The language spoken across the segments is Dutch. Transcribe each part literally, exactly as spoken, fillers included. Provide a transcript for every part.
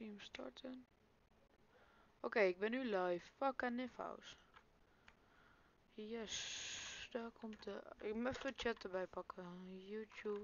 Stream starten. Oké, okay, ik ben nu live. Fuck en Nifhouse. Yes, daar komt de... Ik moet even chat erbij pakken. YouTube.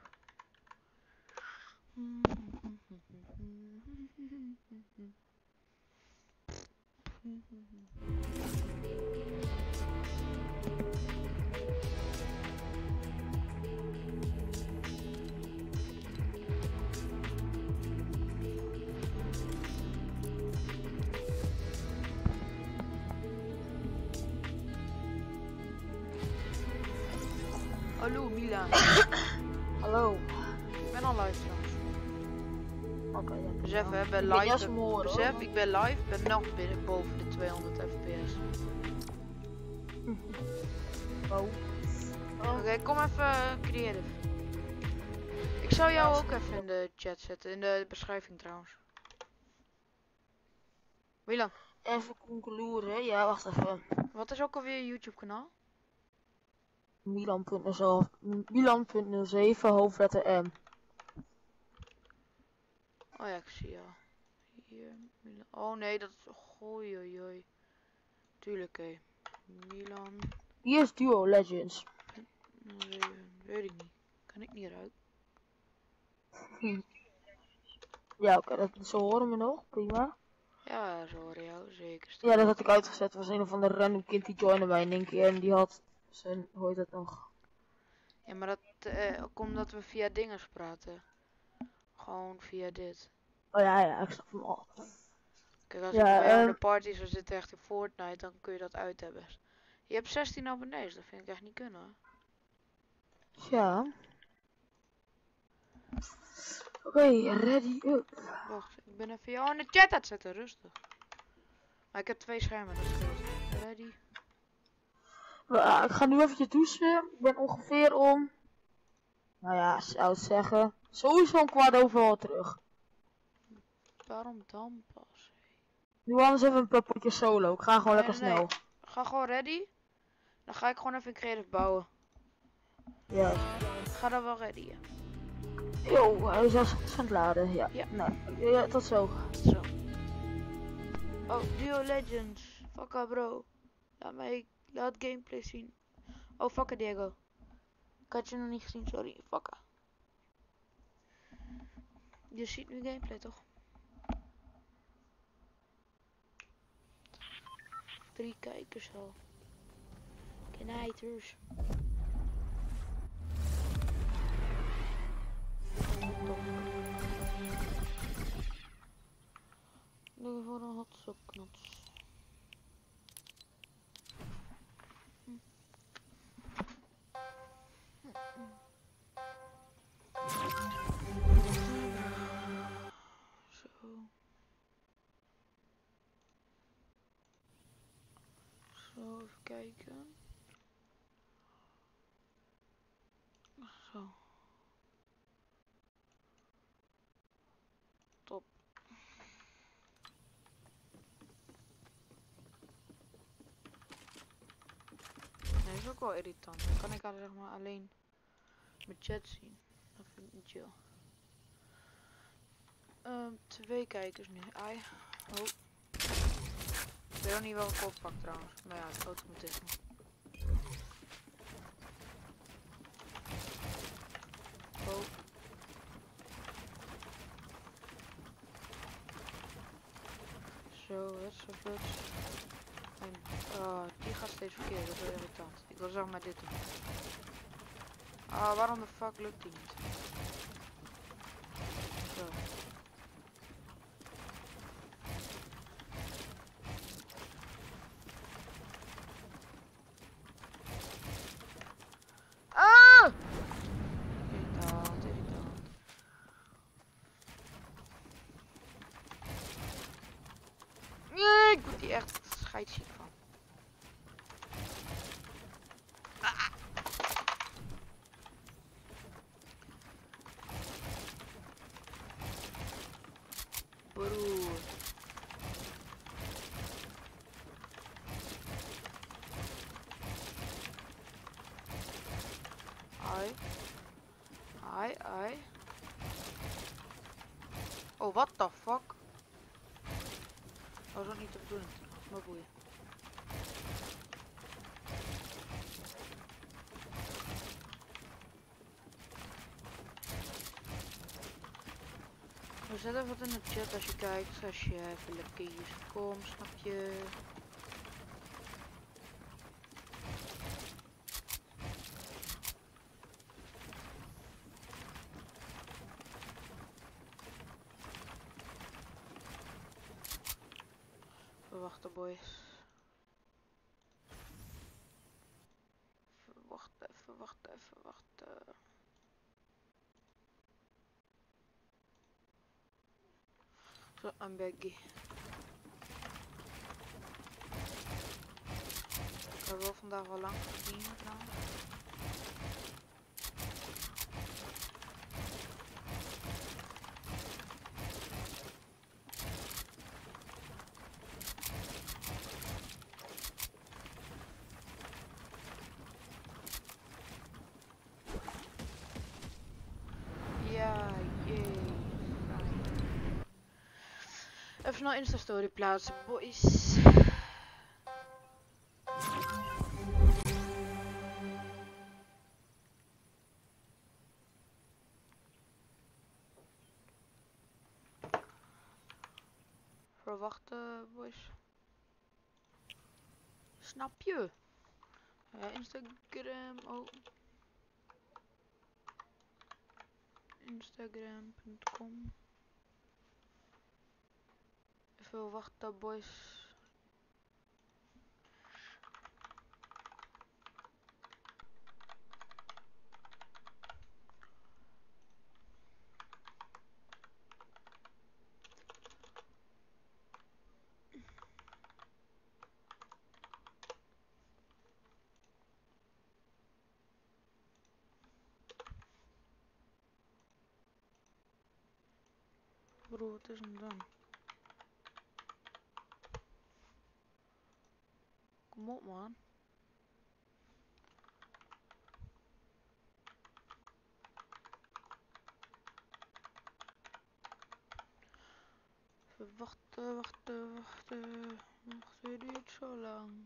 Hallo Milan. Hallo. Ik ben al live trouwens. Oké, okay, ja. Besef, hè, ben ik live. ben horen, Besef, hoor. ik ben live, ben nog binnen boven de tweehonderd F P S. Oh. Oh. Oké, okay, kom even creative. Ik zou jou ook even in de chat zetten, in de beschrijving trouwens. Milan. Even concluderen, ja, wacht even. Wat is ook alweer je YouTube kanaal? Milan punt nul zeven hoofdletter M. Oh ja, ik zie jou. Hier, Milan. Oh nee, dat is... Gooi, oi, oi. Tuurlijk, hé. Hey. Milan. Hier is Duo Legends. Nee, weet ik niet. Kan ik niet eruit. Hm. Ja, oké, okay, dat zo horen we nog. Prima. Ja, zo hoor jou, zeker. Ja, dat had ik uitgezet. Er was een of ander random kind die joinde mij in één keer en die had zijn, hoe heet dat nog? Ja, maar dat eh, ook omdat we via dingen praten. Gewoon via dit. Oh ja, ja, ik snap hem al. Kijk, als ja, ik bij jou in um... de party zou zitten echt in Fortnite, dan kun je dat uit hebben. Je hebt zestien abonnees, dat vind ik echt niet kunnen hoor. Ja. Oké, okay, ready up. Wacht, ik ben even jou in de chat aan het zetten, rustig. Maar ik heb twee schermen, dat scheelt. Ready? Uh, ik ga nu eventjes douchen. Ik ben ongeveer om... Nou ja, zou het zeggen... Sowieso een kwart over al terug. Waarom dan pas? Nu anders even een potje solo. Ik ga gewoon nee, lekker nee, nee. snel. Ga gewoon ready. Dan ga ik gewoon even in creative bouwen. Ja. Ga dan wel ready. Ja. Yo, hij is zelfs aan het laden. Ja. Ja. Nou, ja, tot zo. Zo. Oh, Duo Legends. Fakka bro. Laat mij, laat gameplay zien. Oh, fakka Diego. Ik had je nog niet gezien, sorry. Fakka. Je ziet nu gameplay toch? Drie kijkers al. Knijters. Doe voor een hotzoknots. Hm. Hm. Zo. Zo, even kijken. Zo. Top. Nee, is ook wel irritant. Dan kan ik al zeg maar alleen mijn chat zien. Dat vind ik niet chill. Um, twee kijkers nu. Ai. Oh. Ik weet ook niet welke kop pak trouwens. Maar ja, het automatisme. Oh. Zo, het is zo vlot. En, oh, die gaat steeds verkeerd, dat is wel irritant. Ik wil zeg maar dit doen. Ah, waarom de fuck lukt die niet? Zo. Ah! Irritant, irritant. Nee, ik word hier echt scheidsziek van. Ah. Broer. Ai. Ai, ai. Oh, what the fuck? Was ook niet te bedoeling, maar boeien. We zetten wat in de chat als je kijkt, als je even lekker hier komt, snap je? Wachten boys. Even wachten, even wachten, even wachten. Zo, een baggy. Ik heb wel vandaag wel lang gezien trouwens. Even snel Insta story plaatsen, boys. Verwachten, boys. Snap je? Ja, Instagram, oh. Instagram punt com. Even wachten, boys. Bro, wat is hem dan? Kom op, man. Even wachten, wachten, wachten. Wachten duurt zo lang.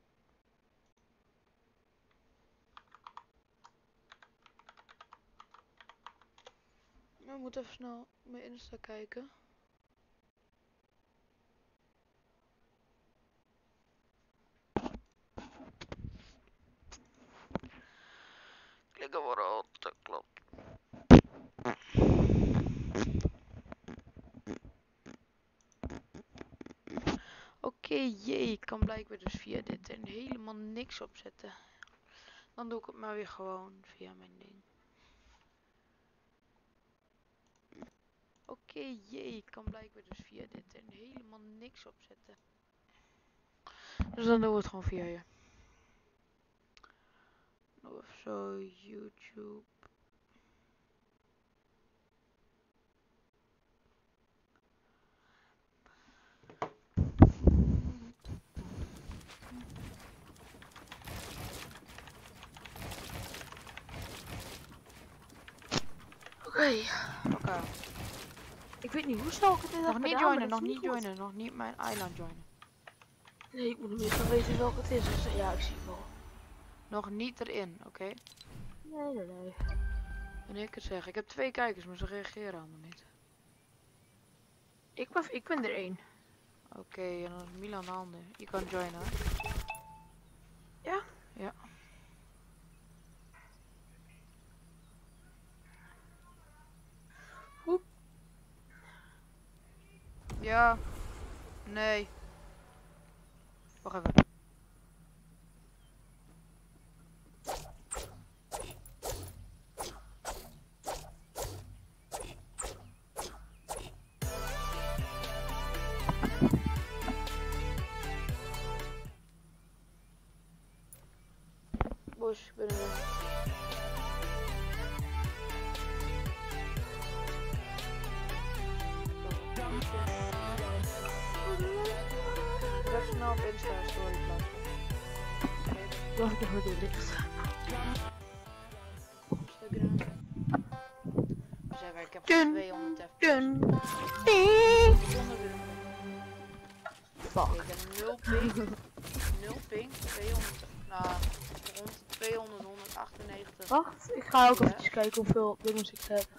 Ik moet even snel mijn Insta kijken. Klikken worden altijd klopt. Oké, okay, jee, ik kan blijkbaar dus via dit en helemaal niks opzetten. Dan doe ik het maar weer gewoon via mijn ding. Oké, okay, jee, ik kan blijkbaar dus via dit en helemaal niks opzetten. Dus dan doen we het gewoon via je. Of zo, YouTube. Oké. Okay. Oké. Okay. Ik weet niet hoe snel ik het in heb Nog niet gedaan, joinen, nog niet niet joinen, nog niet mijn eiland joinen. Nee, ik moet hem eerst gaan weten welke het is. Dus ja, ik zie het wel. Nog niet erin, oké? Okay? Nee, nee, nee. Wanneer ik het zeg. Ik heb twee kijkers, maar ze reageren allemaal niet. Ik ben, ik ben er één. Oké, okay, en dan is Milan de handen. Je kan joinen. Ja? Ja. Hoe? Ja. Nee. Wacht even. Boos, ik ben er. Even snel op Insta story plaatsen. Wacht, ik heb het licht. Instagram. Zeg, ik heb Dun, tweehonderd F P S. dun. Fuck. Ik heb nul ping. nul ping. tweehonderd. Nou, rond tweehonderd, honderdachtennegentig. Wacht, ik ga ook Ja. even kijken hoeveel dinges ik heb.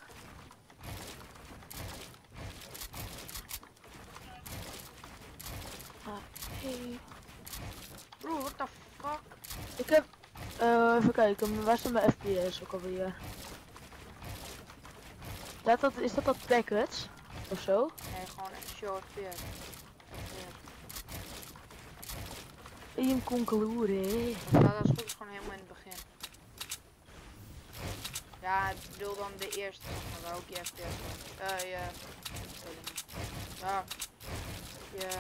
Ah, hey. Bro, what the fuck? Ik heb, uh, even kijken, waar is mijn F P S ook alweer? Dat, dat, is dat dat package? Of zo? Nee, gewoon echt short F P S. In conclure. Dat gaat als goed is gewoon helemaal in het begin. Ja, ik bedoel dan de eerste, zeg maar, waar ook je F P S was. Eh, je... Ja. Je...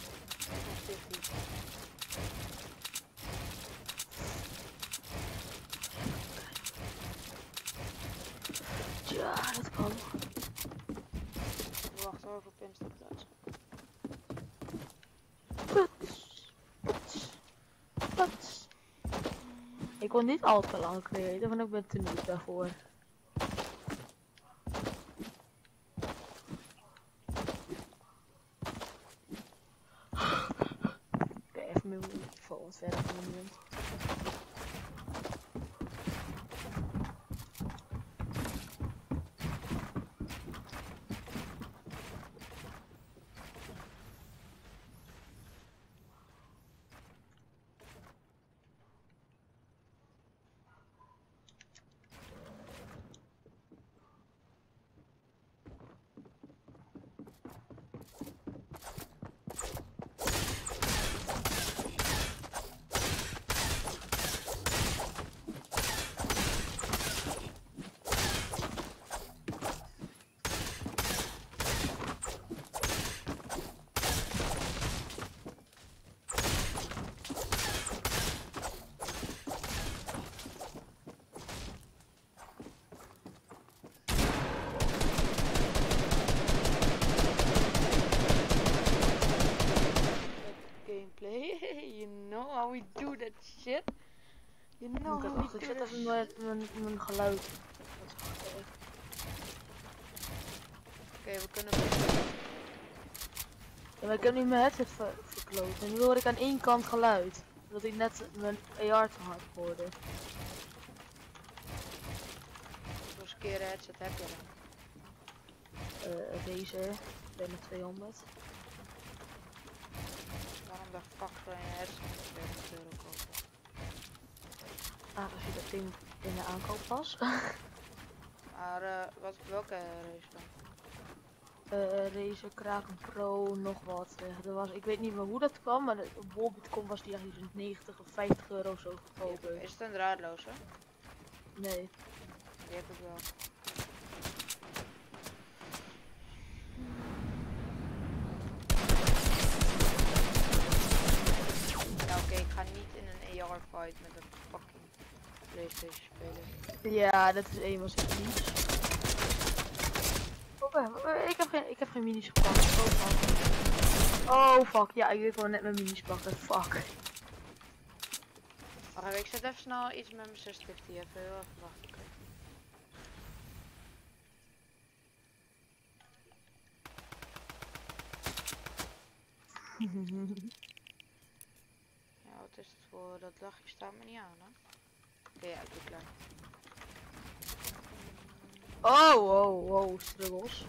Ja, dat kan. Wacht hoor, voor Pim staat thuis. Puts. Puts. Puts. Ik wil niet al te lang creëren, want ik ben te nieuw daarvoor. Oké, even mijn mond voor wat verder van mijn mond. You know how we do that shit. You know Ik how heb we echt, ik do zet that even mijn, mijn, mijn geluid. Oké, we kunnen... Ja, maar ik heb nu mijn headset ver verkloot en nu hoor ik aan één kant geluid. Dat ik net mijn A R te hard hoorde. Hoeveel keer headset heb je dan? Uh, deze, bijna tweehonderd. Waarom de fuck zou je een headset voor tweehonderd euro kopen? Ah, als je dat ding in de aankoop was. Maar uh, wat, welke race dan? Uh, Razer Kraken Pro, nog wat. Uh, er was, ik weet niet meer hoe dat kwam, maar de- op bol punt com was die eigenlijk negentig of vijftig euro zo goedkoper. Is het een draadloze? Nee. Die heb ik wel. Ja, oké, ik ga niet in een A R fight met een fucking PlayStation spelen. Ja, dat is eenmaal zoiets. Oké, ik heb geen, ik heb geen minis gepakt. Oh fuck. Oh fuck, ja, ik wil net mijn minis pakken. Fuck. Wacht even, ik zet even snel iets met mijn zes fifty. Even heel even wachten. Okay. Ja, wat is het voor dat lachje? Staat me niet aan, hè? Oké, ja, ik ben klaar. Oh, oh, oh, struggles.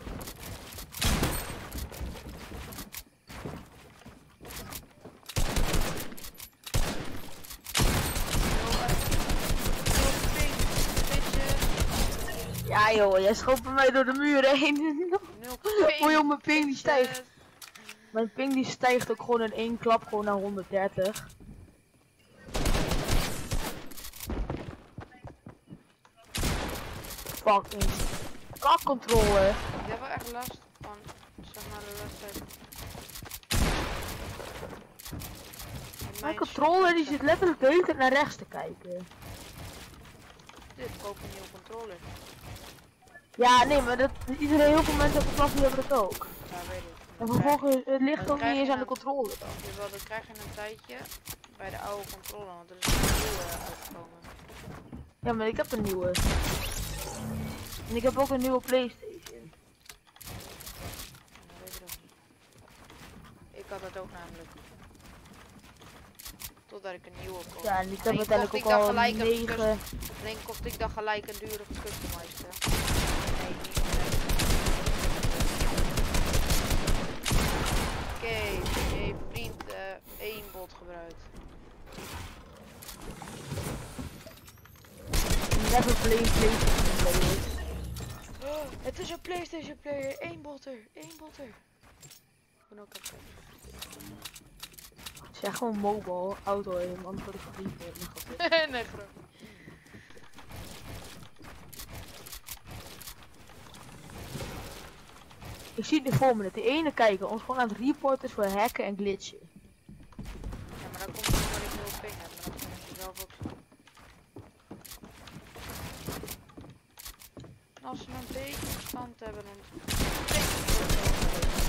Ja joh, jij schoot bij mij door de muur heen. Mooi op mijn ping die stijgt. Mijn ping die stijgt ook gewoon in één klap gewoon naar honderddertig. Fucking kakcontroller. Ik heb wel echt last van, zeg maar, de wedstrijd. Mijn controller die zit letterlijk de hele tijd naar rechts te kijken. Dit, koop een nieuwe controller. Ja, nee, maar dat, iedereen, heel veel mensen op de klas die hebben dat ook. Ja, weet ik. En vervolgens, het ligt Dan ook niet krijg eens je aan de een- controller dan. Jawel, dat krijg je een tijdje bij de oude controller, want er is een nieuwe uitgekomen. Ja, maar ik heb een nieuwe. En ik heb ook een nieuwe PlayStation. Ja, dat weet ik nog niet. Ik had had dat ook namelijk. Totdat ik een nieuwe kocht. Ja, en ik heb uiteindelijk ook al negen. Alleen kocht ik dan gelijk een dure gecustomized. Nee, niet. Oké, okay, je vriend uh, één bot gebruikt. Never play PlayStation player. Oh, het is een PlayStation player, één botter, één botter. Ik ben ook aan het zeg gewoon mobile, auto in, anders word ik gevriend. Nee, grap. Ik zie het voor me dat die ene kijker ons gewoon aan het reporten is voor hacken en glitchen. Ja, maar dan komt het omdat ik heel ping heb, maar dat kan ik zelf ook zo. En als ze een beetje verstand hebben, dan denk ik dat het wel.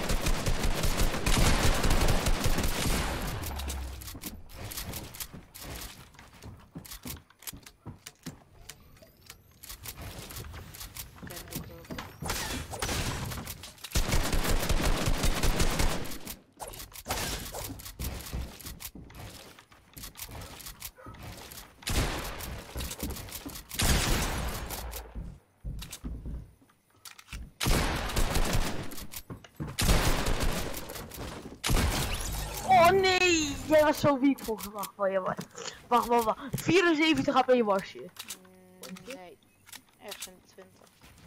Oh nee, jij was zo weak volgens mij. Wacht, wacht, wacht, wacht, wacht. vierenzeventig H P was je. Mm, nee, ergens in de twintig.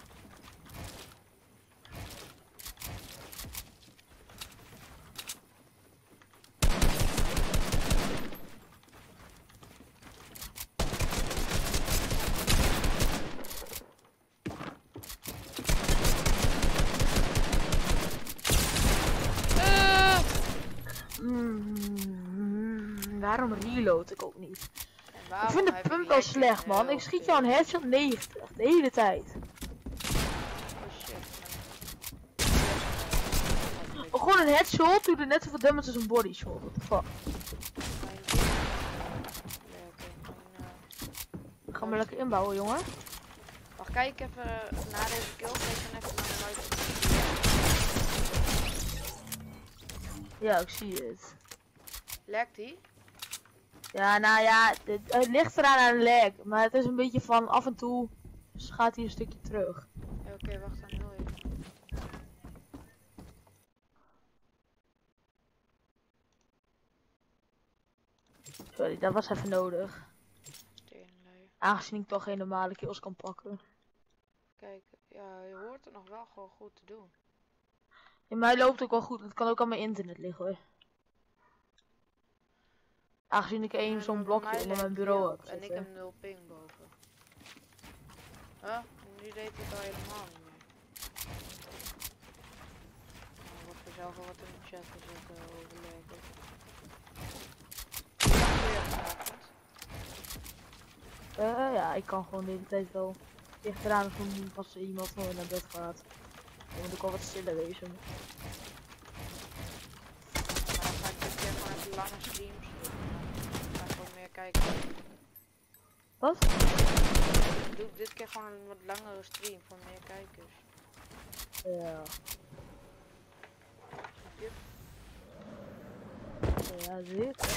Mm, waarom reload ik ook niet? Ik vind de pump wel slecht, man. Ik schiet jou een headshot negentig de hele tijd. Oh, gewoon een headshot doet er net zoveel damage als een body shot. What the fuck? Ik ga maar lekker inbouwen, jongen. Wacht, kijk even na deze kill. Kijk dan even naar de buiten. Ja, ik zie het. Lekt die? Ja, nou ja, het, het ligt eraan aan de lag. Maar het is een beetje van af en toe dus gaat hij een stukje terug. Ja, oké, okay, wacht dan heel even. Sorry, dat was even nodig. Steenlui. Aangezien ik toch geen normale kills kan pakken. Kijk, ja, je hoort het nog wel gewoon goed te doen. In mij loopt het ook wel goed, het kan ook aan mijn internet liggen hoor. Aangezien ik één zo'n blokje onder mijn bureau heb en ik heb nul ping boven. Huh? Nu deed het al helemaal niet meer. Nou, wat voor zelf al wat in de chat gezet uh, overleggen. Uh, ja, ik kan gewoon de hele tijd wel. Ligt eraan als iemand nooit naar bed gaat. Dan moet ik wel wat stiller wezen. Maar dan ga ik dit keer gewoon even lange streams doen. Dan ga ik gewoon meer kijken. Wat? Dan doe ik dit keer gewoon een wat langere stream voor meer kijkers. Ja. Ja, dit.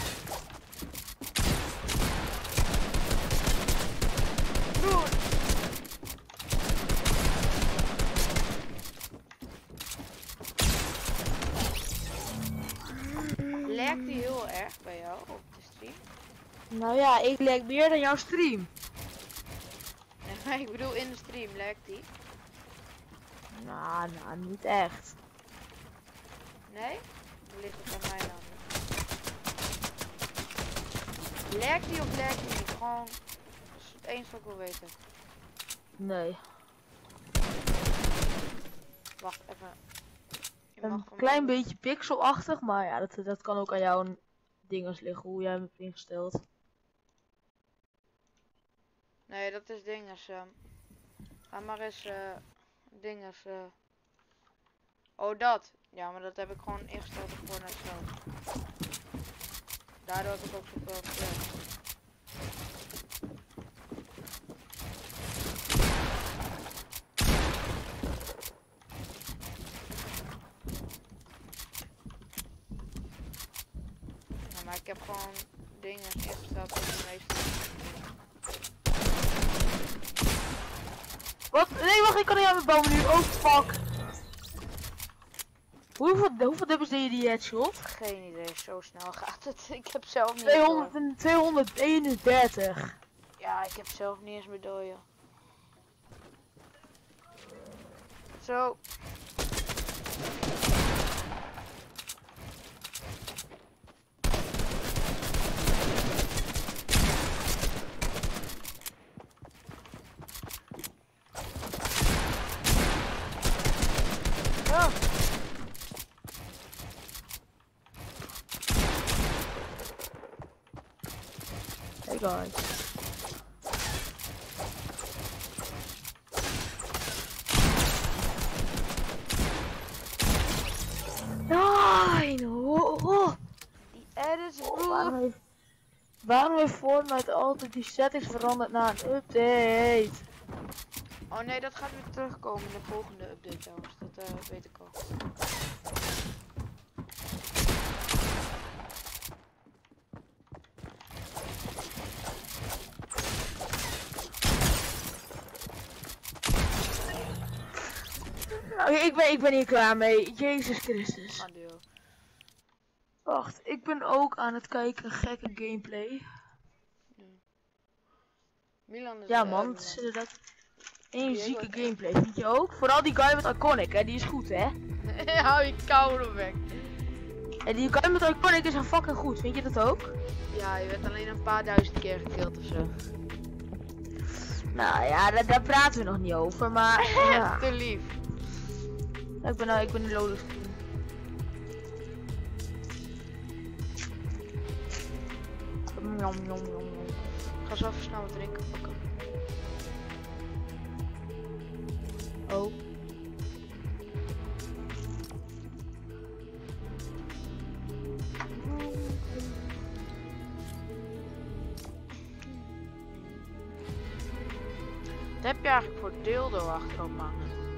Lekt die heel erg bij jou op de stream? Nou ja, ik leg meer dan jouw stream. Nee, maar ik bedoel in de stream, lekt die? Nou, nou, niet echt. Nee? Dan ligt het aan mij dan. Lekt die of lekt die niet? Gewoon, dat is het eens wat ik wil weten. Nee. Wacht even. Een klein beetje pixelachtig, maar ja, dat, dat kan ook aan jouw dinges liggen, hoe jij hem hebt ingesteld. Nee, dat is dinges. Uh, ga maar eens uh, dinges. Uh. Oh, dat. Ja, maar dat heb ik gewoon ingesteld voor net zo. Daardoor heb ik ook zoveel gezegd. ik heb gewoon dingen ingesteld voor de meeste. Wat? Nee, wacht, ik kan niet aan mijn bomen nu. Oh, fuck. Hoeveel, hoeveel dubbels deed je die headshot? Geen idee, zo snel gaat het. Ik heb zelf niet tweehonderd en tweehonderdeenendertig. Ja, ik heb zelf niet eens meer dooien. Zo. Oh. Hey guys. Nine! Oh, oh. Die edits, broer. Waarom heeft, waarom heeft Fortnite altijd die settings veranderd na een update? Oh nee, dat gaat weer terugkomen in de volgende update trouwens. Dat uh, weet ik al. Nou, ik ben, ik ben hier klaar mee. Jezus Christus. Adio. Wacht, ik ben ook aan het kijken. Gekke gameplay. Milan is Ja uh, man, het is inderdaad een Die zieke ook. gameplay, vind je ook? Vooral die guy met Iconic, hè, die is goed, hè? Hou je koude weg. En die guy met Iconic is een fucking goed, vind je dat ook? Ja, je werd alleen een paar duizend keer gekild ofzo. Nou ja, daar, daar praten we nog niet over, maar ja. Te lief. Ik ben nou, ik ben een lollig screen. Njom, njom, njom, njom. Ik ga zo even snel wat drinken pakken. Oh. Wat heb je eigenlijk voor dildo achterop, man?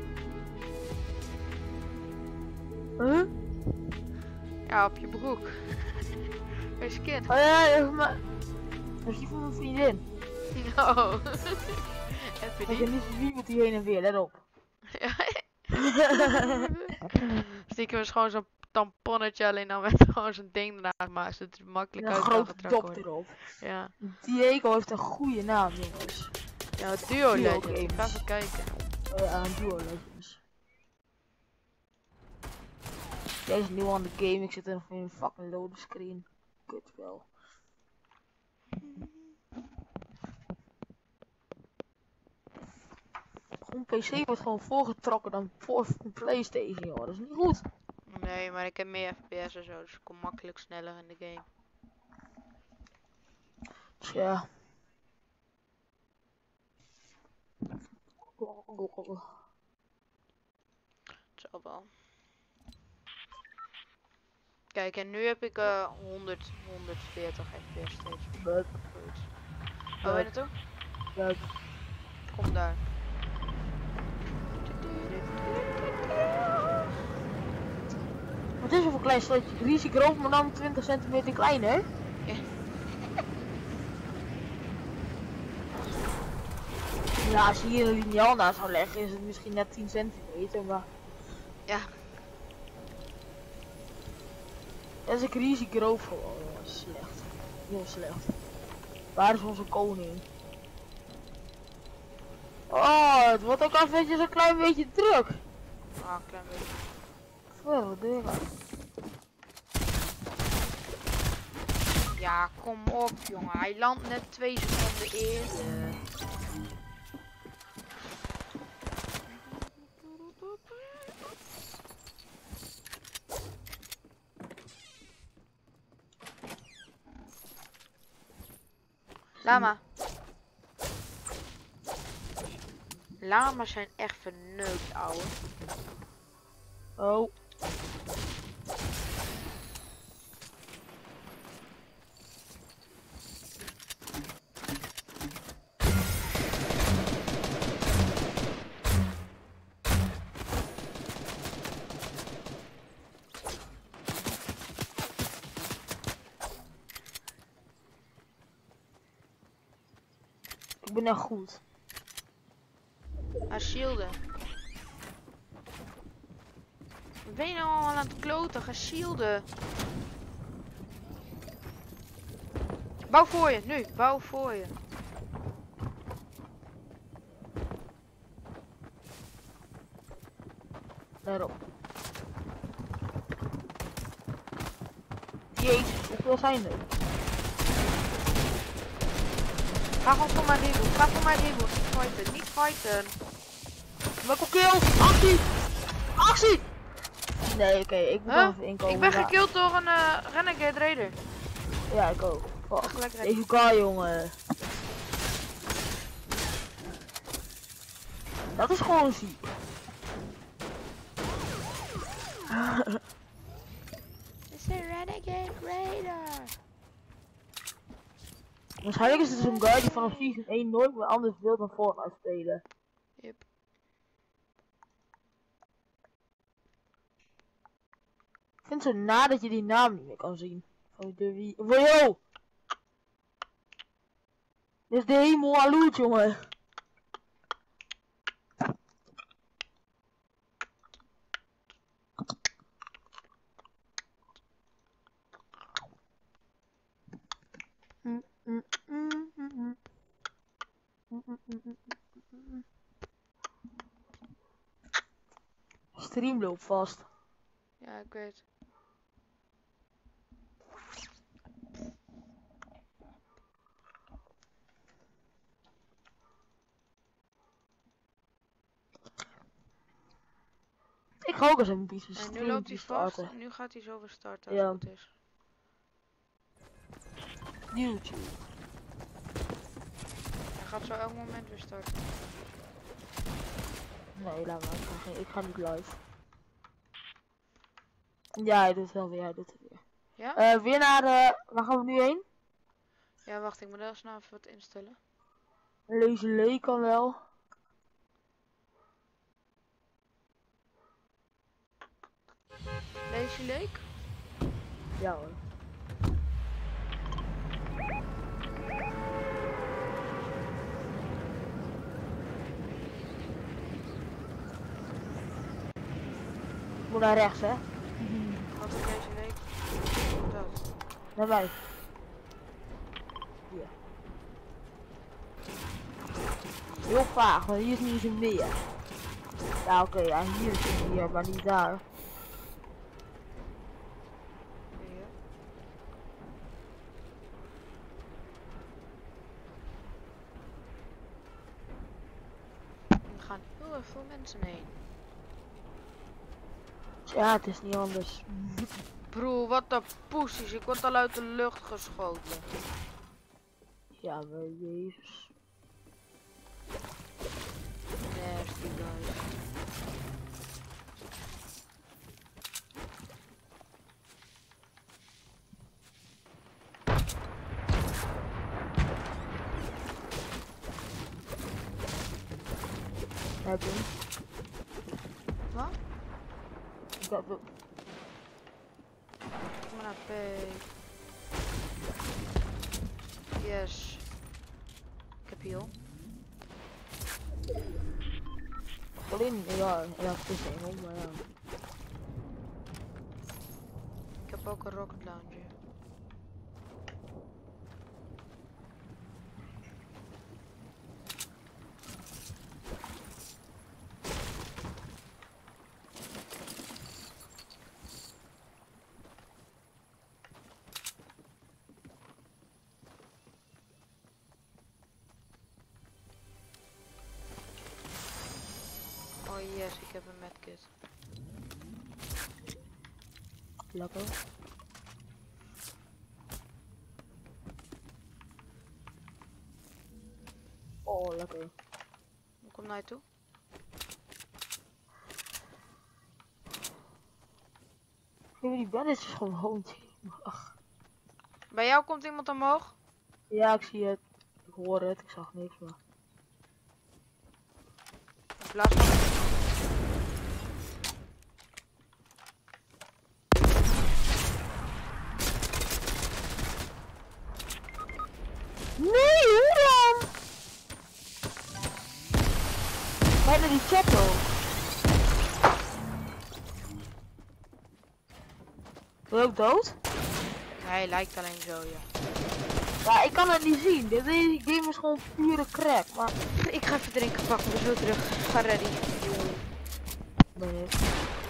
Huh? Ja, op je broek. Wees kind. Oh ja, ja, maar... Dat is die van mijn vriendin. No. Heb je Ik die? ben niet zo wie met die heen en weer, let op. Ja. Stiekem is gewoon zo'n tamponnetje, alleen dan met gewoon zo'n ding ernaast, maar het is makkelijk Een uit kan grote getrokken dop worden. erop. Ja. Diego heeft een goede naam, jongens. Ja, Duo Duo Legend. games. Ik ga even kijken. Oh ja, een Duo Legends. Deze is nieuw aan de game, ik zit er nog in een fucking loading screen. Kut wel. Gewoon P C wordt gewoon voorgetrokken dan voor een PlayStation, joh. Dat is niet goed. Nee, maar ik heb meer F P S en zo, dus ik kom makkelijk sneller in de game. Tja. Het zal wel. Kijk, en nu heb ik uh, honderd, honderdveertig F P S steeds. Buk, Zoiets. Waar ben je naartoe? buk. Kom daar. Wat is er voor klein slotje? Greasy groot, maar dan twintig centimeter kleiner. Ja. Ja, als je hier een liniaal naast zou leggen, is het misschien net tien centimeter, maar... Ja. Dat is een Greasy Grove gewoon. Oh, slecht. Heel slecht. Waar is onze koning? Oh, het wordt ook eventjes een klein beetje druk. Ah, een klein beetje. Veel, wat doe je nou? Ja, kom op jongen. Hij landt net twee seconden eerder. Lama. Lama's zijn echt verneukt, ouwe. Oh. ben echt goed. Hij shielden. Wat ben je nou allemaal aan het kloten? Ga shielden. Bouw voor je, nu. Bouw voor je. Daarop. Jezus, hoeveel zijn er? Ga gewoon voor mijn reboot. Ga voor mijn reboot. Niet fighten. Niet fighten. Welke kills? Actie! Actie! Nee, oké, okay, ik moet huh? even inkomen. Ik ben gekilld door een uh, Renegade Raider. Ja, ik ook. Fuck. Deze guy, jongen. Dat is gewoon ziek. Het is een Renegade Raider. Waarschijnlijk is het zo'n guy die vanaf season één nooit meer anders wil dan Fortnite spelen. Yep. Ik vind het zo na dat je die naam niet meer kan zien. Van de wie. Wow! Dit is de hemel aan loot, jongen. Stream loopt vast. Ja, ik weet. Ik ga ook eens een beetje En nu loopt hij vast en nu gaat hij zo weer starten als ja. het goed is. YouTube. Hij gaat zo elk moment weer starten. Nee, laat maar. Ik ga, geen, ik ga niet live. Ja, hij doet het wel weer. Hij doet het weer. Ja? Uh, weer naar de... Waar gaan we nu heen? Ja, wacht. Ik moet heel snel even wat instellen. Lazy Lake kan wel. Lazy Lake? Ja hoor. Moet naar rechts, hè? Wat is Lazy Lake? Dat. Naar mij. Hier. Heel vaag, want hier is niet eens een meer. Ja, oké, okay, ja, hier is een meer, maar niet daar. Er gaan heel erg veel mensen heen. Ja, het is niet anders. Bro, wat een poesies. Ik word al uit de lucht geschoten. Ja, maar jezus. Nasty guys. Heb je? Wat? Ik heb hem. Kom maar naar P. Yes. Ik heb heal. Alleen, ja, ja, het is hemel, maar ja. Ik heb ook een rocket launcher. Oh yes, ik heb een medkit. Lekker. Oh, lekker. Kom naar je toe. Geef me die bandages gewoon. Ach. Bij jou komt iemand omhoog? Ja, ik zie het. Ik hoor het. Ik zag niks, maar... In plaats van... Nee, hoe dan? Chato. Ben je ook dood? Nee, hij lijkt alleen zo, ja. Ja, ik kan het niet zien. Dit deze game is gewoon pure crap. Maar Ik ga even drinken pakken, we zo terug. Ga ready. ben ik.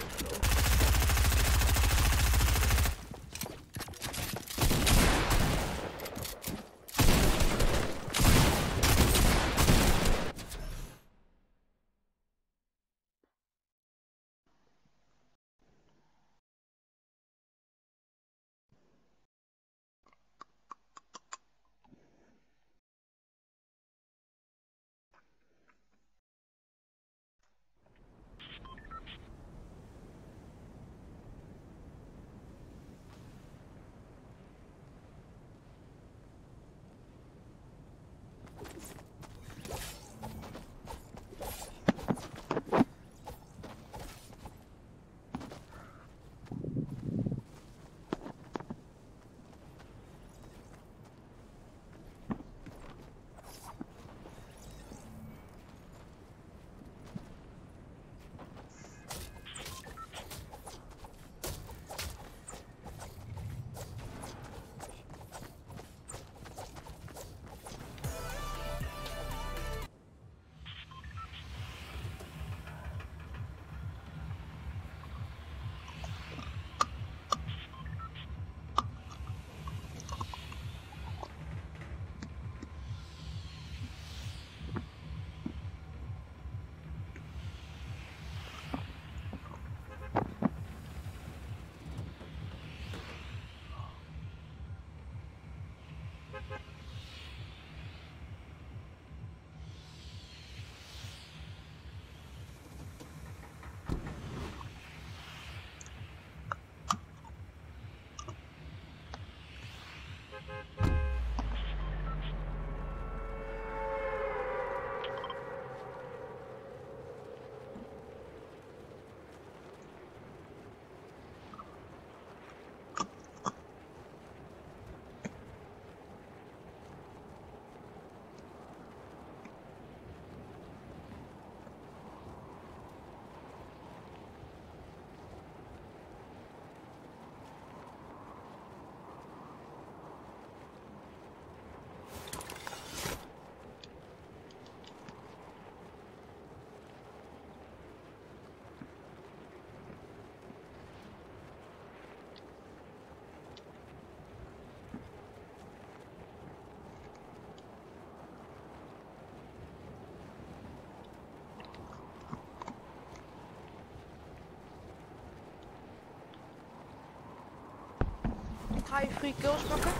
Ga je free kills pakken?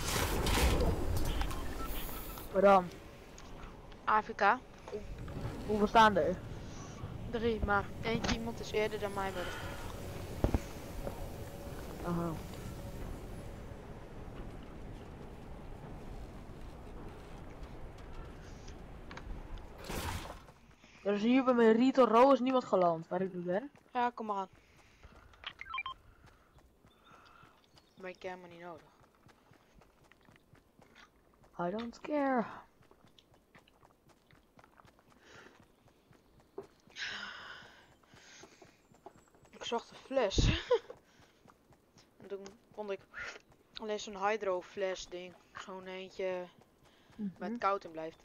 Maar dan, A F K. hoeveel staan er? Drie, maar eentje iemand is eerder dan mij worden. Aha. Er is hier bij mijn Rito Row is niemand geland, waar ik nu ben. Ja, kom maar aan. Maar ik heb helemaal niet nodig. I don't care. Ik zocht een fles. En toen vond ik alleen zo'n hydro fles ding. Zo'n eentje Mm-hmm. met koud in blijft.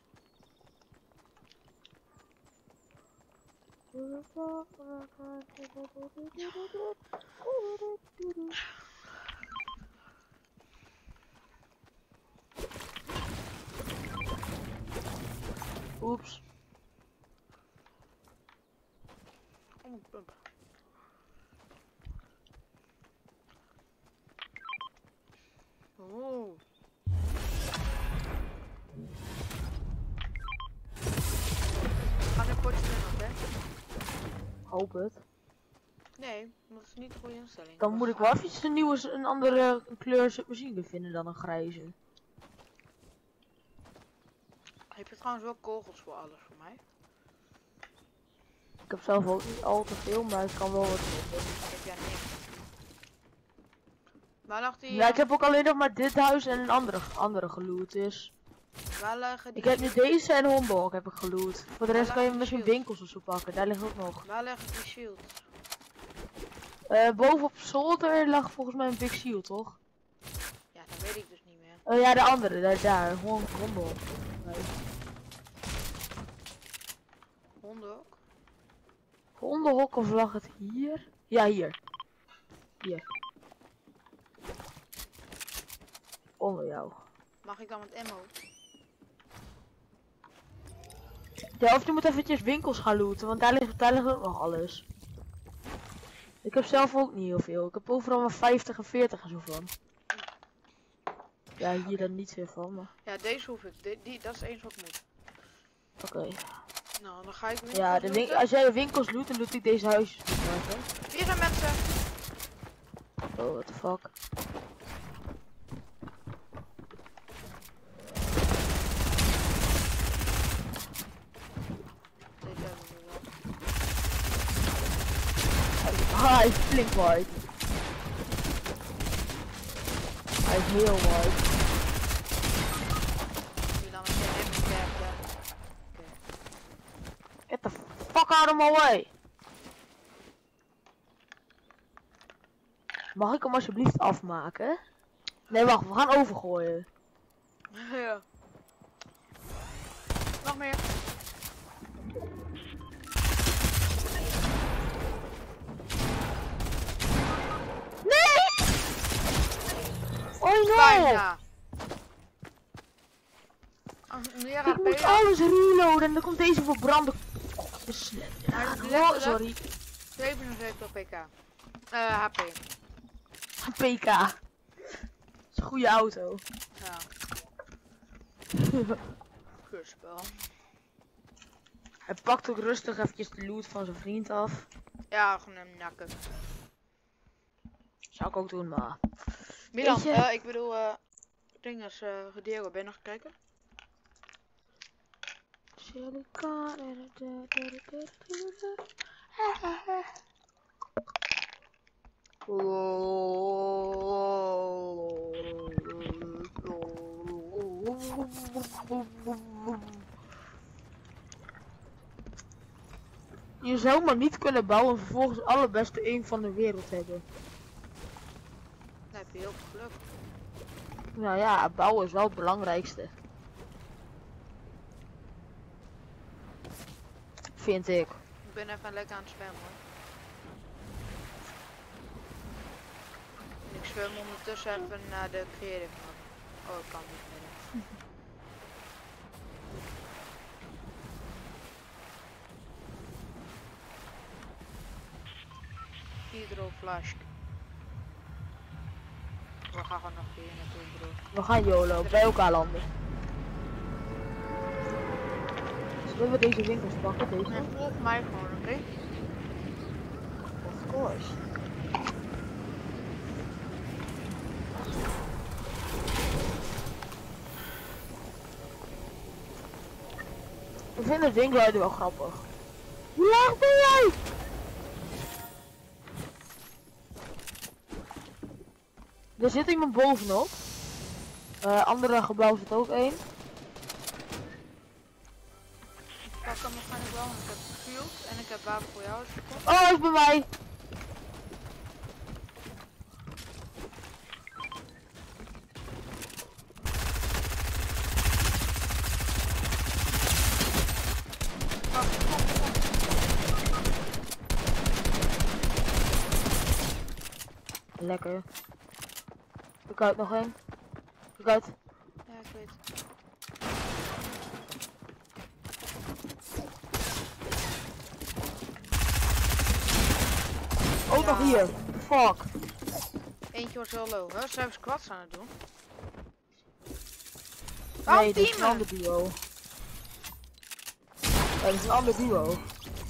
Oeps. Oh, pump. Oh. Ga een potje nog, hè? Hoop het. Nee, dat is niet de goede instelling. Dan moet ik wel even een nieuwe, een andere kleur submachine vinden dan een grijze. Heb je trouwens wel kogels voor alles voor mij? Ik heb zelf ook niet al te veel, maar ik kan wel wat vinden. Heb jij niks? Waar lag die? Ja, ik heb ook alleen nog maar dit huis en een andere, andere geloot is. Waar liggen die Ik heb nu shields? deze en Homburg heb ik geloot. Voor de rest Waar kan je liggen misschien die winkels of zo pakken. Daar ligt ook nog. Waar liggen die shields? Uh, boven op zolder lag volgens mij een big shield, toch? Ja, dat weet ik dus niet meer. Oh ja, de andere, daar, daar. Hom- Homburg. Nee. Hondenhok? Hondenhok of lag het hier? Ja, hier. Hier. Onder jou. Mag ik dan met ammo? Ja, of je moet eventjes winkels gaan looten, want daar ligt, daar ligt ook nog alles. Ik heb zelf ook niet heel veel. Ik heb overal maar vijftig en veertig en zo van. Ja, hier dan niet veel van, maar... Ja, deze hoef ik. Die, die, dat is eens wat ik moet. Oké. Okay. Nou, dan ga ik winkels Ja, de win als jij de winkels loot, dan loot ik deze huisjes. Hier zijn mensen! Oh, what the fuck. Deze hebben we wel. Ah, hij is flink wide. Hij is heel wide. Die dan meteen even sterker. Oké. Get the fuck out of my way. Mag ik hem alsjeblieft afmaken? Nee, wacht, we gaan overgooien. Ja. Nog meer. Nee! Oh no! Bijna. Oh, meer Ik moet alles reloaden en dan komt deze voor branden. Maar het is Oh, letterlijk sorry. zevenenzeventig pk. Eh, H P. P K. Dat is een goede auto. Ja. Kutspel. Hij pakt ook rustig eventjes de loot van zijn vriend af. Ja, gewoon hem nakken. Zou ik ook doen, maar... Milan, je- eh, ik bedoel, eh, dinges, eh, Diego, ben je nog gekeken? Je zou maar niet kunnen bouwen en vervolgens allerbeste een van de wereld hebben. Dan heb je heel veel geluk. Nou ja, bouwen is wel het belangrijkste. Vind ik. Ik ben even lekker aan het zwemmen hoor. En ik zwem ondertussen even naar de creative mode. Oh, ik kan niet meer. Hydroflask. We gaan gewoon nog hier naartoe, bro. We gaan YOLO, bij elkaar landen. Zullen we deze winkels pakken? Deze? En volg mij gewoon, oké? Okay? Of course. Ik vind het winkluiden wel grappig. Hoe laag ben jij? Er zit iemand bovenop. Uh, andere gebouw zit ook één. Ik pak hem waarschijnlijk wel, want ik heb shield en ik heb wapen voor jou als je komt. Oh, is bij mij. Lekker. Kijk uit nog één. Kijk uit. Ja, ik weet. Ook nog hier. Fuck. Eentje was heel low, hè? Ze hebben squats aan het doen. Nee, Waarom dit is een teamen? ander duo. Ja, dit is een ander duo.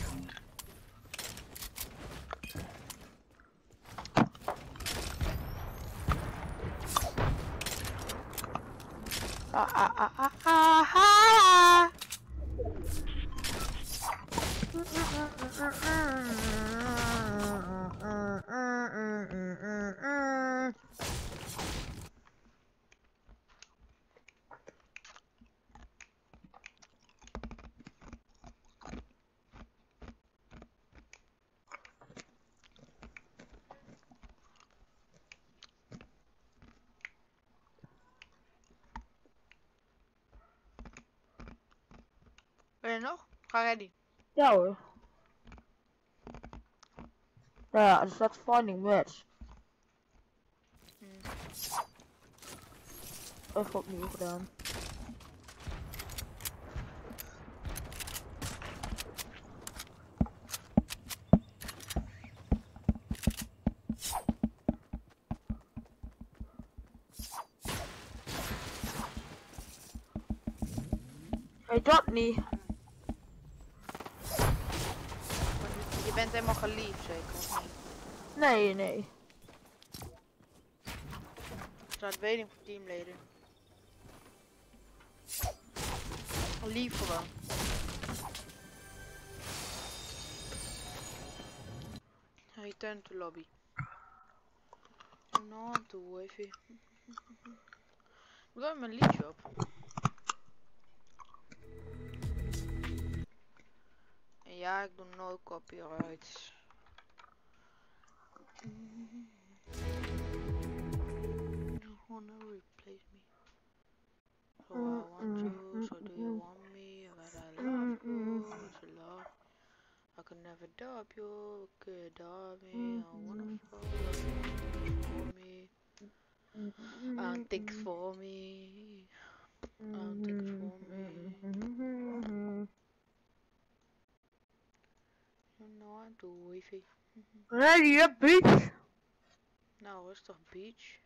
Ah, ah, ah, ah, ah, ah. je nog? Ga ready. Ja hoor. Ja, er staat finding match. Hmm. Even opnieuw gedaan. Hey, dat niet. Je bent helemaal geliefd zeker, of niet? Nee, nee. Staat waiting voor teamleden. Lief gewoon. Return to lobby. No, toe even. Ik doe mijn liedje op. En ja, ik doe no copyrights. You wanna replace me? So I want you, so do you want me? But I love you, it's a love. I could never dub you, could dub me. I wanna fall for me. I don't think it's for me. I don't think it's for me. You know I do, wifey. Ready up, bitch. Nou, rustig, beach.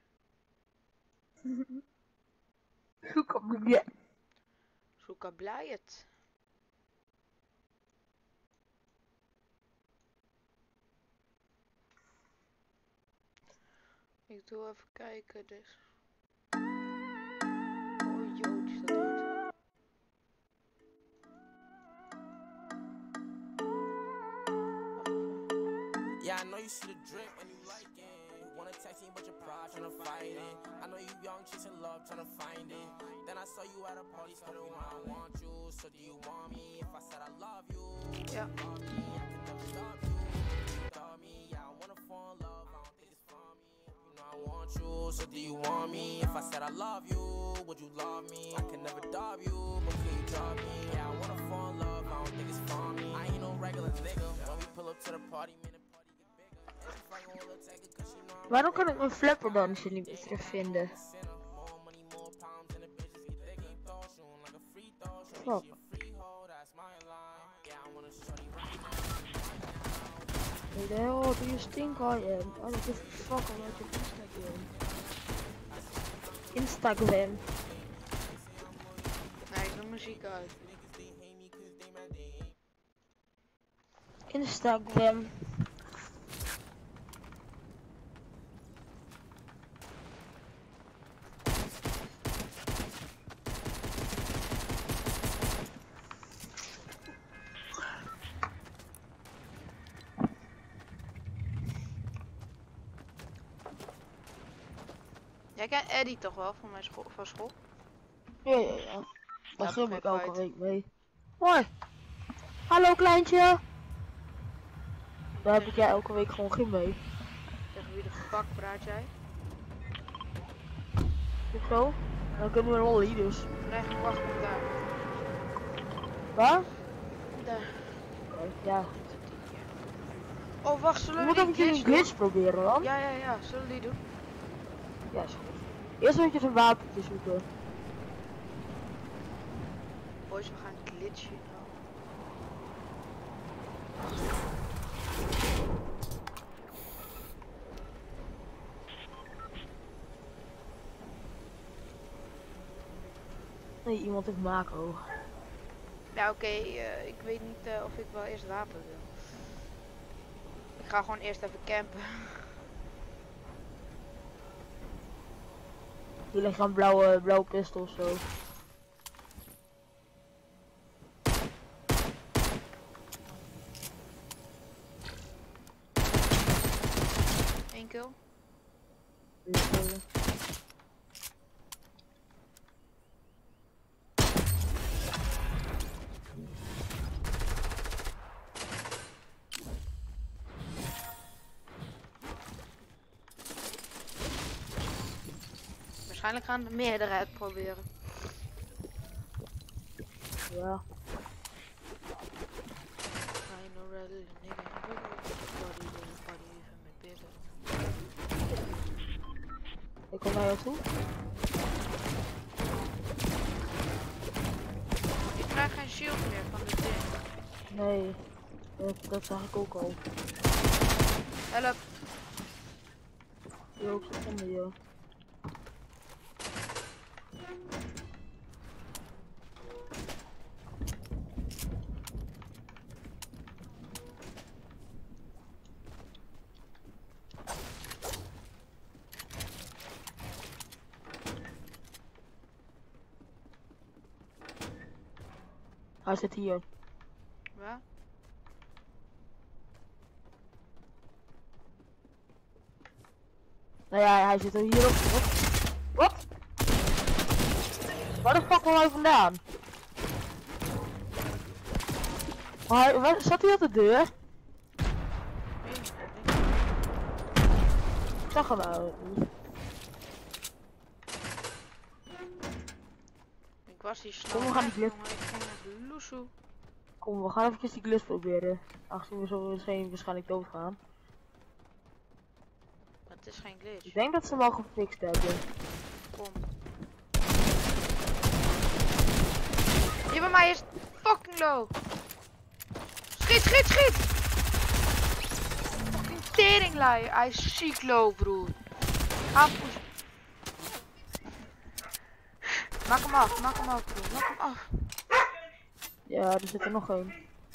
Zoek op de Zoek blij het. Ik doe even kijken, dus. Oh, jood, is dat hard. Yeah, I know you see the drip and you like it. Wanna text me but your pride tryna fight it. I know you young, chasing love, tryna find it. Then I saw you at a party, so you know I want you. So do you want me? If I said I love you, Yeah. love me, I can never stop you. You love me, yeah, I wanna fall in love. I don't think it's for me. You know I want you, so do you want me? If I said I love you, would you love me? I can never dub you, but can you dub me? Yeah, I wanna fall in love. I don't think it's for me. I ain't no regular nigga. When we pull up to the party, man. Waarom kan ik mijn flapperdansje niet meer terugvinden? Fuck. Who the hell do you think I am? I don't give a fuck about your Instagram. Instagram. Nee, ik doe muziek uit. Instagram. Jij kent Eddie toch wel van mijn school, van school? Ja, ja, ja. Daar Ja, film ik geen elke fight. week mee. Hoi. Hallo kleintje. Daar heb ik jij elke week gewoon geen mee. Tegen wie de fuck praat jij? Is zo? Dan kunnen we een lolly dus. Nee, wacht, kom daar. Waar? Daar. Oké, ja. Oh, wacht, We zullen we moeten die even een glitch doen? glitch proberen dan. Ja, ja, ja, zullen we die doen? Ja, is goed. Eerst moet je een wapentje zoeken. Boys, we gaan glitchen nou. Nee, iemand heeft macro. Ja, oké, uh, ik weet niet uh, of ik wel eerst wapen wil. Ik ga gewoon eerst even campen. Hier ligt een blauwe, blauwe pistool of zo. Eén kill. Waarschijnlijk gaan er meerdere uitproberen. Ja. naar jou toe. Ik krijg geen shield meer van dit ding. Nee, dat, dat zag ik ook al. Help. Die ook onder je. Hij zit hier. Waar? Nou ja, hij zit er hier op. Wat? Waar de fuck kwam hij vandaan? Maar hij, waar, zat hij op de deur? Weet ik niet. Ik zag hem nou niet. Ik was hier snel. Kom, we gaan weg, die glitch. jongen. Ik ging naar loesoe. Kom, we gaan eventjes die glitch proberen. Aangezien we zo meteen waarschijnlijk doodgaan. Het is geen glitch. Ik denk dat ze hem al gefixt hebben. Kom. Die bij mij is fucking low. Schiet, schiet, schiet! Fucking teringlui. Hij is ziek low, broer. Ga pushen. Maak hem af, maak hem af, broer. Maak hem af. Ja, er zit er nog één.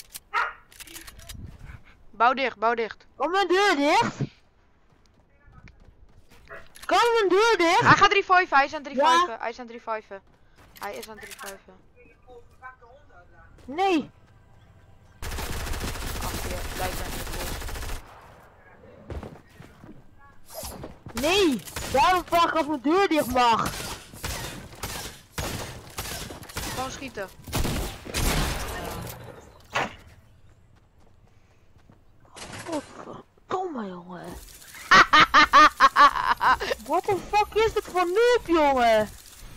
Bouw dicht, bouw dicht. Kan mijn deur dicht? Kan mijn deur dicht? Hij gaat reviven, hij is aan het Ja. reviven. Hij is aan het reviven. Hij is aan het reviven. Nee. Ach, je lijkt mij niet goed. Nee. Daarom vraag ik of mijn deur dicht mag. Gewoon schieten. Godverdomme, jongen. What the fuck is dit voor noob, jongen?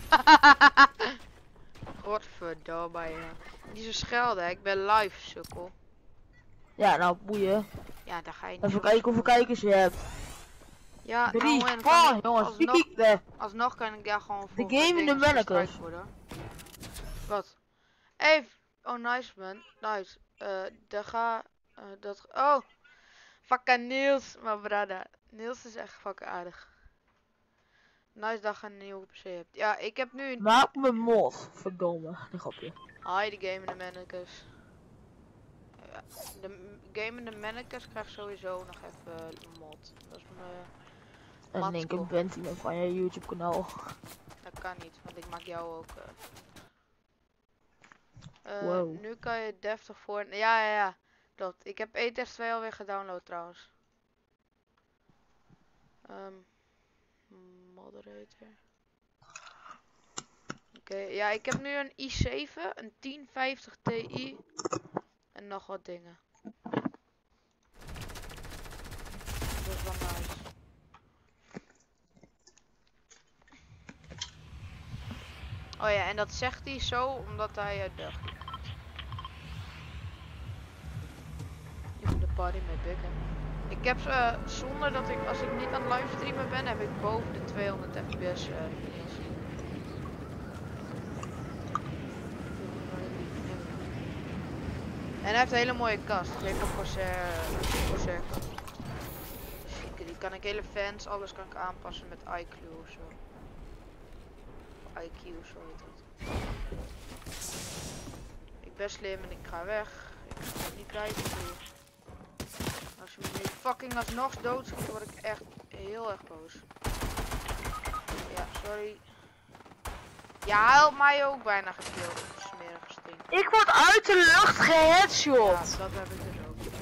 Godverdomme, ja. Niet zo schelden, hè. Ik ben live, sukkel. Ja, nou, boeien. Ja, daar ga je niet Even zo kijken hoeveel snel. kijkers je hebt. Ja, Drie. nou, en Oh, kan ik jongens, alsnog, piek de. alsnog kan ik daar gewoon voor De game in de dingen mannekes. gestrike worden. Wat? Hey, oh nice man, nice. Eh, daar ga, uh, dat, oh, fucking Niels, mijn brada. Niels is echt fucking aardig. Nice dat je een nieuwe P C hebt. Ja, ik heb nu een, Maak me mos. Verdomme. Een grapje. hi, de game in de mannekes. Ja, de m- game in de mannekes krijgt sowieso nog even een mod. Dat is mijn, En in één keer Matsko. bent hij van je YouTube kanaal. dat kan niet, want ik maak jou ook. eh. Eh, Wow. Nu kan je deftig voor. Ja, ja, ja. Klopt. Ik heb E T S twee alweer gedownload trouwens. Ehm moderator. Oké, ja, ik heb nu een i zeven, een tien vijftig Ti en nog wat dingen. Dat is wel nice. Oh ja, en dat zegt hij zo omdat hij uh, dacht. Even de party met Biggen. Ik heb uh, zonder dat ik, als ik niet aan het livestreamen ben, heb ik boven de tweehonderd F P S uh, gezien. En hij heeft een hele mooie kast. Die heeft een Corsair, uh, Corsair kast. Zieke, die kan ik hele fans, alles kan ik aanpassen met I Q of zo. I Q, zo heet dat. Ik ben slim en ik ga weg. Ik ga het niet krijgen hier. Als je me nu fucking alsnog doodschiet, word ik echt heel erg boos. Ja, sorry. Ja, hij had mij ook bijna gekilld. Smerige stink. Ik word uit de lucht Ja, geheadshot. dat heb ik dus ook. Ik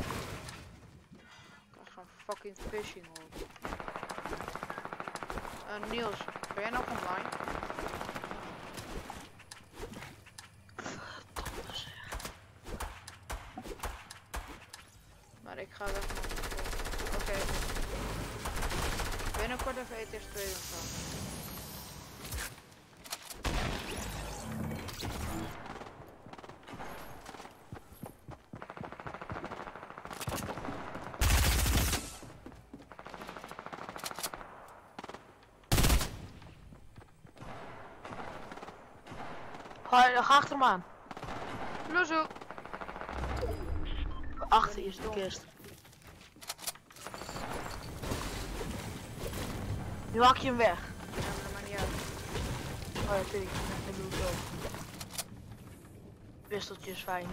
krijg zo'n fucking phishing op. Uh, Niels, ben jij nog online? Maar ik ga weg naar de Oké. Okay. Binnenkort even E T S twee doen gaan. Ga, ga achter hem aan. Loezoe. Achter je is de kist. Nu hak je hem weg. Ja, maar dat maakt niet uit. Oh ja, tuurlijk. Ik doe het zo. Pistoltje is fijn.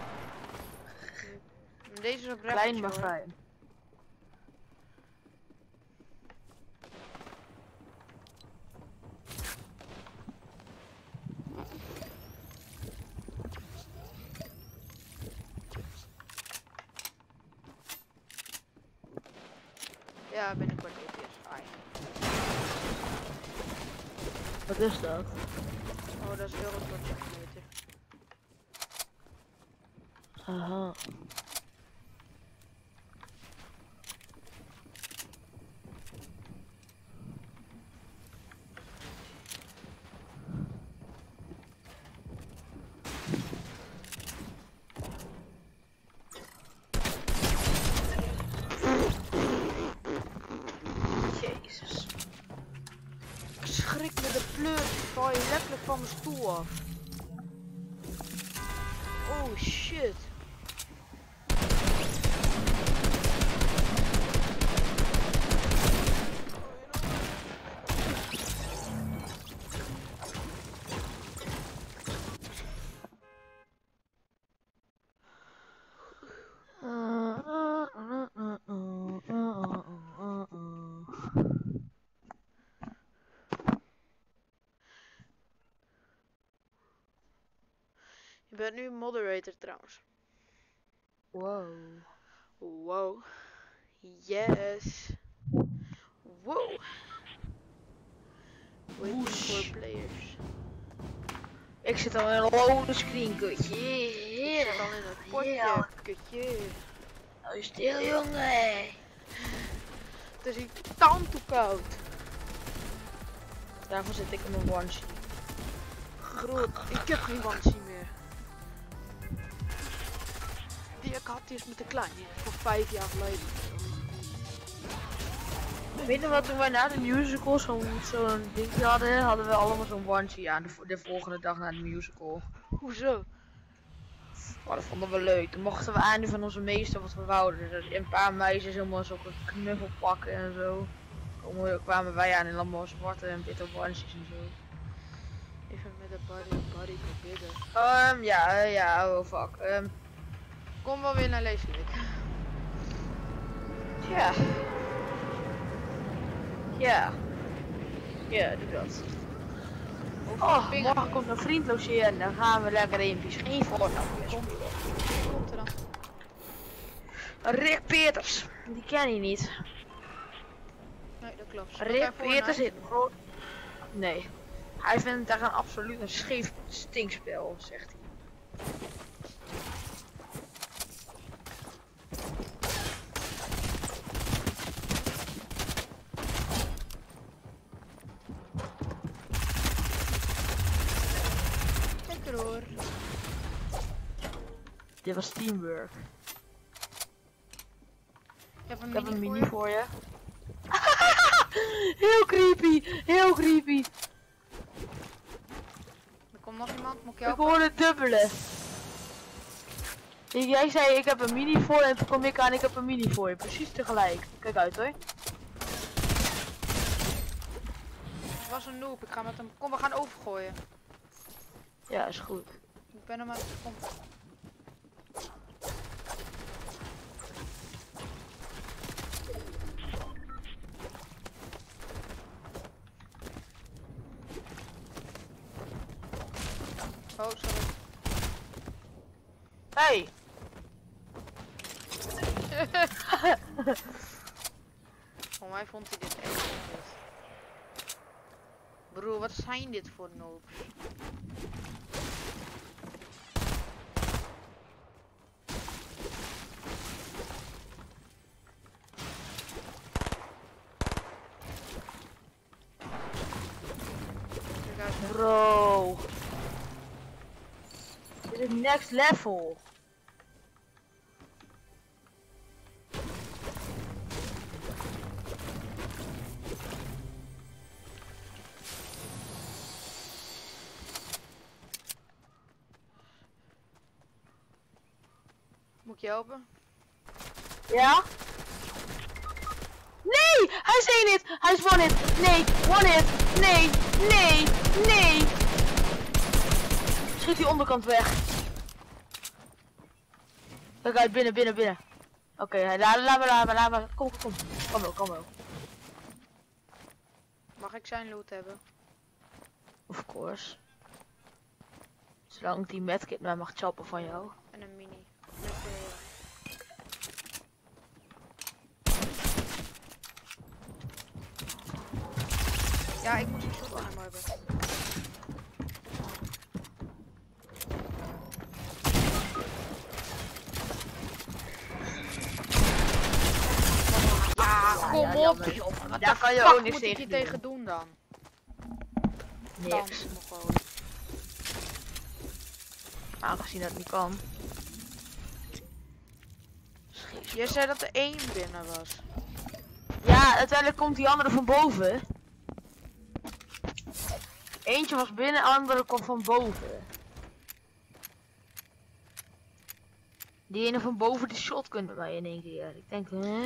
Deze is oprecht. Klein maar fijn. Ja, binnenkort dit is fijn. Wat is dat? Oh, dat is heel wat meter. Aha. Jezus. Ik schrik me de pleur. Ik val je letterlijk van mijn stoel af. Oh shit. Je bent nu moderator trouwens. Wow. Wow. Yes. Wow. Waiting for players. Ik zit al in een rode screen, kutje. Ik zit al in het potje, Ja. kutje. Nou je stil, jongen. Het is hier tand toe koud. Daarvoor zit ik in mijn onesie. Groot, ik heb geen wansie meer. Die ik had, die is me te klein. Die is voor vijf jaar geleden. Weet je wat, toen wij na de musical zo'n zo'n dingetje hadden, hadden we allemaal zo'n onesie aan de, de volgende dag na de musical. Hoezo? Oh, dat vonden we leuk. Toen mochten we aan van onze meester wat we wouden. Dus een paar meisjes helemaal zo'n knuffel pakken en zo. Toen kwamen wij aan in allemaal zwarte en witte onesies en zo. Even met de body, body proberen. Um, ja, uh, ja, oh fuck. Um, Kom wel weer naar Leesweek. ja. Ja. Ja, doe dat. Oh, morgen komt een vriend logeren en dan gaan we lekker eentjes. Geen voornamjes. Komt er dan? Rick Peters. Die ken je niet. Nee, dat klopt. Rick Peters is groot. Nee. Hij vindt het echt een absoluut een scheef stinkspel, zegt hij. Lekker hoor. Dit was teamwork. Ik heb een Ik heb een mini, mini voor je. Heel creepy, heel creepy. Er komt nog iemand, moet ik Ik helpen? hoorde dubbele. Jij zei ik heb een mini voor je en toen kom ik aan ik heb een mini voor je. Precies tegelijk. Kijk uit hoor. Het was een noob, ik ga met hem. Kom, we gaan overgooien. Ja, is goed. Ik ben hem aan het. Kom. Oh, sorry. Hey! Voor mij vond hij dit echt niet. Broer, wat zijn dit voor noobs? Kijk uit, hè. Bro. Dit is next level. je helpen? Ja? Nee! Hij is één hit! Hij is one hit! Nee! One hit! Nee! Nee! Nee! Schiet die onderkant weg. Kijk uit, binnen, binnen, binnen. Oké, okay, laat, laat me, laat me, laat me. Kom, kom, kom. Kom wel, kom wel. Mag ik zijn loot hebben? Of course. Zolang ik die medkit maar mag choppen van jou. En een mini. Met, uh... Ja, ik moet een shotgun ammo hebben. Ah, kom ja, op! jammer. Joh, wat Daar de kan je fuck ook niks moet ik tegen hier doen. tegen doen dan? Niks. Dan gewoon. Aangezien dat niet kan. Je zei dat er één binnen was. Ja, uiteindelijk komt die andere van boven. Eentje was binnen, de andere komt van boven. Die ene van boven die shotgun bij mij in één keer. Ik denk, hè?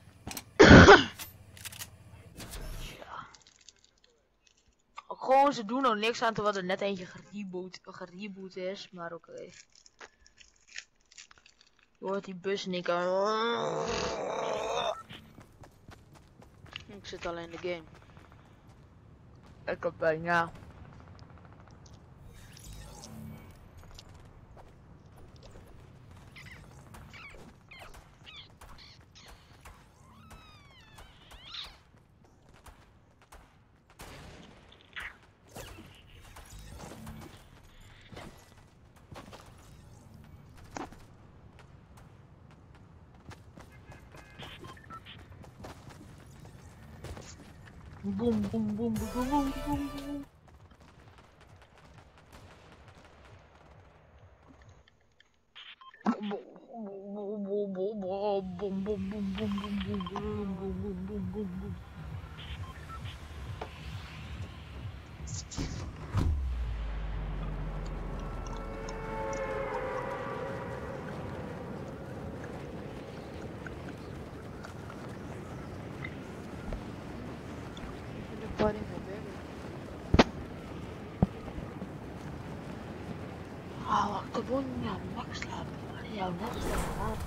Tja. Ook gewoon, ze doen er niks aan terwijl er net eentje gereboot, gereboot is, maar oké. Okay. Je hoort die bus nikken. Ik zit al in de game. Ik heb bijna. Boom, boom, boom, boom, boom, boom, boom. Body me, baby. Ah, gewoon jouw nek slapen. Jouw nek slapen.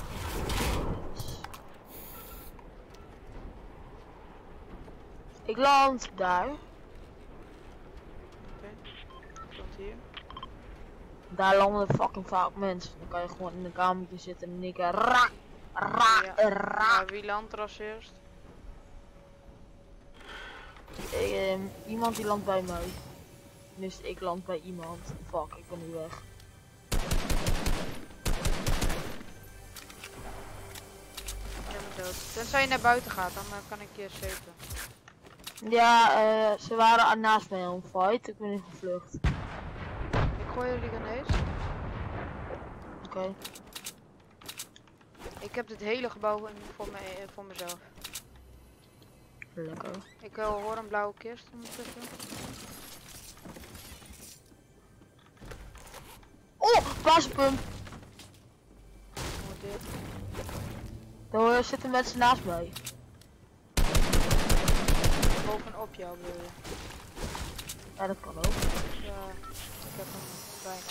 Ik land daar. Oké. Okay. Tot hier. Daar landen fucking vaak mensen. Dan kan je gewoon in een kamertje zitten en nikken. Ra, ra, Ja. ra. Ja, wie landt er als eerst? Eh, um, iemand die landt bij mij. Tenminste, ik land bij iemand. Fuck, ik ben nu weg. Jij bent dood. Tenzij je naar buiten gaat, dan uh, kan ik je saven. Ja, uh, ze waren aan naast mij om fight. Ik ben nu gevlucht. Ik gooi jullie grenades. Oké. Okay. Ik heb dit hele gebouw in, voor, me, voor mezelf. Lekker. Ik uh, hoor een blauwe kist ondertussen. Oh, paaspump. Wat dit? Daar zitten mensen naast mij. Bovenop jou bedoel je? Ja, dat kan ook. Ja, ik heb hem bijna.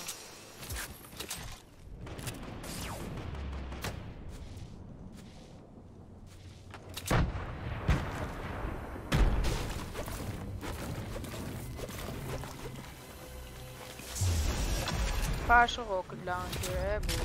Paarse rocket launcher, hè boy.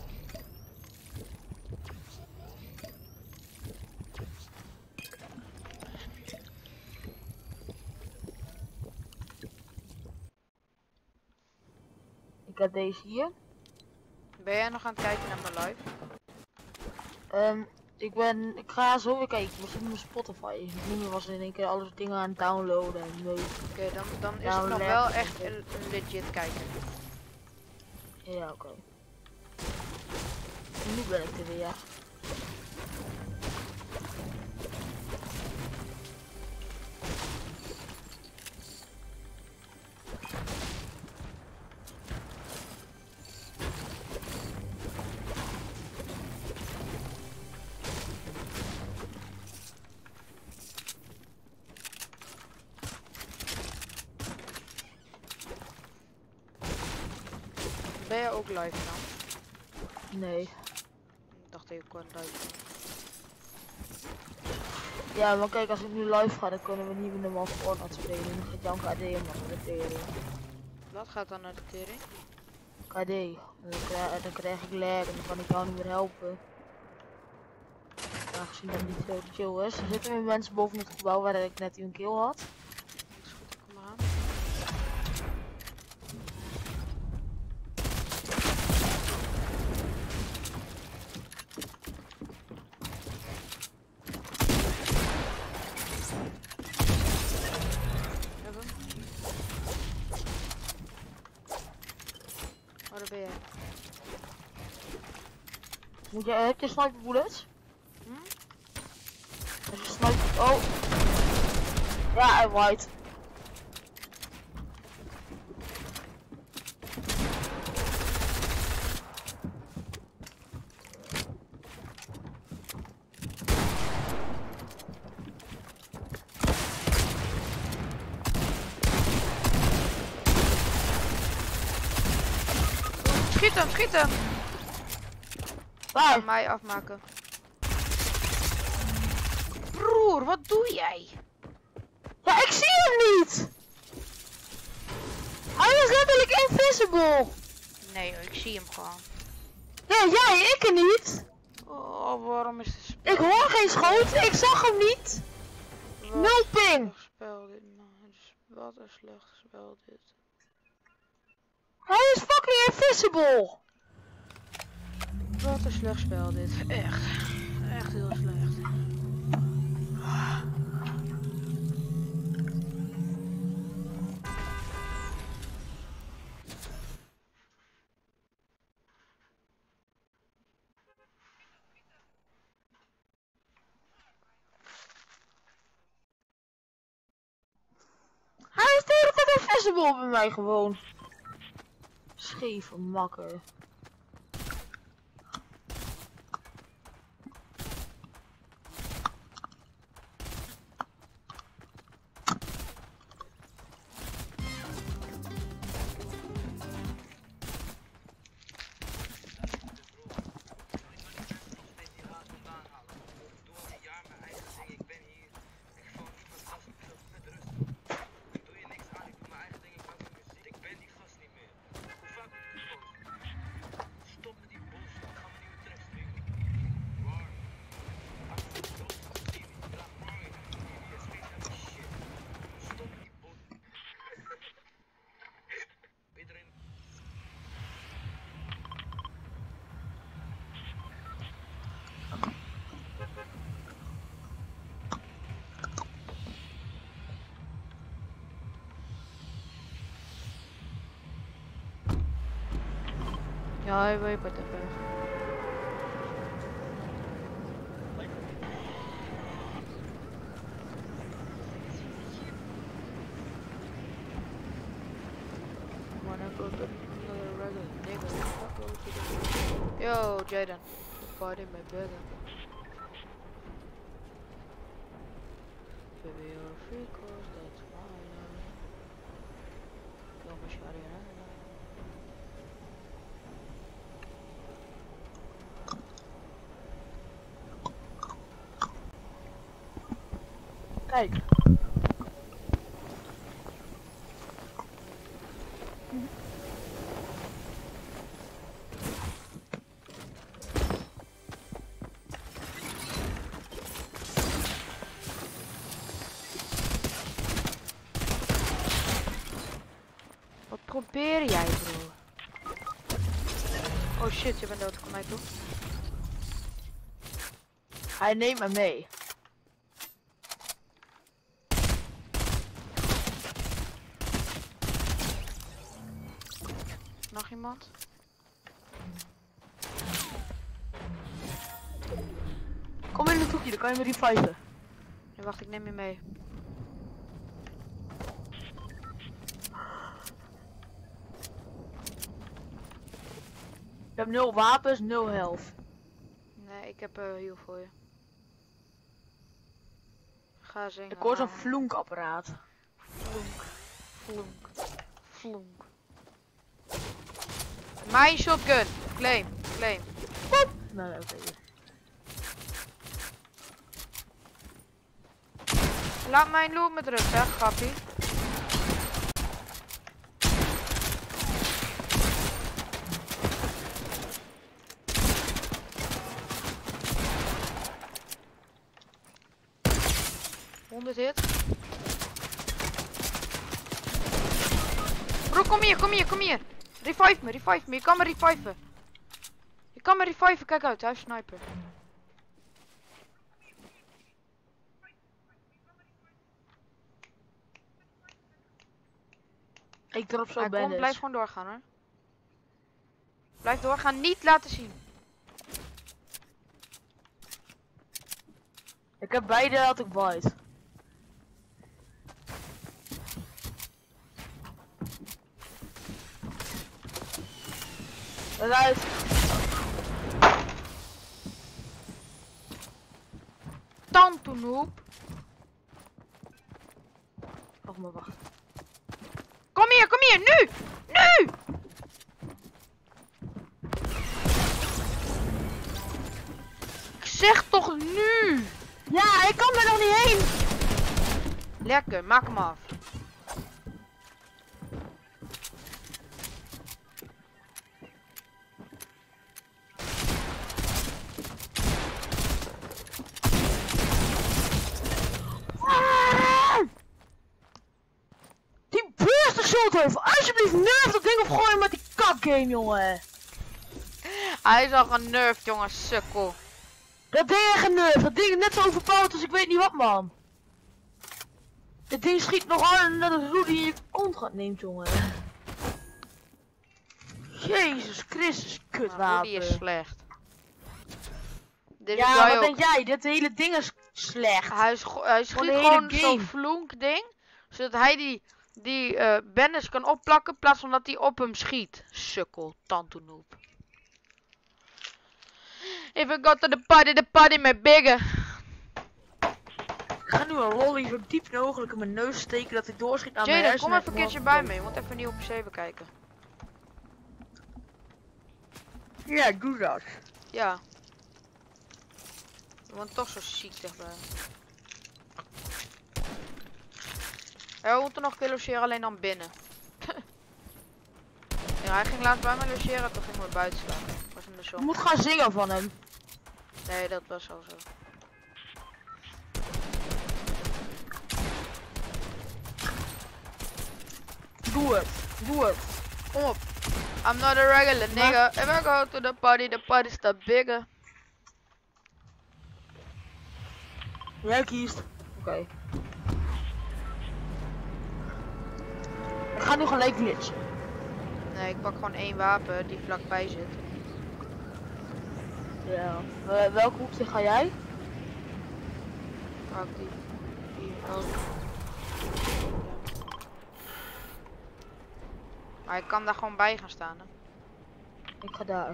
Ik heb deze hier. Ben jij nog aan het kijken naar mijn live? Um, ik ben, ik ga zo weer kijken. Ik was in mijn Spotify. Nu was in één keer alle dingen aan het downloaden en leuk. Oké, okay, dan, dan is Nou, het nog leuk. wel echt een, een legit kijken. Ja, oké. Okay. Nu ben ik er weer. jij ook live dan? Nee. Ik dacht ik kon live. Ja, maar kijk, als ik nu live ga, dan kunnen we niet meer normaal Fortnite spelen. Dan gaat Jan K D hem nog naar de tering. Wat gaat dan naar de tering? K D. En dan, krijg, dan krijg ik lag en dan kan ik jou niet meer helpen. Aangezien dat niet zo chill is. Er zitten weer mensen boven het gebouw waar ik net een kill had. Dat is goed, ik kom eraan. Hebben hem. Oh, daar ben jij. Moet je, heb je sniper bullets? Hm? Als je sniper... Oh! Ja, hij white. Schiet hem, schiet hem! Waar? Van mij afmaken. Broer, wat doe jij? Ja, ik zie hem niet! Hij is letterlijk invisible! Nee, ik zie hem gewoon. Ja, jij, ik niet! Oh, waarom is het spel? Ik hoor geen schoten, ik zag hem niet! Wat Nul een ping! slecht spel dit, man. Het is- Wat een slecht spel dit. Hij is fucking invisible! Wat een slecht spel dit. Echt. Echt heel slecht. Hij is de hele tijd invisible bij mij gewoon. Scheve makker. Ja, ik weet wat het is. Wanna go to another regular nigga? Fuck go to the- Yo, Jaden. Party my brother. Baby, you're a freak, 'cause that's my love. Yo, my shawty, huh? Kijk. Wat probeer jij, bro? Oh shit, je bent dood, kom mij toe. Hij neemt me mee. Nog iemand? Kom in het hoekje, dan kan je me reviven. Nee, wacht, ik neem je mee. Je hebt nul wapens, nul health. Nee, ik heb een uh, heal voor je. Ga zingen. Ik hoor zo'n ah. Mijn shotgun. Claim, claim. Nou, oké. Laat mijn loot met rust, hè, grappie. honderd hit. Bro, kom hier, kom hier, kom hier. Revive me, revive me. Je kan me reviven. Je kan me reviven, kijk uit, hij is sniper. Ik drop zo Hij bij komt, blijf gewoon doorgaan hoor. Blijf doorgaan, niet laten zien. Ik heb beide had ik white. Eruit. Tantoenoep. Wacht maar, wacht. Kom hier, kom hier, nu! Nu! Ik zeg toch nu! Ja, ik kan er nog niet heen. Lekker, maak hem af. Die burst shot heeft. Alsjeblieft, nerf dat ding of gooi hem met die kakgame, jongen. Hij is al genervd, jongen, sukkel. Dat ding echt genervd. Dat ding is net zo overpowered als ik weet niet wat, man. Dit ding schiet nog harder dan dat Rudy in je kont gaat neemt, jongen. Jezus Christus, kutwapen. Die is slecht. Deze Ja, guy wat ook. denk jij? Dit hele ding is slecht. Hij, is, hij schiet de hele gewoon zo'n game. flonk ding. Zodat hij die, die uh, banners kan opplakken. In plaats van dat hij op hem schiet. Sukkel, tantoenoep. If I go to the party, the party my bigger. Ik ga nu een lolly zo diep mogelijk in mijn neus steken dat ik doorschiet aan mijn Jaden, hersenen. kom even een keertje bij me. Je moet even nieuw P C bekijken. Ja, doe dat. Ja. Je bent toch zo ziek dichtbij. Ja, we moeten nog een keer logeren, alleen dan binnen. Ja, hij ging laatst bij me logeren, toen gingen we buiten staan. Was in de Je zon. moet gaan zingen van hem. Nee, dat was al zo. Doe het. Doe het. Kom op. I'm not a regular nigga. If I go to the party, the party's the bigger. Jij kiest. Oké. Okay. Ik ga nu gelijk glitchen. Nee, ik pak gewoon één wapen die vlakbij zit. Ja. Uh, welke hoekje ga jij? Pak die. Die ook. Maar ik kan daar gewoon bij gaan staan. Hè. Ik ga daar.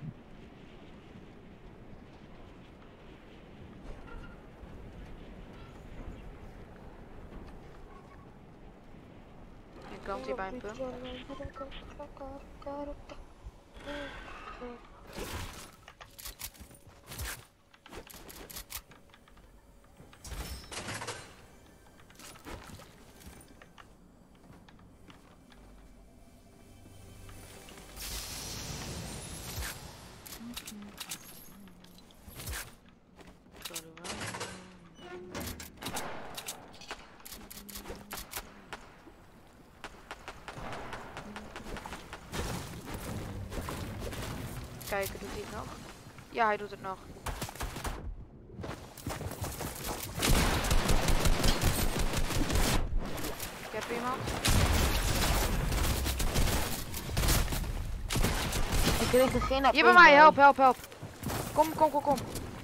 Je kan hier bij een punt. Kijken, doet hij het nog? Ja, hij doet het nog. Ik heb iemand. Ik kreeg er geen Hier bij mij, help, help, help. Kom, kom, kom, kom.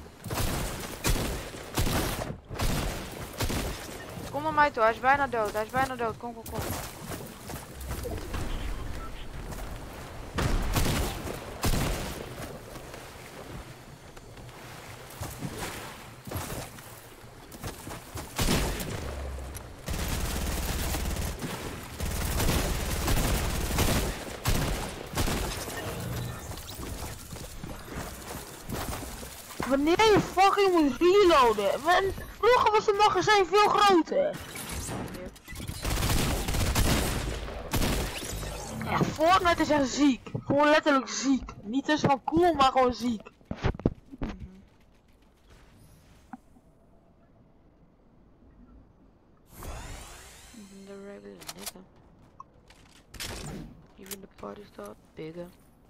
Kom naar mij toe, hij is bijna dood, hij is bijna dood. Kom, kom, kom. Wanneer je fucking moet reloaden. Man, vroeger was het magazijn veel groter. Ja, Fortnite is echt ziek. Gewoon letterlijk ziek. Niet eens van cool, maar gewoon ziek. The regular nigga. Even the party start bigger.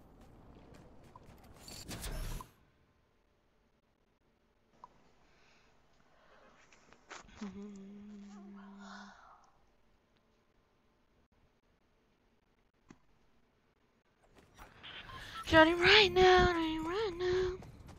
Johnny right now, Johnny right now.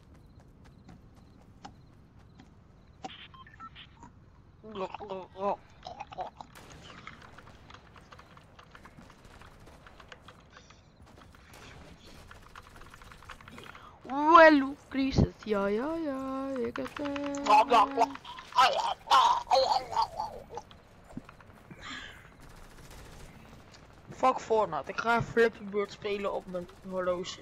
Well, crisis, ja, ja, ja, ik heb het. Fuck Fortnite, ik ga een Flappy Bird spelen op mijn horloge.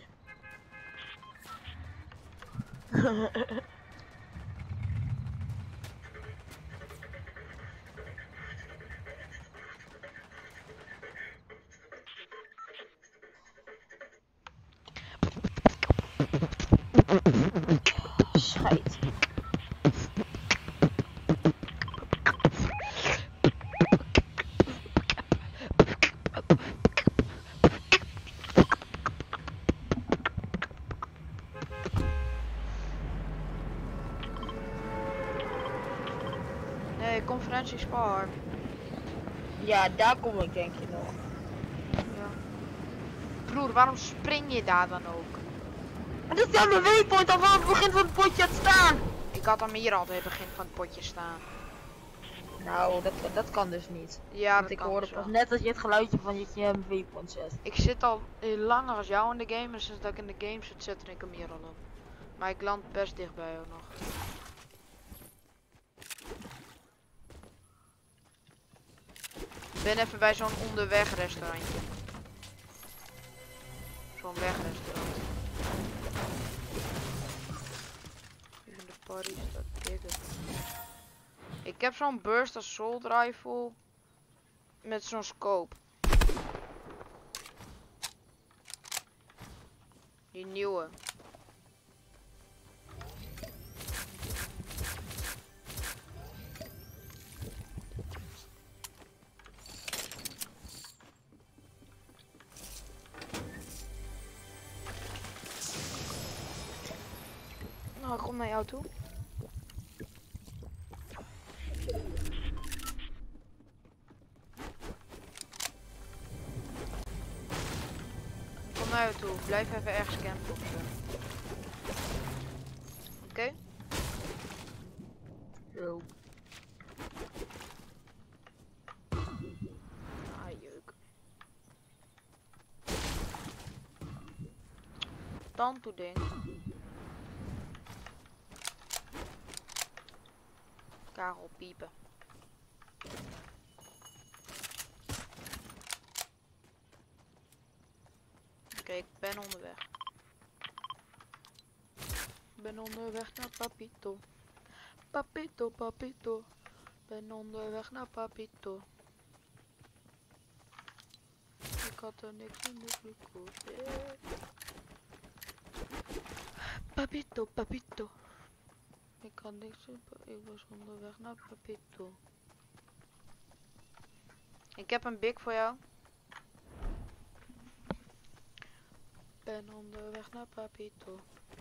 Scheid. Nee, conferentie Spar. Ja, daar kom ik denk je nog. Ja. Broer, waarom spring je daar dan ook? En dat is aan mijn waypoint al vanaf het begin van het potje had staan. Ik had hem hier al bij het begin van het potje staan. Nou, dat, dat kan dus niet. Ja, Want dat ik kan hoorde dus pas wel. net dat je het geluidje van je, je waypoint zet. Ik zit al heel langer als jou in de game en sinds dat ik in de game zit, zet ik hem hier al op. Maar ik land best dichtbij ook nog. Ik ben even bij zo'n onderweg restaurantje. Zo'n wegrestaurant. Even de party staat bigger. Ik heb zo'n burst assault rifle met zo'n scope. Die nieuwe. Nou, ik kom naar jou toe. Kom naar jou toe. Blijf even ergens campen of zo. Oké? Okay? Zo. Ah, jeuk. Dan toe ding. Karel piepen. Oké, okay, ik ben onderweg. Ik ben onderweg naar Papito. Papito, Papito. Ben onderweg naar Papito. Ik had er niks in de glucose. Papito, Papito. Ik had niks in, ik was onderweg naar Papito. Ik heb een big voor jou. Ben onderweg naar Papito.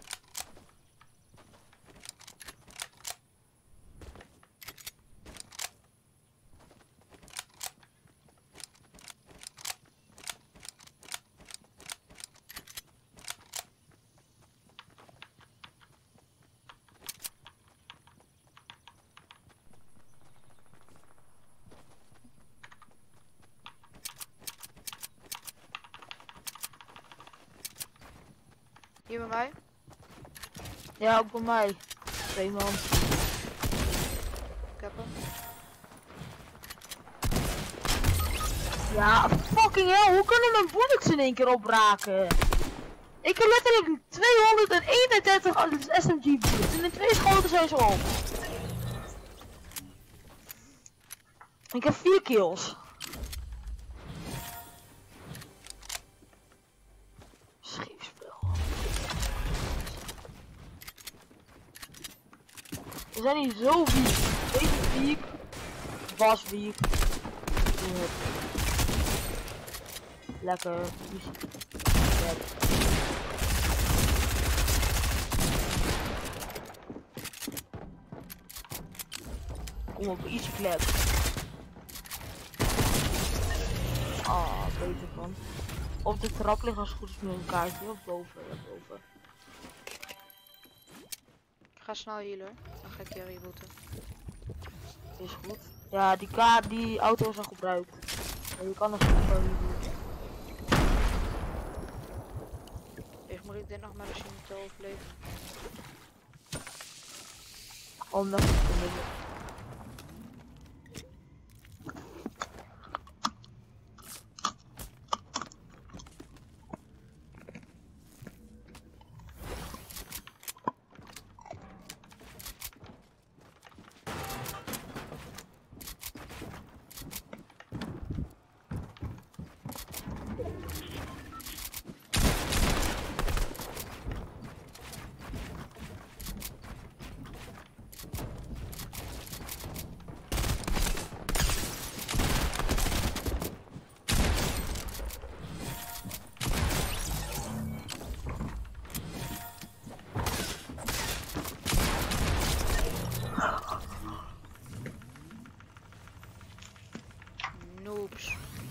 Hier bij mij? Ja, ook bij mij. Twee man. Ik heb hem. Ja, fucking hell, hoe kunnen mijn bullets in één keer opraken? Ik heb letterlijk tweehonderdeenendertig S M G bullets en in twee schoten zijn ze op. Ik heb vier kills. Schiefspel. We zijn hier zo weak. Deze weak. Was weak. Lekker. Kom op, easy clap. Ah, beter van. Op de trap liggen als het goed is met een kaartje. Of boven, ja, boven. Ik ga snel healen. Dan ga ik je rebooten. Is goed. Ja, die kaart, die auto is al gebruikt. Maar je kan nog gewoon rebooten. Echt, moet ik dit nog maar eens zien te overleven? Omdat het te Noobs.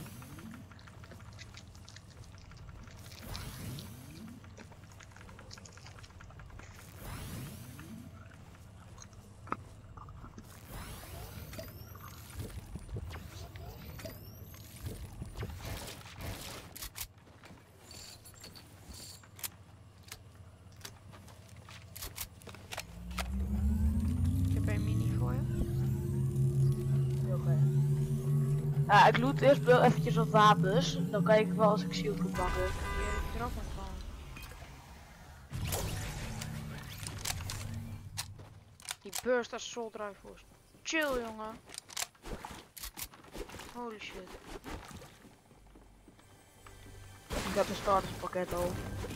Ik heb een mini voor je. Ja, ik loot eerst wel eventjes wat wapens. Dan kijk ik wel als ik shield kan pakken. Hier heb je er ook nog van. Die burst assault rifles. Chill, jongen. Holy shit. Ik heb een starterspakket al.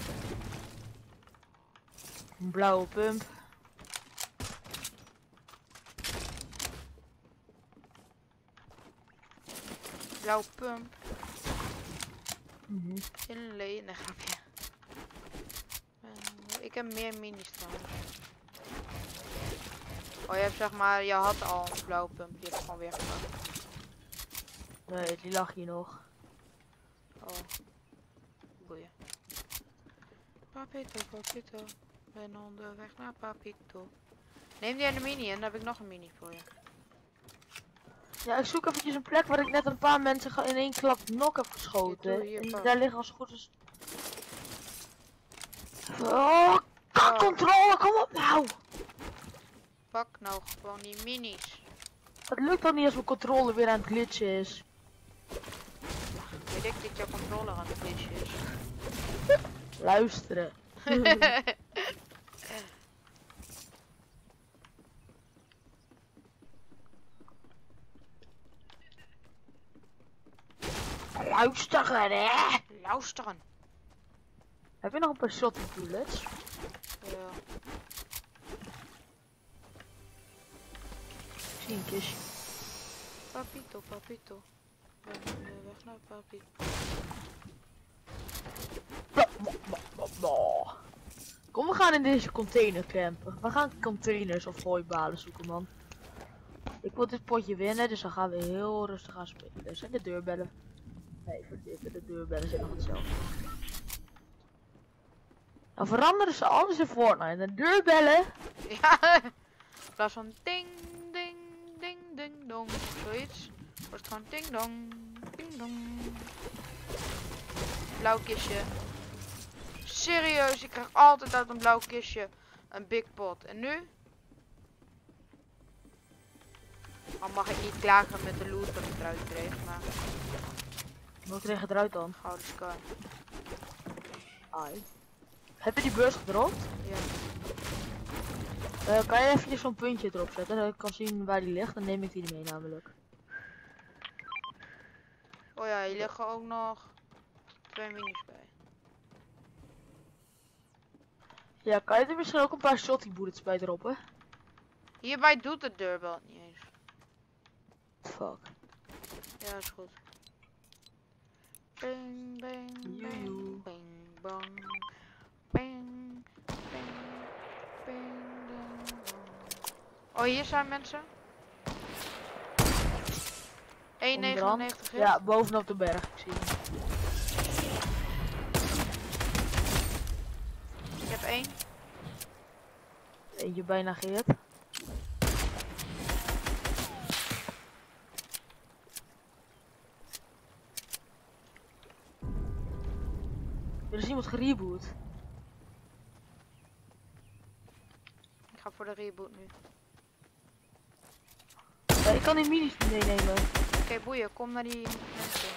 Een blauwe pump. Blauw pump. Mm-hmm. Inlay. Nee, grapje. Uh, ik heb meer minis trouwens. Oh, je hebt zeg maar, je had al een blauwe pump. Je hebt het gewoon weer gemaakt. Nee, die lag hier nog. Oh. Boeien. Papito, papito. Ben onderweg naar papito. Neem die ene mini en dan heb ik nog een mini voor je. Ja, ik zoek eventjes een plek waar ik net een paar mensen in één klap knock heb geschoten. Hier, hier, en pak. daar liggen als het goed is. Oh, kakcontrole, kom op nou! Pak nou gewoon die minis. Het lukt dan niet als mijn controle weer aan het glitchen is. Weet ik dat jouw controller aan het glitchen is. Luisteren. Luisteren, hè? Luisteren. Heb je nog een paar shotty bullets? Ja. Ik zie een kistje. Papito, papito. Ben onderweg naar papito. Kom, we gaan in deze container campen. We gaan containers of gooibalen zoeken, man. Ik wil dit potje winnen, dus dan gaan we heel rustig aan spelen. Er zijn de deurbellen. Nee, verdikken, de deurbellen zijn nog hetzelfde. Dan veranderen ze alles in Fortnite. De deurbellen. Ja. In plaats van ding, ding, ding, ding, dong. Zoiets. Wordt het gewoon ding, dong, ding, dong. Blauw kistje. Serieus, ik krijg altijd uit een blauw kistje een big pot. En nu? Al mag ik niet klagen met de loot dat ik eruit kreeg, maar Wat kreeg het eruit dan? gouden sky. Ai. Heb je die beurs gedropt? Ja. Uh, kan je even zo'n puntje erop zetten, dat ik kan zien waar die ligt, dan neem ik die mee namelijk. Oh ja, hier liggen ook nog twee minis bij. Ja, kan je er misschien ook een paar shotty bullets bij droppen? Hierbij doet de deurbel niet eens. Fuck. Ja, is goed. Bing, bing, bing, bing, bang. Bing, bing, bing, bing, bang. Oh, hier zijn mensen. één negenennegentig hit. Ja, bovenop de berg, ik zie je. Ik heb één. Eentje bijna geëerd. Er is iemand gereboot. Ik ga voor de reboot nu. Ja, ik kan die minis niet meenemen. Oké, okay, boeien, kom naar die mensen.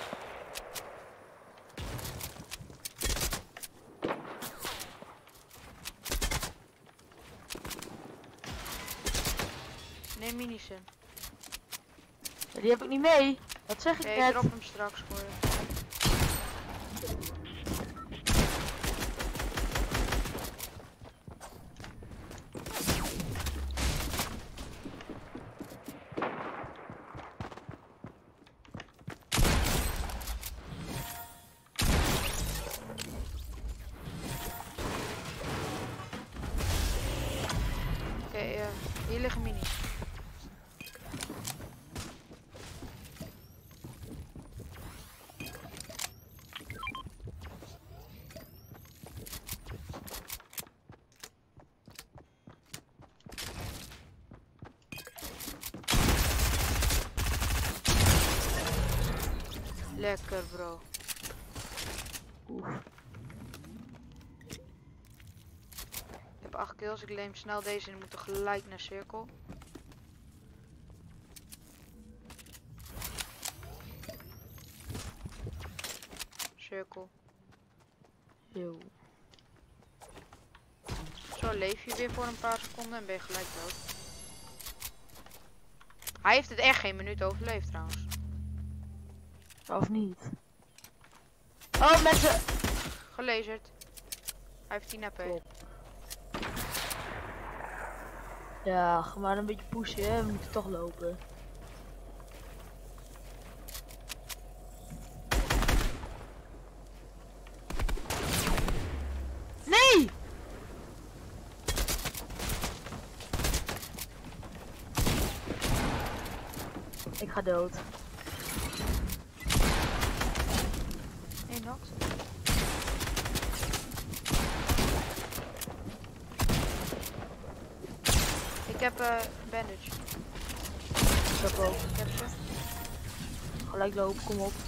Neem minis in. Ja, die heb ik niet mee. Dat zeg ik Okay, net. ik drop hem straks voor je. Oké, okay, uh, hier liggen minis. Lekker bro. Oef. Ik heb acht kills, ik neem snel deze en we moeten gelijk naar cirkel. Cirkel. Yo. Zo leef je weer voor een paar seconden en ben je gelijk dood. Hij heeft het echt geen minuut overleefd trouwens. Of niet? Oh, mensen! Gelezerd. Hij heeft tien H P. Top. Ja, ga maar een beetje pushen, hè. We moeten toch lopen. Nee! Ik ga dood. Eén knocked. Ik heb uh, bandage. Ik heb ook. Ik heb ze. Gelijk lopen, kom op.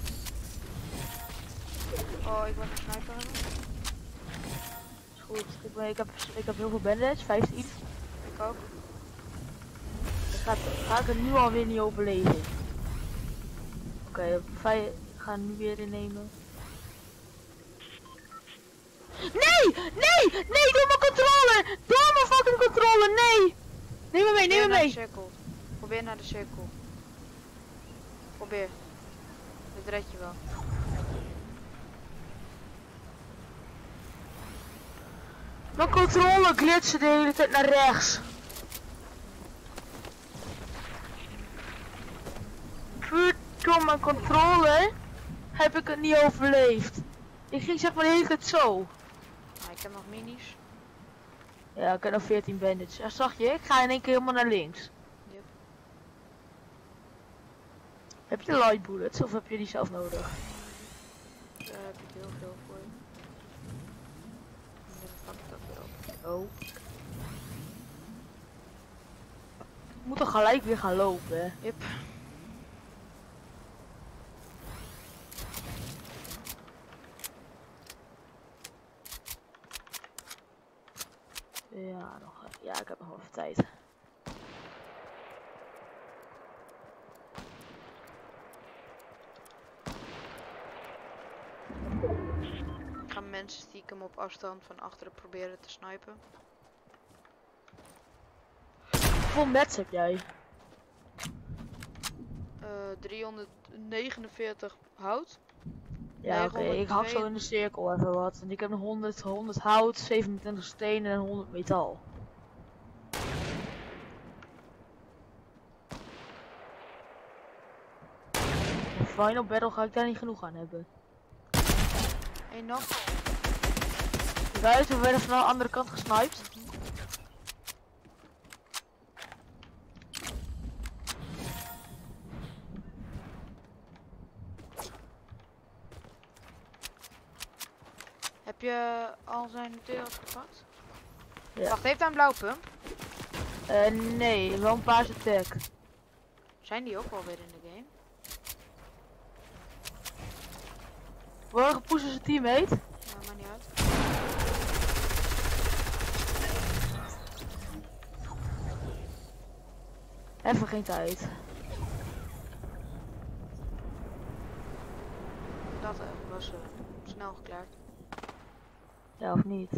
Oh, ik wil een sniper hebben. Is goed. Ik, ben, ik, heb, ik heb heel veel bandage, vijftien. Ik ook. Ik ga, ga ik het nu alweer niet overleven. Oké, okay, ik ga nu weer innemen. Nee! Nee! Nee! Doe mijn controller! Doe mijn fucking controller! Nee! Neem me mee, neem me mee! Cirkel. Probeer naar de cirkel. Probeer. Dit red je wel. Mijn controller glitsen de hele tijd naar rechts. Puur door mijn controller heb ik het niet overleefd. Ik ging zeg maar de hele tijd zo. Ah, ik heb nog minis. Ja, ik heb nog veertien bandage. Ja, zag je? Ik ga in één keer helemaal naar links. Yep. Heb je light bullets of heb je die zelf nodig? Daar heb ik heel veel voor je. En dan pak ik dat weer op. Oh. Ik moet toch gelijk weer gaan lopen, hè? Yep. Ja, nog, ja, ik heb nog wel even tijd. Ik ga mensen stiekem op afstand van achteren proberen te snipen. Hoeveel mets heb jij? Uh, driehonderdnegenenveertig hout. Ja, oké, ik hak zo in de cirkel even wat. En ik heb nog honderd, honderd hout, zevenentwintig stenen en honderd metaal. In Final Battle ga ik daar niet genoeg aan hebben. Eén nog. Eruit, we werden van de andere kant gesniped. Heb je al zijn materials gepakt? Ja. Wacht, heeft hij een blauwe pump? Uh, nee, wel een paarse tag. Zijn die ook alweer in de game? Worden gepusht als een teammate? Ja, maakt niet uit. Even geen tijd. Dat uh, was uh, snel geklaard. Ja, of niet?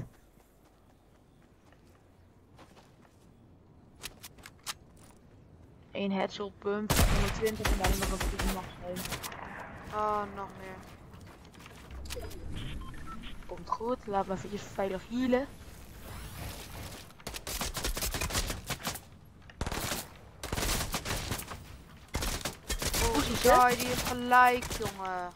Eén headshot pump, honderdtwintig en dan nog een goede max heen. Oh, nog meer. Komt goed, laat me eventjes veilig healen. Oh, die, die heeft gelijk, jongen.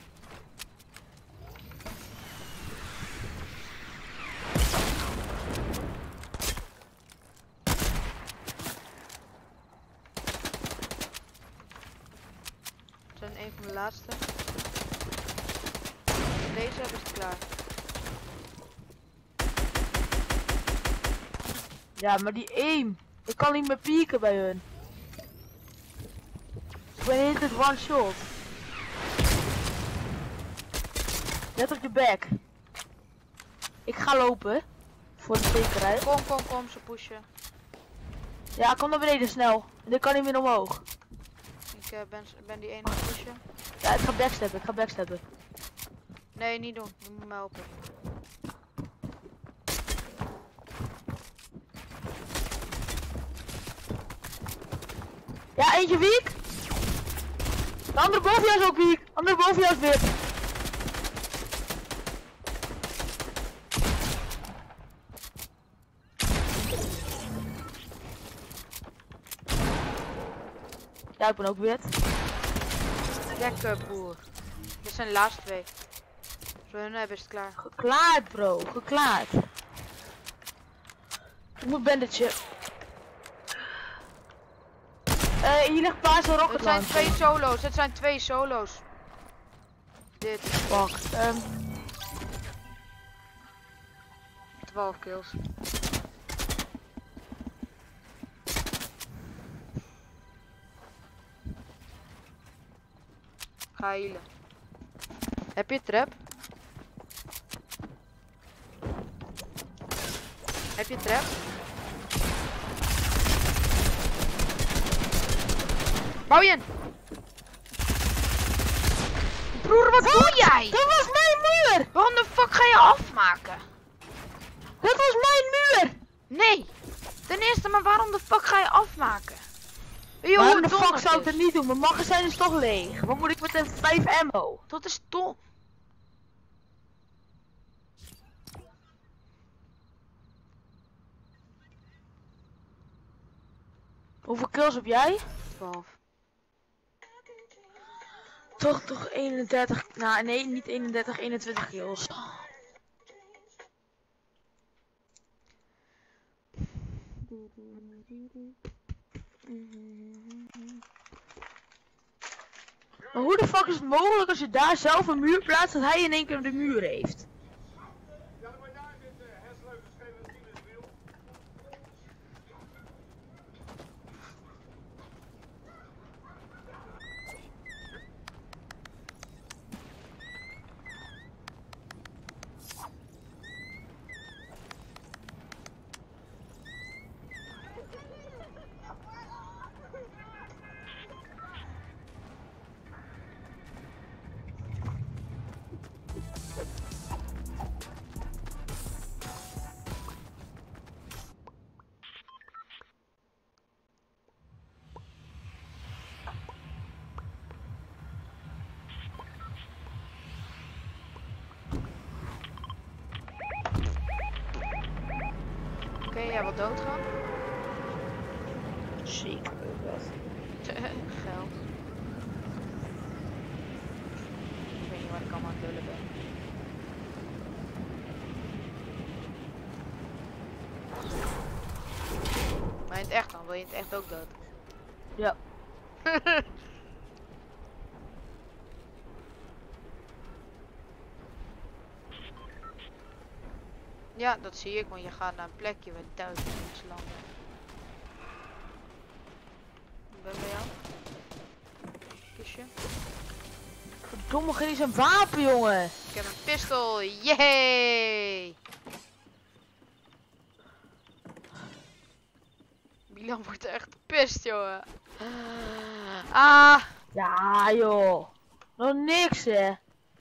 Het zijn een van de laatste. Deze hebben ze klaar. Ja, maar die aim. Ik kan niet meer pieken bij hun. Ik ben hit het one shot. Let op je back. Ik ga lopen. Voor de zekerheid. Kom, kom, kom, ze pushen. Ja, kom naar beneden snel. En ik kan niet meer omhoog. Ik uh, ben, ben die ene aan het pushen. Ja, ik ga backstappen. Ik ga backstappen. Nee, niet doen. Je moet me helpen. Ja, eentje weak. De andere boven jou is ook weak. De andere boven jou is wit. Ja, ik ben ook wit. Lekker, broer. Dit zijn de laatste twee. Zo hun hebben is het klaar. Geklaard, bro. Geklaard. Ik moet bandetje. Eh, hier ligt paarse rocket Het zijn launcher. twee solo's. Het zijn twee solo's. Dit. Fuck. Um, twaalf kills. Ga healen. Heb je trap? Heb je trap? Bouw je in! Broer, wat doe jij? dat was mijn muur! Waarom de fuck ga je afmaken? Dat was mijn muur! Nee! Ten eerste, maar waarom de fuck ga je afmaken? Weet je Waarom hoe de dom fuck dat zou ik is? het niet doen? Mijn magazijn is toch leeg. Wat moet ik met een vijf ammo? Dat is dom. Hoeveel kills heb jij? twaalf. Toch, toch eenendertig. Nou, nee, niet eenendertig, eenentwintig kills. Maar hoe de fuck is het mogelijk als je daar zelf een muur plaatst dat hij in één keer de muur heeft? jij wel doodgaan? Zeker dat. Geld. Ik weet niet wat ik allemaal aan het lullen ben. Maar in het echt dan? Wil je in het echt ook dood? Ja. Ja, dat zie ik, want je gaat naar een plekje met duizend mensen landen. Ik ben bij jou. Kistje. Verdomme, geen eens een wapen, jongen. Ik heb een pistool. Yay! Milan wordt echt gepist, jongen. Ah! Ja, joh. Nog niks, hè.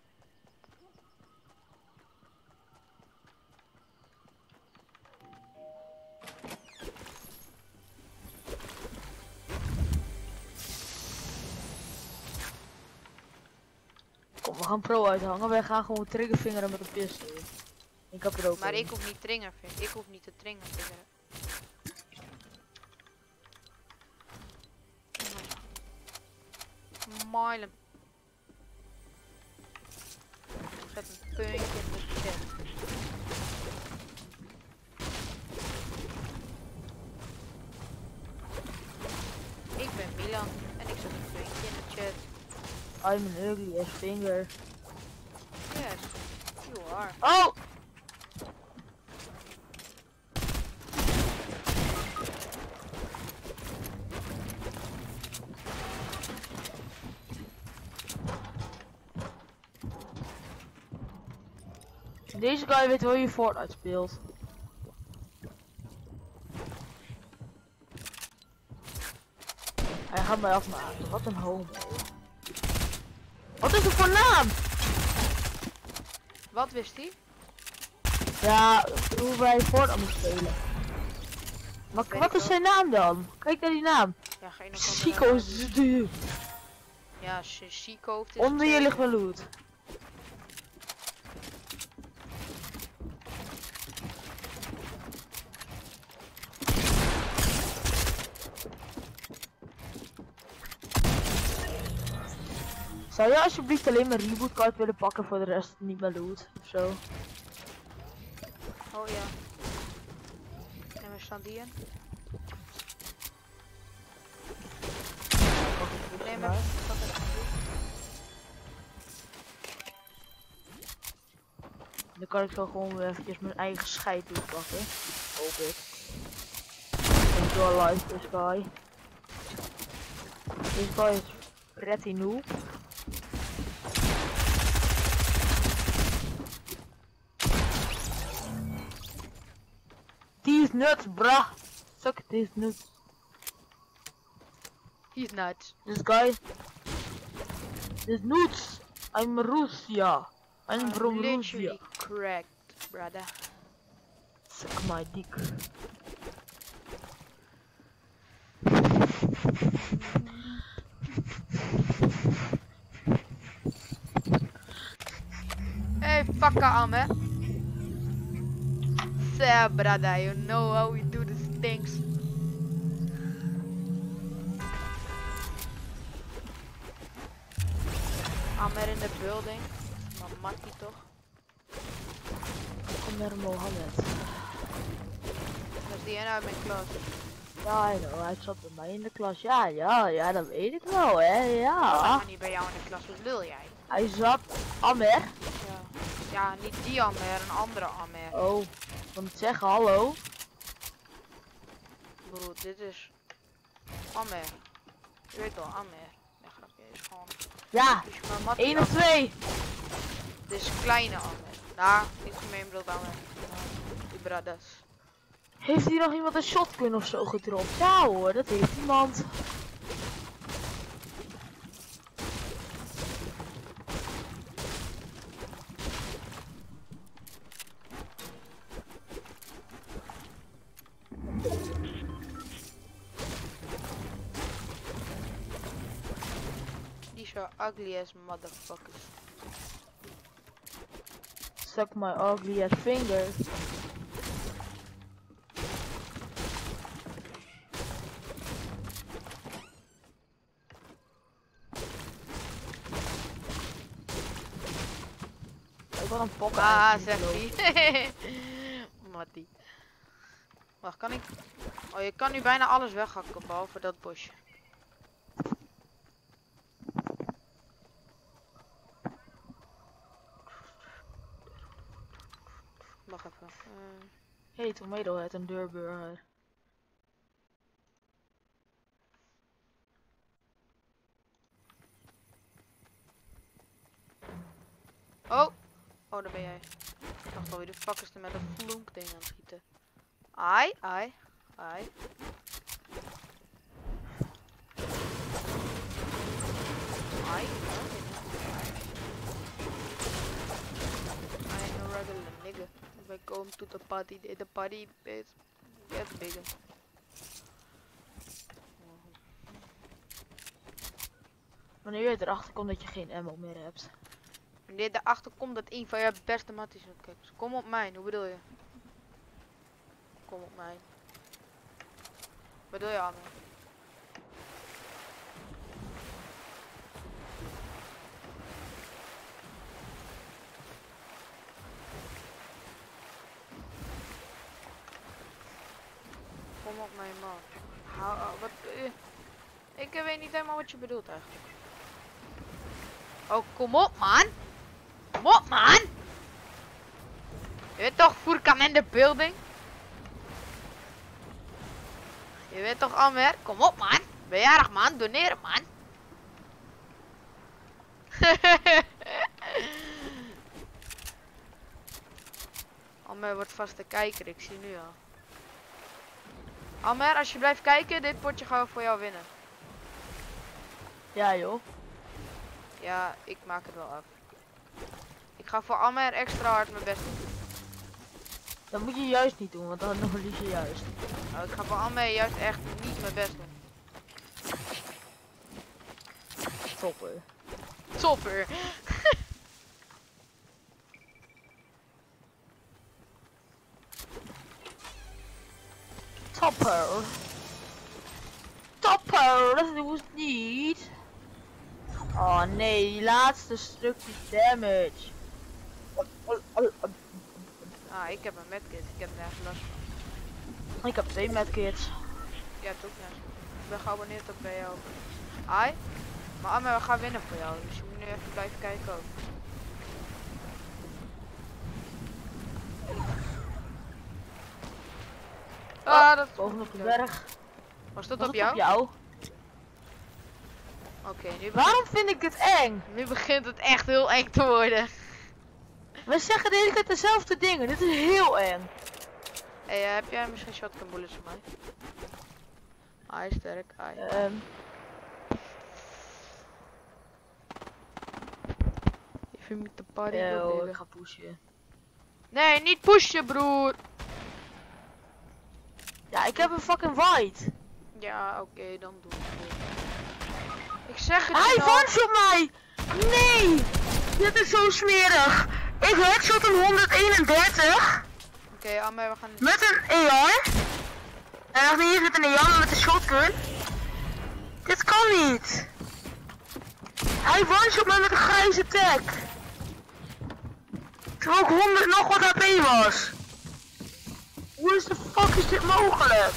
Kom, we gaan pro uithangen. Wij gaan gewoon triggervingeren met een pistool. Ik heb er ook Maar een. ik hoef niet trigger, ik hoef niet te trigger. Milen. Zet een puntje in de chat. Ik ben Milan en ik zet een puntje in de chat. I'm an ugly ass finger. Yes, you are. Oh! Deze guy weet wel hoe je Fortnite speelt. Hij gaat mij afmaken. Wat een homo. Wat is er voor naam? Wat wist hij? Ja, hoe wij Fortnite moeten spelen. Maar Weet wat ik is wel. zijn naam dan? Kijk naar die naam. Ja, geen of Chico andere- is de. Ja, Chico heeft het Onder je zeker. ligt wel loot. Zou je alsjeblieft alleen mijn reboot card willen pakken voor de rest niet meer loot of zo? Oh ja. En waar staan die in? Nee, maar wat heb ik Dan kan ik zo gewoon weer eventjes mijn eigen scheid pakken. Hoop ik. Ik doe live this guy. This guy is pretty noob. These nuts, bruh. Suck these nuts. He's nuts. This guy. These nuts. I'm Russia. I'm I'm from Russia. literally cracked, brother. Suck my dick. Hey, fucker Amme. So, brother, you know how we do these things. Amer in de building. Maar Mattie toch? Kom naar Mohammed. Dat is die ene uit mijn klas. Ja, I know, hij zat bij mij in de klas. Ja, ja, ja, dat weet ik wel, hè. Oh, Ja. maar niet bij jou in de klas, wat lul jij? Hij zat Amer. Ja. Ja, niet die Amer, een andere Amer. Oh, ik wil het zeggen, hallo. Broer, dit is Amer. Je weet wel, Amer. Nee, grapje, is gewoon... Ja, Is maar Mattie één of Amer. twee. Dit is kleine Amer. Nou, niet gemeen bedoeld Amer. Die brothers. Heeft hier nog iemand een shotgun of zo gedropt? Ja hoor, dat heeft iemand. These are ugly as motherfuckers. Suck my ugly ass finger. Ik wil een pokken. Ah, zegt hij. Mattie. Wacht, kan ik... Oh, je kan nu bijna alles weghakken, behalve dat bosje. Wacht even. Uh... Hey, tomato het een deurburger. Oh! Oh, daar ben jij. Ik dacht al, wie de fuck is er met een vloek ding aan het schieten? Ai, ai, ai. Ai. I ain't no regular nigga. If I come to the party, the party is gets bigger. Wanneer je erachter komt dat je geen ammo meer hebt. Wanneer je erachter komt dat een van je beste matties is. Kijk, dus kom op mijn, hoe bedoel je? Kom op mijn. Wat bedoel je allemaal? Kom op mijn man. Hou, oh, wat, uh, ik weet niet helemaal wat je bedoelt eigenlijk. Oh, kom op man. Kom op man. Je weet toch, Furkan in de building? Je weet toch, Amer? Kom op man. Bejaardig man, doneren man. Amer wordt vast de kijker, ik zie nu al. Amer, als je blijft kijken, dit potje gaan we voor jou winnen. Ja joh. Ja, ik maak het wel af. Ik ga voor Amer extra hard mijn best doen. Dat moet je juist niet doen, want dan verlies je juist. Nou, ik ga voor Amer juist echt niet mijn best doen. Topper. Topper. Topper. Topper, dat doen we niet. Oh nee, die laatste stukje damage. Ah, ik heb een medkit. Ik heb nergens last van. Ik heb twee medkits. Jij hebt ook nergens. Ik ben geabonneerd op bij jou. Ai. Maar Amer, we gaan winnen voor jou. Dus je moet nu even blijven kijken ook. Ah, dat Boven op de berg. Was dat Was op het jou? op jou? Oké, okay, nu, Waarom vind ik het eng? nu begint het echt heel eng te worden. We zeggen de hele tijd dezelfde dingen. Dit is heel eng. Hey, uh, heb jij misschien shotgun bullets voor mij? Ai, sterk. Ai. Um, If you meet the party, yo, go, ik baby. ga pushen. Nee, niet pushen, broer. Ja, ik heb een fucking white. Ja, oké, okay, dan doe het. Ik zeg het Hij je al. vangt op mij! Nee! Dit is zo smerig. Ik headshot een honderdeenendertig. Oké, okay, Amer, we gaan... Met een A R. En achter hier zit een A R met een shotgun. Dit kan niet. Hij one-shot mij met een grijze tag. Terwijl ik honderd nog wat H P was. Hoe is de fuck is dit mogelijk?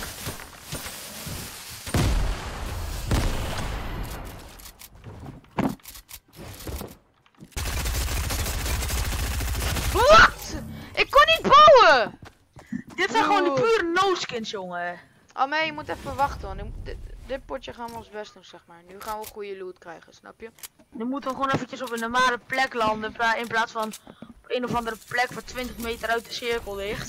Wat? Ik kon niet bouwen! Dit zijn gewoon de pure no-skins, jongen. Amer, je moet even wachten, want nu- dit, dit potje gaan we ons best doen, zeg maar. Nu gaan we goede loot krijgen, snap je? Nu moeten we gewoon eventjes op een normale plek landen, pra- in plaats van op een of andere plek waar twintig meter uit de cirkel ligt.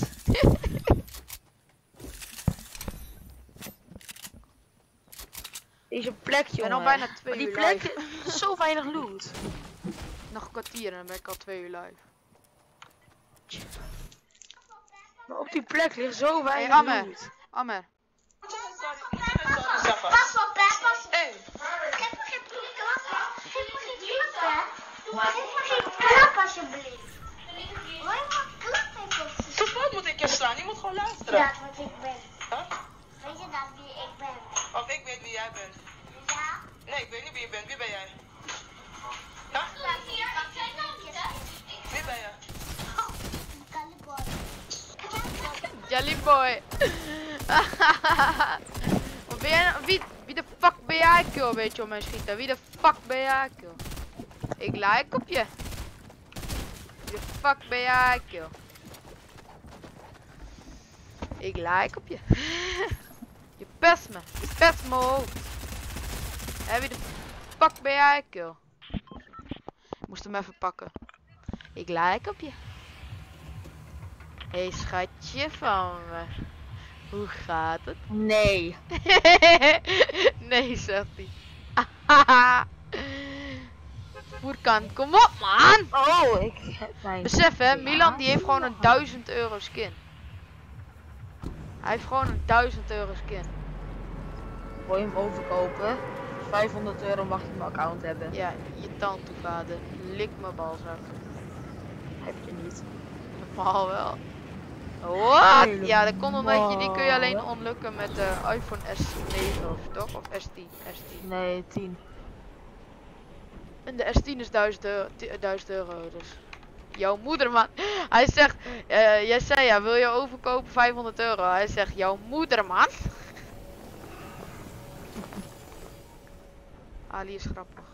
Deze plek, Ik ben jongen. al bijna twee Maar die uur plek live. is zo weinig loot. Nog een kwartier en dan ben ik al twee uur live. Maar op die plek ligt zo weinig Hey, Amer. loot. Amer. Pas op, hè, pas op. Hey. Geef me geen klap. Geef me geen klap, hè. Geef me geen klap, alsjeblieft. Waar je maar klap heeft. Zo fout moet ik je slaan, je moet gewoon luisteren. Ja, wat ik ben. Huh? Weet je dat wie ik ben? Of ik weet wie jij bent. Ja? Nee, ik weet niet wie je bent. Wie ben jij? Huh? Wie ben je? Jelly boy. ben jij, wie, wie de fuck ben jij, kill? Weet je om mij schieten? Wie de fuck ben jij, kill? Ik like op je. Wie de fuck ben jij, kill? Ik like op je. Je pest me. Je pest me hoofd. Hé, wie de fuck ben jij, kill? Ik moest hem even pakken. Ik like op je. Hé, hey, schatje van me. Hoe gaat het? Nee. Nee, zegt hij. Voerkant, kom op, man! Oh, ik heb mijn... Besef, hè, Milan die heeft gewoon een duizend euro skin. Hij heeft gewoon een duizend euro skin. Wil je hem overkopen? vijfhonderd euro mag je mijn account hebben. Ja, je tandtoevader. Lik mijn balzak. Heb je niet. Normaal wel. Wat? Ja, dat komt omdat je die kun je alleen onlukken met de iPhone S negen of toch? Of S tien? S tien. Nee, tien. En de S tien is duizend euro, duizend euro dus. Jouw moeder, man. Hij zegt, uh, jij zei ja, wil je overkopen vijfhonderd euro? Hij zegt, jouw moeder, man. Ali is grappig.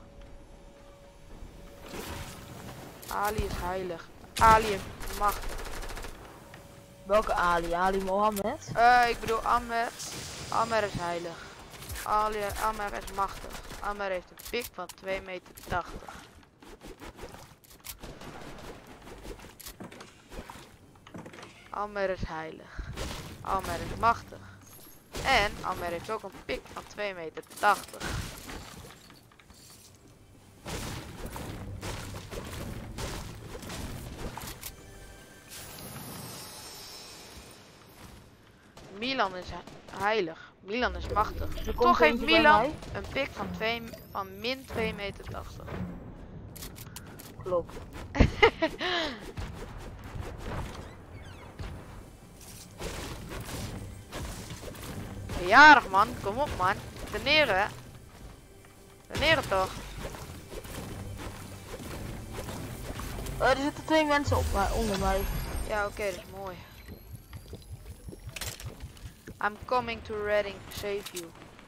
Ali is heilig. Ali is machtig. Welke Ali? Ali Mohammed? Uh, ik bedoel Amer. Amer is heilig. Ali, Amer is machtig. Amer heeft een pik van twee meter tachtig. Amer is heilig. Amer is machtig. En Amer heeft ook een pik van twee meter tachtig. Milan is heilig. Milan is machtig. Toch heeft Milan een pik van, twee, van min twee meter tachtig. Klopt. Jarig, man, kom op, man. Teneren. Teneren toch. Uh, er zitten twee mensen op mij, onder mij. Ja, oké, okay, dat is mooi. I'm coming to Reading to save you.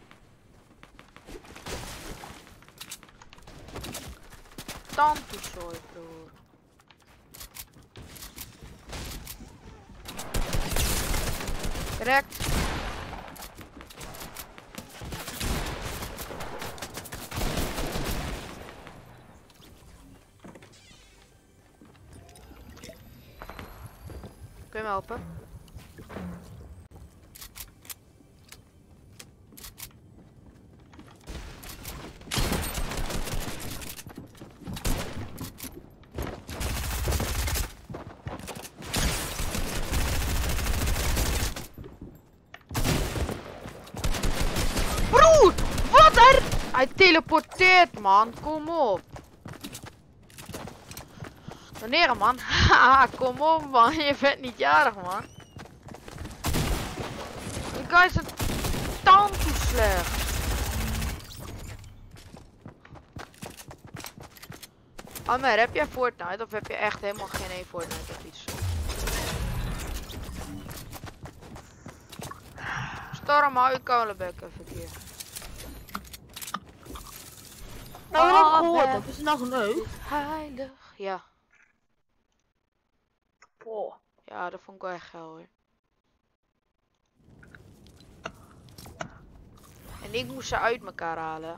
Tantoezooi, broer. Correct. Kun je me helpen? Broer, wat er? Hij teleporteert, man. Kom op. Wanneer, man? Haha, kom op, man. Je bent niet jarig, man. Die guy is een tandtoe slecht. Amer, heb jij Fortnite of heb je echt helemaal geen één Fortnite of iets? Storm, hou je kolenbek even hier. Nou, ik heb gehoord, dat is nog leuk. Heilig, ja. Oh. Ja, dat vond ik wel echt geil, hoor. En ik moest ze uit elkaar halen.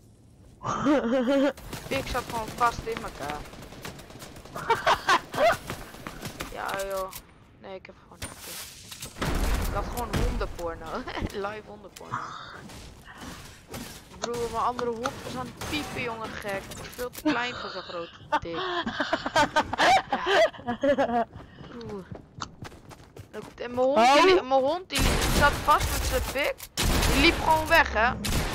Ik zat gewoon vast in elkaar. Ja joh. Nee, ik heb gewoon niet. Ik had gewoon hondenporno. Live hondenporno. Broer, mijn andere hond was aan het piepen, jongen, gek. Het is veel te klein voor zo'n groot dik. Ja. Broer. En mijn hond, die, mijn hond die zat vast met zijn pik. Die liep gewoon weg, hè.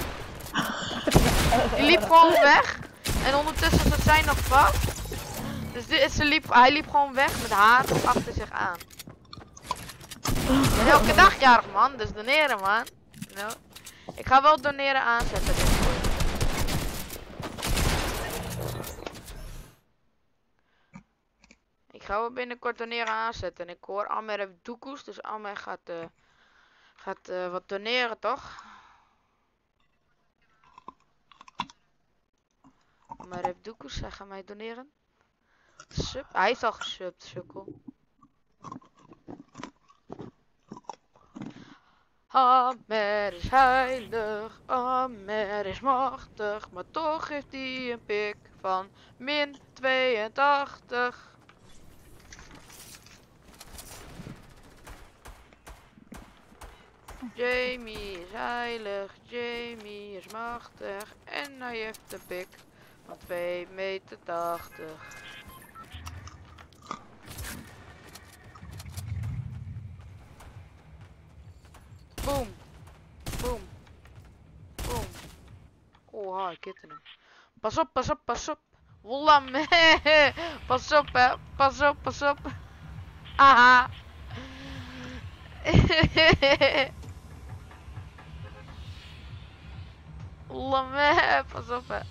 Die liep gewoon weg. En ondertussen zat zij nog vast. Dus dit, ze liep, hij liep gewoon weg met haar achter zich aan. En elke dag jarig, man. Dus doneren, man. No. Ik ga wel doneren aanzetten. Dit Ik ga gaan we binnenkort doneren aanzetten. En ik hoor Amer heeft doekoes, dus Amer gaat, uh, gaat uh, wat doneren, toch? Amer heeft doekoes, hij gaat mij doneren. Sub, hij is al gesubt, sukkel. Amer is heilig, Amer is machtig, maar toch heeft hij een pik van min tweeëntachtig. Jamie is heilig, Jamie is machtig en hij heeft een pik van twee meter tachtig. Boom, boom, boom. Oh, ha, ik hitte hem. Pas op, pas op, pas op. Wollam, pas op, hè. Pas op, pas op. Aha. Wollam, pas op, hè.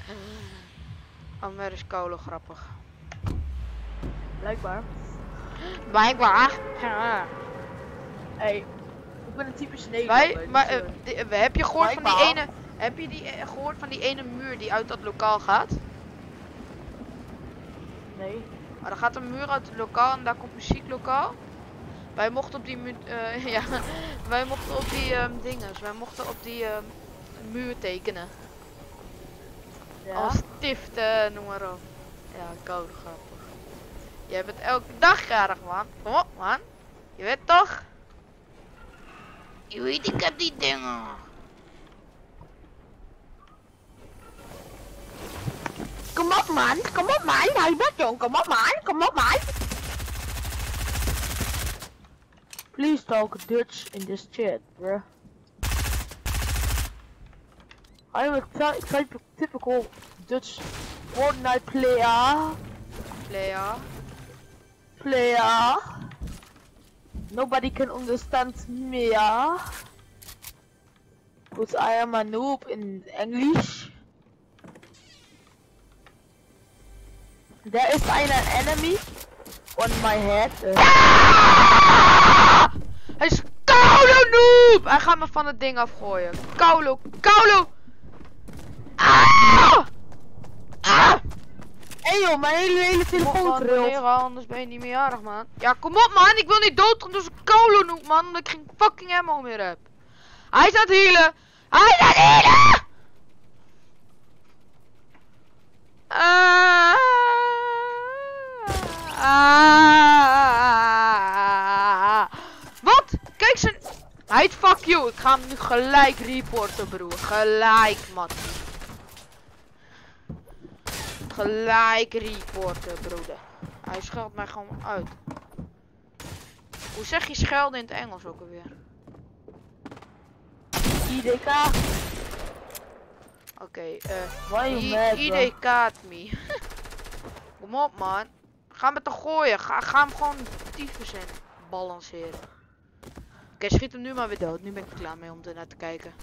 Amer is koude grappig. Blijkbaar. Blijkbaar. Ja. Hey, ik ben een typische Nederlander. Wij, maar, dus, uh, uh, die, heb je gehoord van die blijkbaar. ene, heb je die uh, gehoord van die ene muur die uit dat lokaal gaat? Nee. Maar er gaat een muur uit het lokaal en daar komt muzieklokaal. Wij mochten op die muur, uh, ja, wij mochten op die um, dingen, wij mochten op die um, muur tekenen. Ja. Als stift, uh, noem maar op. Ja, koude grappig. Jij bent elke dag jarig, man. Kom op, man. Je weet toch? Je weet, ik heb die dingen. Kom op man, kom op man, hij bent jong, kom op man, kom op man. Please talk Dutch in this chat, bruh. I'm a typical Dutch Fortnite player. Player. Player. Nobody can understand me. But I am a noob in English. There is an enemy on my head. Uh. Ah! Hij is koude noob! Hij gaat me van het ding afgooien. Koulo, koulo! Ah! Ah! Hé joh, mijn hele, hele telefoon trilt. Anders ben je niet meer jarig, man. Ja, kom op, man. Ik wil niet doodgaan door zo'n koulo noob, man. Omdat ik geen fucking ammo meer heb. Hij is aan het healen. Hij is aan het healen! Ah! Ah! Wat? Kijk zijn... Hij heet fuck you. Ik ga hem nu gelijk reporten, broer. Gelijk, man. Gelijk reporten, broeder. Hij scheldt mij gewoon uit. Hoe zeg je schelden in het Engels ook alweer? I D K. Oké, okay, eh... Why you I mad, bro? D K'd me. Kom op, man. Ga me toch gooien. Ga, ga hem gewoon tyfus in balanceren. Oké, okay, schiet hem nu maar weer dood. Nu ben ik er klaar mee om ernaar te kijken.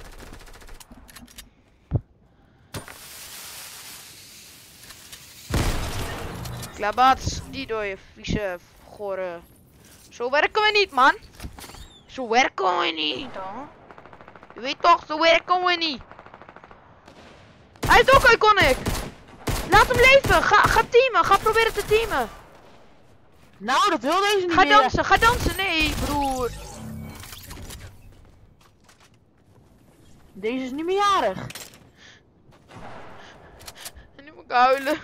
Klabaats, die door je vieze, gore. Zo werken we niet, man. Zo werken we niet, hoor. Je weet toch, zo werken we niet. Hij heeft ook iconic. Laat hem leven. Ga, ga teamen. Ga proberen te teamen. Nou, dat wil deze niet Ga meer. dansen. Ga dansen. Nee, broer. Deze is niet meer jarig. En nu moet ik huilen.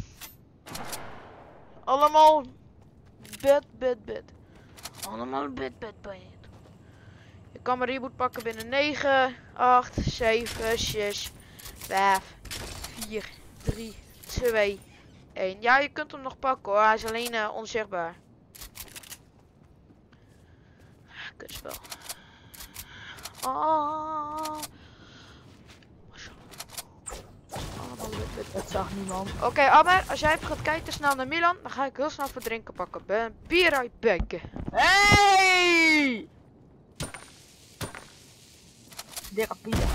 Allemaal bed, bed, bed. Allemaal bed, bed, bed. Je kan mijn reboot pakken binnen negen, acht, zeven, zes, vijf, vier, drie, twee, één. Ja, je kunt hem nog pakken hoor. Hij is alleen uh, onzichtbaar. Kutspel. Oh. Dat zag niemand. Oké, okay, Amer, als jij even gaat kijken snel naar Milan, dan ga ik heel snel voor drinken pakken. Ben bier uit bekken. Hey! Dikke Pieter.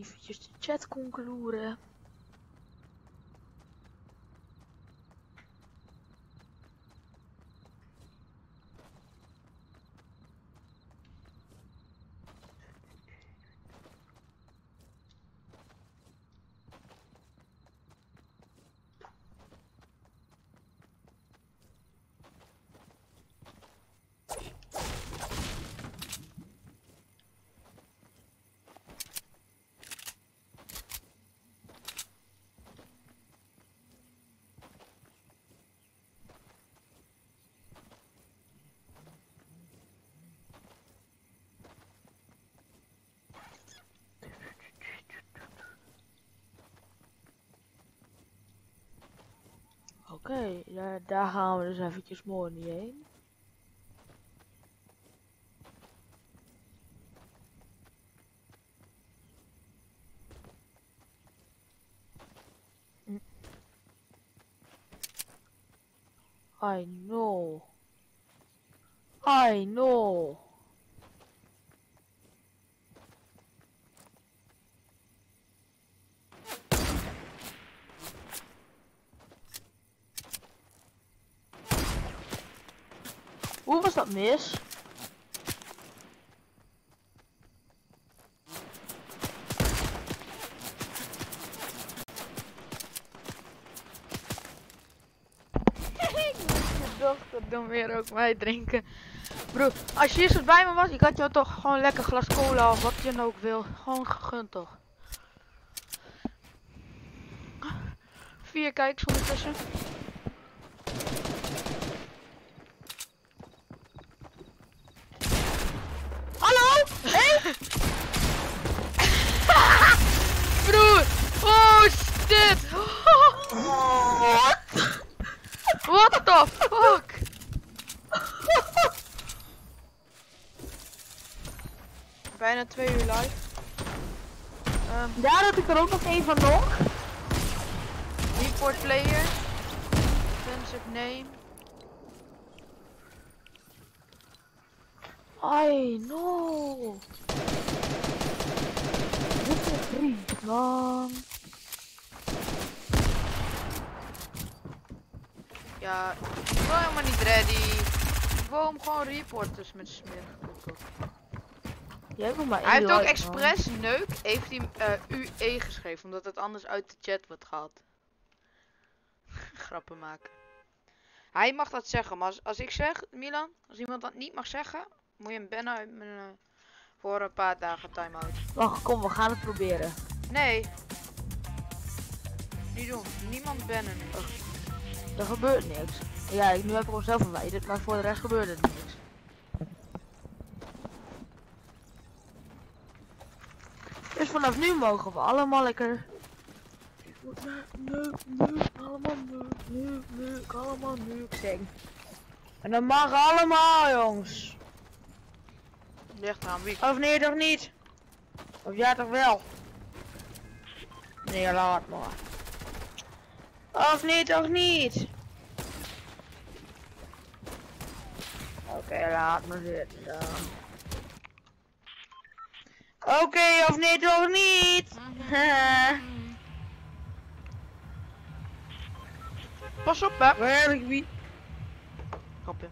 eventjes de chat concluderen. Oké, okay, daar, daar gaan we dus eventjes mooi niet heen. Hm. I know. I know. Hoe was dat mis? Je dochter dan weer ook mij drinken. Bro, als je eerst bij me was, ik had jou toch gewoon lekker glas cola of wat je dan ook wil. Gewoon gegund toch. Vier kijkers ondertussen. Hallo? Hey? Broer! Oh shit! What? What the fuck? Bijna twee uur live. Um, Daar had ik er ook nog één van nog. report player. Offensive name. I know. Dit is een vriend, man. Ja, ik wil helemaal niet ready. Ik wil hem gewoon reporten met smerig. Jij wil maar één Hij heeft ook like, expres neuk, heeft hij uh, U E geschreven, omdat het anders uit de chat wordt gehaald. Grappen maken. Hij mag dat zeggen, maar als, als ik zeg, Milan, als iemand dat niet mag zeggen, moet je hem bannen uit mijn, uh, voor een paar dagen time-out. Wacht, kom, we gaan het proberen. Nee. Niet doen. Niemand bannen nu. Er gebeurt niks. Ja, ik, nu heb ik hem zelf verwijderd, maar voor de rest gebeurt er niks. Dus vanaf nu mogen we allemaal lekker. Neuk, neuk, allemaal neuk, neuk, neuk, allemaal neuk zingen. En dat mag allemaal, jongens. Ligt aan wie? Of nee, toch niet? Of ja, toch wel? Nee, laat maar. Of nee, toch niet? Oké, okay, laat maar zitten dan. Oké, okay, of nee, toch niet? Pas op, hè. Waar heb ik wie? Grapje.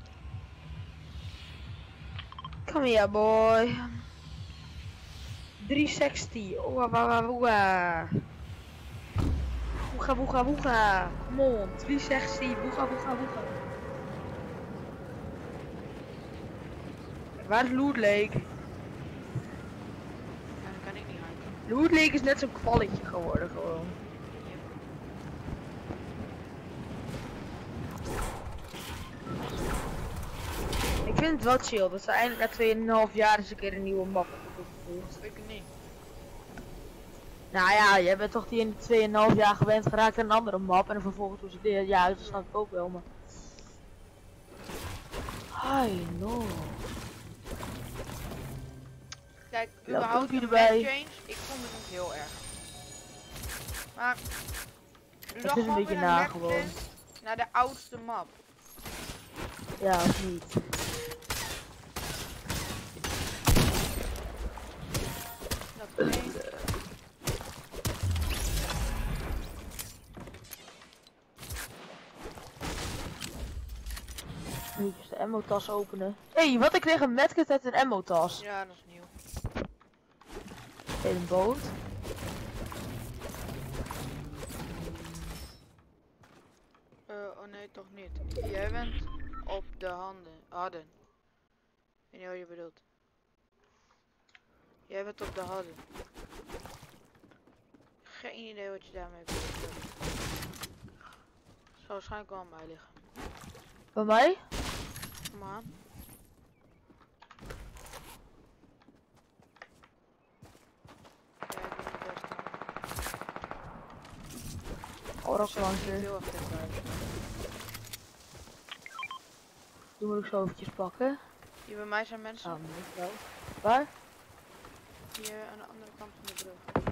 Come here, boy. driehonderdzestig. Oeh, oeh, oeh. Woega, woega, woega. Kom on, driehonderdzestig. Woega, woega, woega. Waar is Loot Lake? Ja, dat kan ik niet ruiken. Loot Lake is net zo'n kvalletje geworden, gewoon. Ik vind het wel chill dat ze eindelijk na twee komma vijf jaar eens een keer een nieuwe map hebben toegevoegd. Ik niet. Nou ja, jij bent toch die in twee komma vijf jaar gewend geraakt aan een andere map en dan vervolgens toen ze dit, ja, dat snap ik ook wel, maar... I know. Kijk, Ja, überhaupt doe de je erbij. map change, ik vond het niet heel erg. Maar... Het is een beetje na gewoon. Naar de oudste map. Ja, of niet? Dat is één. Even de ammo-tas openen. Hé, hey, wat? Ik kreeg een medkit uit een ammo-tas. Ja, dat is nieuw. In een boot. Uh, oh nee, toch niet. Jij bent op de handen. Hadden. Ik weet niet wat je bedoelt. Jij bent op de hadden. Geen idee wat je daarmee bedoelt. Zal waarschijnlijk wel aan mij liggen. Bij mij? Kom aan. Ja, ik ben het beste. Oh, dat is Zo, lang niet weer. heel erg dichtbij. Die moet ik zo eventjes pakken. Hier bij mij zijn mensen. Ah, moet ik wel. Waar? Hier aan de andere kant van de brug.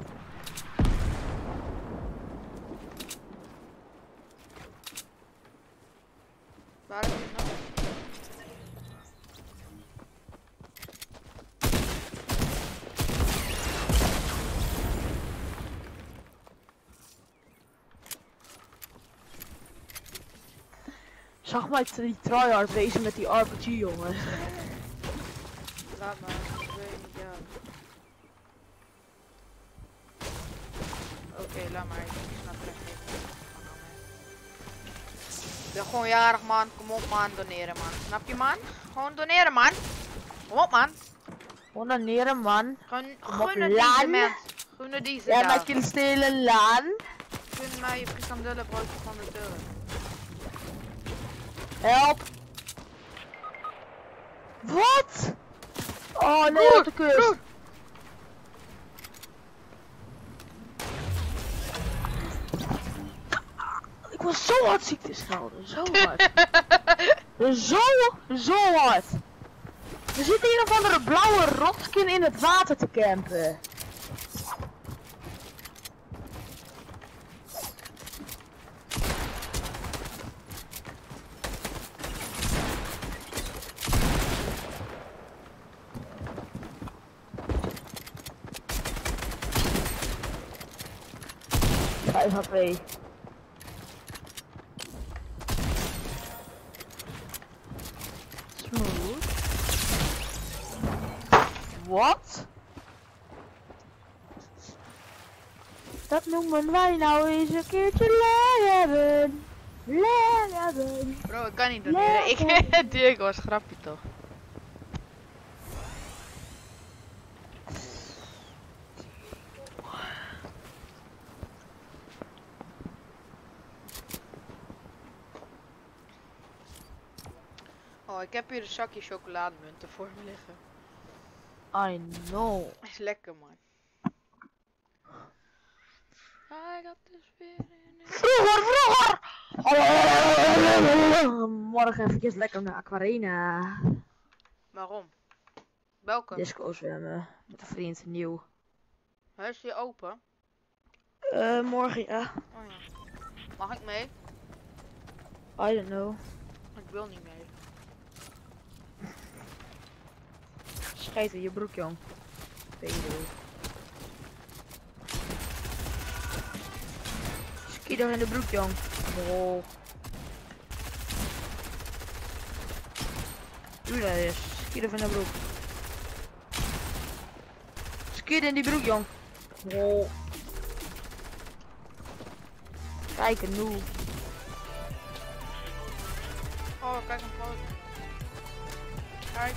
Waar is het nou? Zag mij die tryhard wezen met die R P G, jongen. Laat maar, ik weet niet, ja. Oké, okay, laat maar, ik snap het echt niet. Ik ben gewoon jarig, man. Kom op, man. Doneren, man. Snap je, man? Gewoon doneren, man. Kom op, man. Onderneren, man. Gun, Kom op, gunnen Laan. deze mensen. Gunnen deze Ja, dagen. met je stelen laan. Gun mij je frikandellenbroodje van de deur. Help. Wat? Oh nee, Broer, op de kust. broer. Ik was zo hard ziek te schelden. Zo hard. zo, zo hard. Er zit een of andere blauwe rotskin in het water te campen. vijf H P. Smooth. Wat? Dat noemen wij nou eens een keertje leeg hebben. Leeg hebben. Bro, ik kan niet doneren. Ik Dirk was grapje toch. Oh, ik heb hier een zakje chocolademunten voor me liggen. I know. Is lekker, man. Hij gaat dus weer in. Vroeger, vroeger! Morgen eventjes lekker naar Aquarena. Waarom? Welke? Disco zwemmen. Met een vriend, nieuw. Is die open? Eh, morgen ja. Oh ja. Mag ik mee? I don't know. Ik wil niet mee. Schijt in je broek, jong. Pedo. Skido in de broek, jong. Oh. Doe dat eens. Skido in de broek. Skido in die broek, jong. Oh. Kijk een noob. Oh, kijk een foto. Kijk.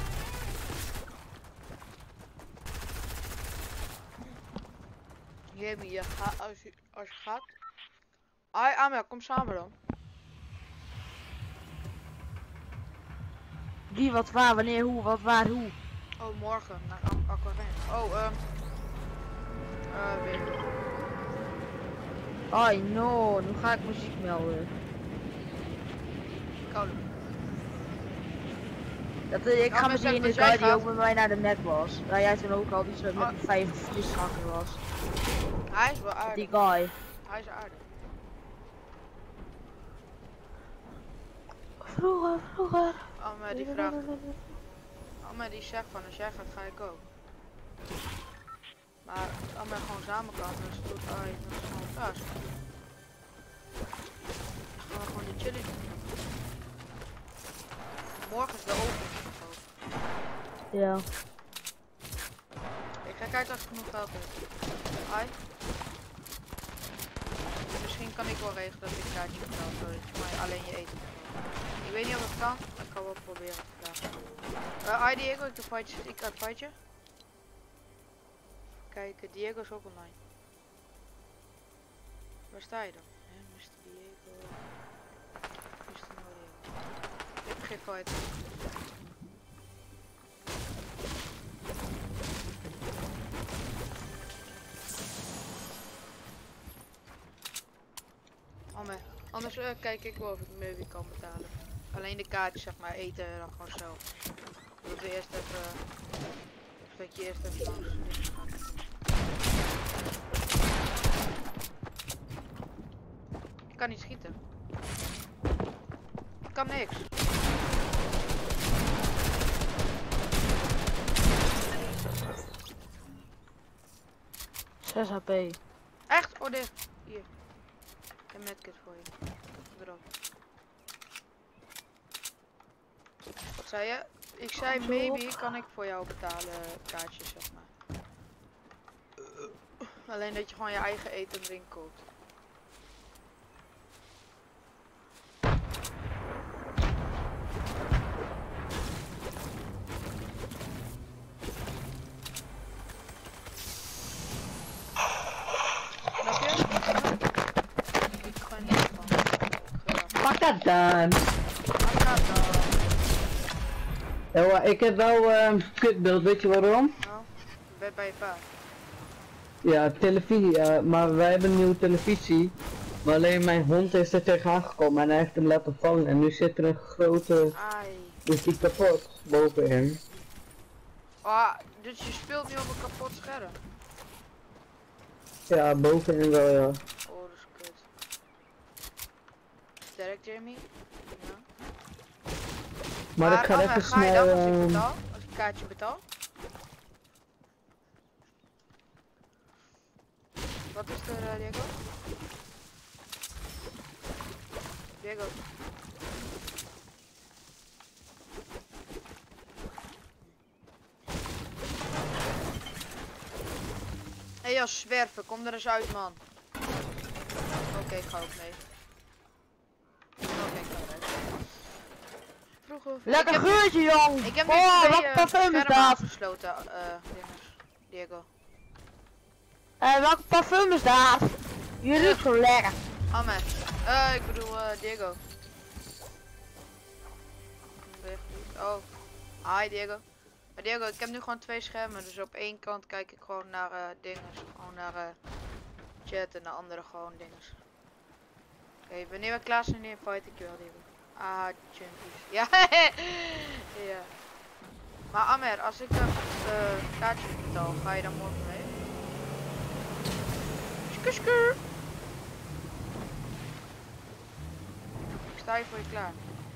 Jamie, je gaat als je, als je gaat. Ai, Amel, kom samen dan. Wie, wat, waar, wanneer, hoe, wat, waar, hoe. Oh, morgen naar Aquarena. Oh, ehm. Uh, weet ik. Oh no, nu ga ik muziek melden. Koude. Dat, eh, ik Ja, ga maar met die zeg, in de als jij guy die gaat- ook met mij naar de Mac was. Waar jij toen ook al die zo met Oh. een vijf of vier schakel was. Hij is wel aardig. Die guy. Hij is aardig. Vroeger, vroeger. Amma die vraagt. Amma die zegt van als jij gaat, ga ik ook. Maar als Amma gewoon samen kan, dan is het goed. Oh, dat is gewoon vast. Dan gaan we gewoon die chillen doen. Ja. Ik ga kijken als ik genoeg geld heb. Ai. Misschien kan ik wel regelen dat ik een kaartje betaal, zodat je mij alleen je eten betaalt. Ik weet niet of het kan, maar ik kan wel proberen vandaag. Uh, Ai Diego, ik, fight, ik ga fightje. Kijk, Diego is ook online. Waar sta je dan? Hè, mister Diego. mister No Diego. Ik heb geen fight. Oh, nee. Anders uh, kijk ik wel of ik me weer kan betalen. Alleen de kaartjes, zeg maar, eten dan gewoon zelf. Dat we eerst even. Uh, dat je eerst even langs. Ik kan niet schieten. Ik kan niks. zes H P. Echt? Oh, dit. Hier. Een medkit voor je. Erop. Wat zei je? Ik zei maybe kan ik voor jou betalen kaartjes, zeg maar. Alleen dat je gewoon je eigen eten en drinken koopt. Snap je? Ik ga niet van. Pak dat dan. Wat gaat dan? Ja, ik heb wel een uh, kutbeeld, weet je waarom? Nou, ik ben bij je pa. Ja, televisie, ja, maar wij hebben een nieuwe televisie. Maar alleen mijn hond is er tegenaan gekomen en hij heeft hem laten vallen en nu zit er een grote, Ai. dus die kapot bovenin. Ah, dus je speelt nu op een kapot scherm. Ja, bovenin wel, ja. Oh, dat is kut. Sterk, Jamie? Ja. Maar, ik ga Anne, even ga je snel... dan als ik ehm, betaal? Als ik een kaartje betaal? Wat is er, uh, Diego? Diego. Hé, hey, als zwerver, kom er eens uit, man. Oké, okay, ik ga ook mee. Oké, okay, ik ga weg. Vroeger. Lekker ik heb, geurtje, jong! ik heb nu Oh, twee wat uh, parfum is schermen dat? afgesloten, uh, dinges. Diego. Eh, welke parfum is dat? Je ruikt zo lekker. Amen. Uh, ik bedoel uh, Diego. Oh. Hi Diego. Maar Diego, ik heb nu gewoon twee schermen. Dus op één kant kijk ik gewoon naar uh, dinges. Gewoon naar uh, chat en de andere gewoon dinges. Oké, okay, wanneer we klaar zijn, neer fight ik je wel, Diego. Ah, junkies. Ja. Ja. Maar Amer, als ik een uh, kaartje betaal, ga je dan morgen mee? Skur. Ik sta hier voor je klaar.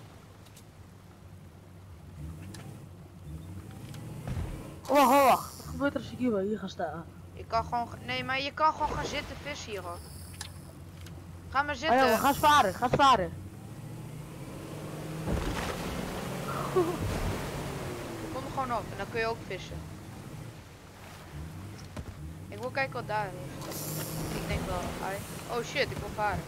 Wacht, wacht. Wat gebeurt er als ik hier, hier ga staan? Je kan gewoon, nee, maar je kan gewoon gaan zitten vissen hier hoor. Ga maar Oh zitten. ja, ga eens varen, ga eens varen. Kom er gewoon op en dan kun je ook vissen. Ik wil kijken wat daar is. Ik denk wel, ai. Oh shit, ik wil varen.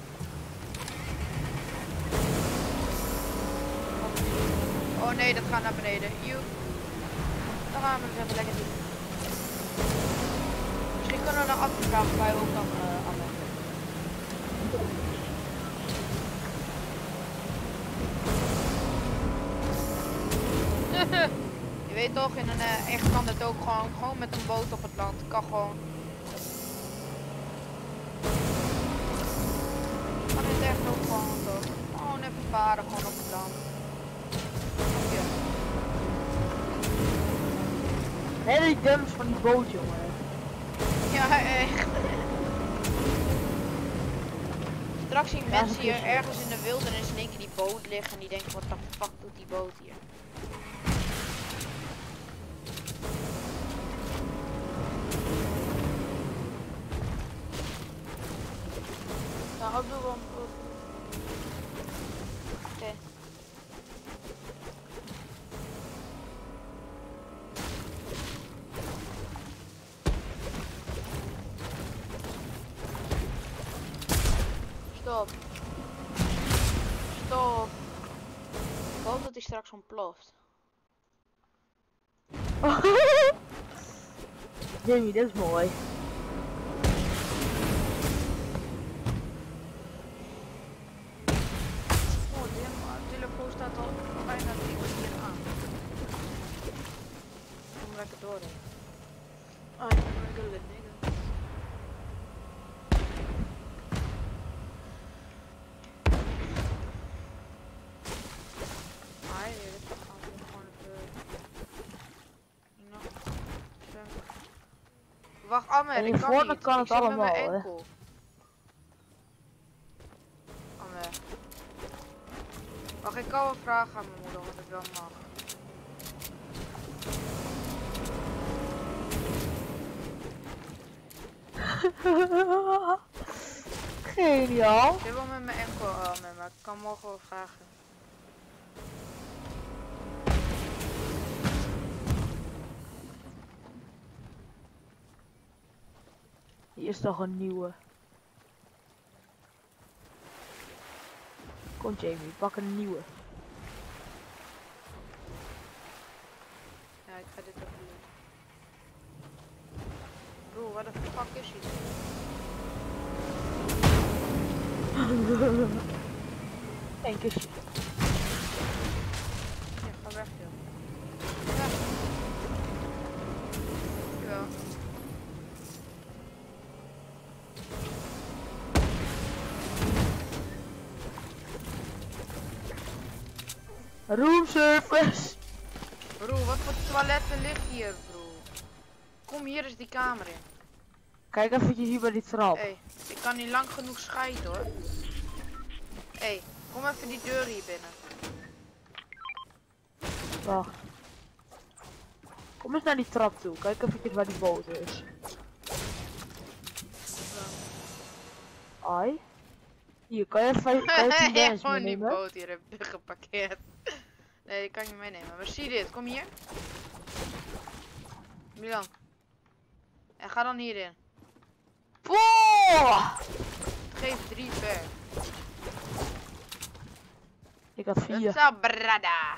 Oh nee, dat gaat naar beneden. Joe. Dan gaan we dus even lekker doen. Misschien kunnen we naar achter vragen waar je ook kan uh, afleggen. Je weet toch, in een uh, echt kan het ook gewoon, gewoon met een boot op het land. Kan gewoon. Kan het echt ook gewoon toch. Gewoon even varen, gewoon op het land. Ja. Nee, die dumps van die boot, jongen. Ja, echt. Straks zien Ja, mensen hier dat is- ergens in de wildernis in één keer die boot liggen en die denken, wat de fuck doet die boot hier? Nou, ik doe wel een boot. Oké. Stop. Stop. Ik hoop dat hij straks ontploft. Jimmy, dit is mooi. Oh, de telefoon staat al bijna drie kwartier aan. Ik moet lekker door. I'm a regular nigga. Ah, je weet het. Gaan we gewoon even... Nou, zwemmen. Wacht, Amer, En ik kan hiervoor niet. kan Ik het zit met allemaal, mijn hè. enkel. Amer. Wacht, ik kan wel vragen aan mijn moeder wat ik wel mag. Geniaal. Ik zit wel met mijn enkel, Amer, maar ik kan morgen wel vragen. Hier is toch een nieuwe. Kom Jamie, pak een nieuwe. Ja, ik ga dit even doen. Bro, waar de fuck is hij? Eén kusje. Ja, ga weg, joh. Ja. Dankjewel. Roomservice. Bro, wat voor toiletten liggen hier, bro? Kom hier eens die kamer in. Kijk eventjes hier bij die trap. Hé, hey, ik kan niet lang genoeg scheiden hoor. Hé, hey, kom even die deur hier binnen. Wacht. Kom eens naar die trap toe. Kijk eventjes waar die boot is. Ai. Hier, kan je even kan je tien bands Gewoon die meenemen? boot hier heb ik geparkeerd. Nee, die kan je meenemen. Maar zie dit, kom hier. Milan. En ga dan hierin. Oh! Geef drie per. Ik had vier. Zo, brada.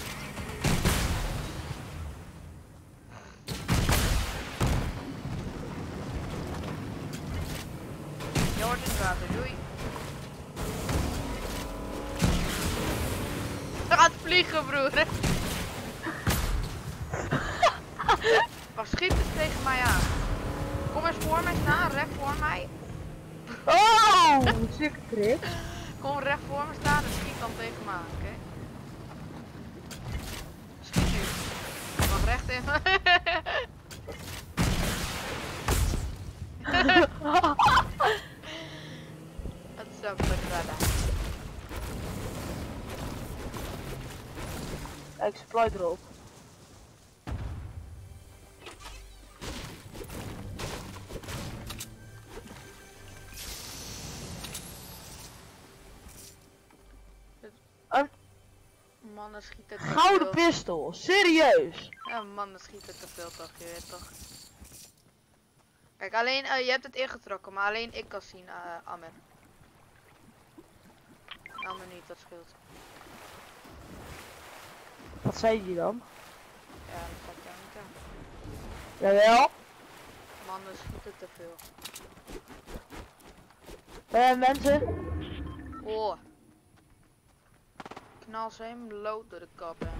Je hoort het water, doei. Hij gaat vliegen, broer. Wat schiet het tegen mij aan? Kom eens voor mij staan, recht voor mij. Oh! Zeker crit. Kom recht voor me staan en schiet dan tegen me aan, oké? Okay? Schiet nu. Je mag recht in. Dat is zo brada. Kijk, supply erop. Een Mannen schieten te gouden veel. pistool, serieus. Ja, mannen schieten te veel toch, je weet toch. Kijk, alleen, uh, je hebt het ingetrokken, maar alleen ik kan zien, uh, Amen. Amen niet, dat scheelt. Wat zei die dan? Ja, dat gaat jou niet aan. Jawel. Mannen schieten te veel. Eh, mensen. Oh. Knal ze hem lood door de kap heen.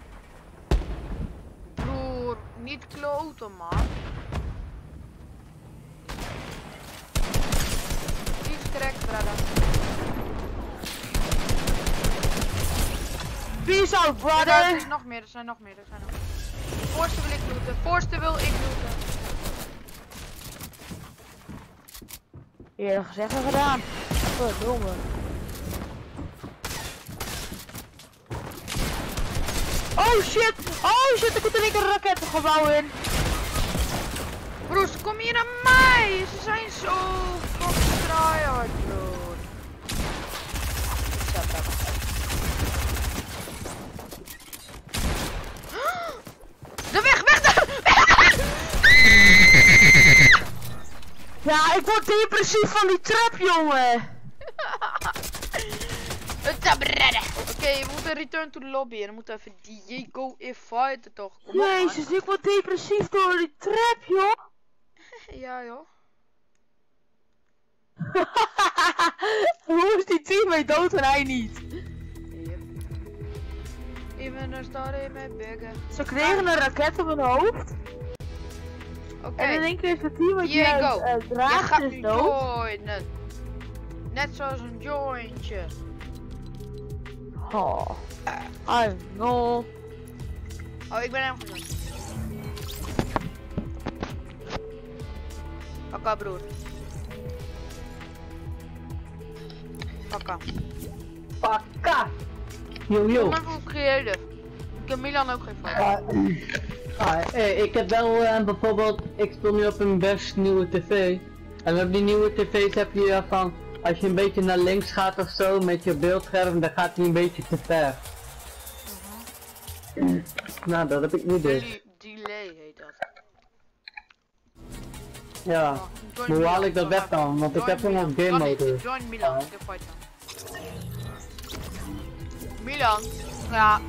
Broer, niet kloten man. Die is correct, brada. Peace out, Ja, er brother. is nog meer, er zijn nog meer, er zijn nog meer. Voorste wil ik looten, voorste wil ik looten. Eerder gezegd en gedaan. Verdomme. Oh shit! Oh shit, er komt in één keer een raketgebouw in. Broers, kom hier naar mij! Ze zijn zo fucking tryhard, bro. Ik zet dat. De weg, weg, de Ja, ik word depressief van die trap, jongen. Oké, we moeten return to the lobby en dan moeten we even Diego inviten toch. Kom op, man. Jezus, ik word depressief door die trap, joh. Ja joh. Hoe is die teammate dood en hij niet? Yep. Even een star in mijn baggen. Ze kregen een raket op hun hoofd. Oké, En in één keer is de teammate die Diego, uit uh, je draagt gaat is nu dood. joinen. Net zoals een jointje. Oh, I know. Oh, ik ben hem gezond. Pakka broer. Pakka. Pakka! Yo yo. Ik ben voor creative. Ik heb Milan ook geen fout. Ah, ah, hey, ik heb wel uh, bijvoorbeeld, ik speel nu op een best nieuwe tv. En op die nieuwe tv's heb je uh, van, als je een beetje naar links gaat of zo met je beeldscherm, dan gaat hij een beetje te ver. Uh-huh. Nou, dat heb ik niet dus. Delay, delay heet dat. Ja, Oh, join hoe haal Milan, ik dat zo weg maak- dan? Want ik join heb hem Milan. op game Join- mode. Join Milan, ik heb fight dan. Milan, ja.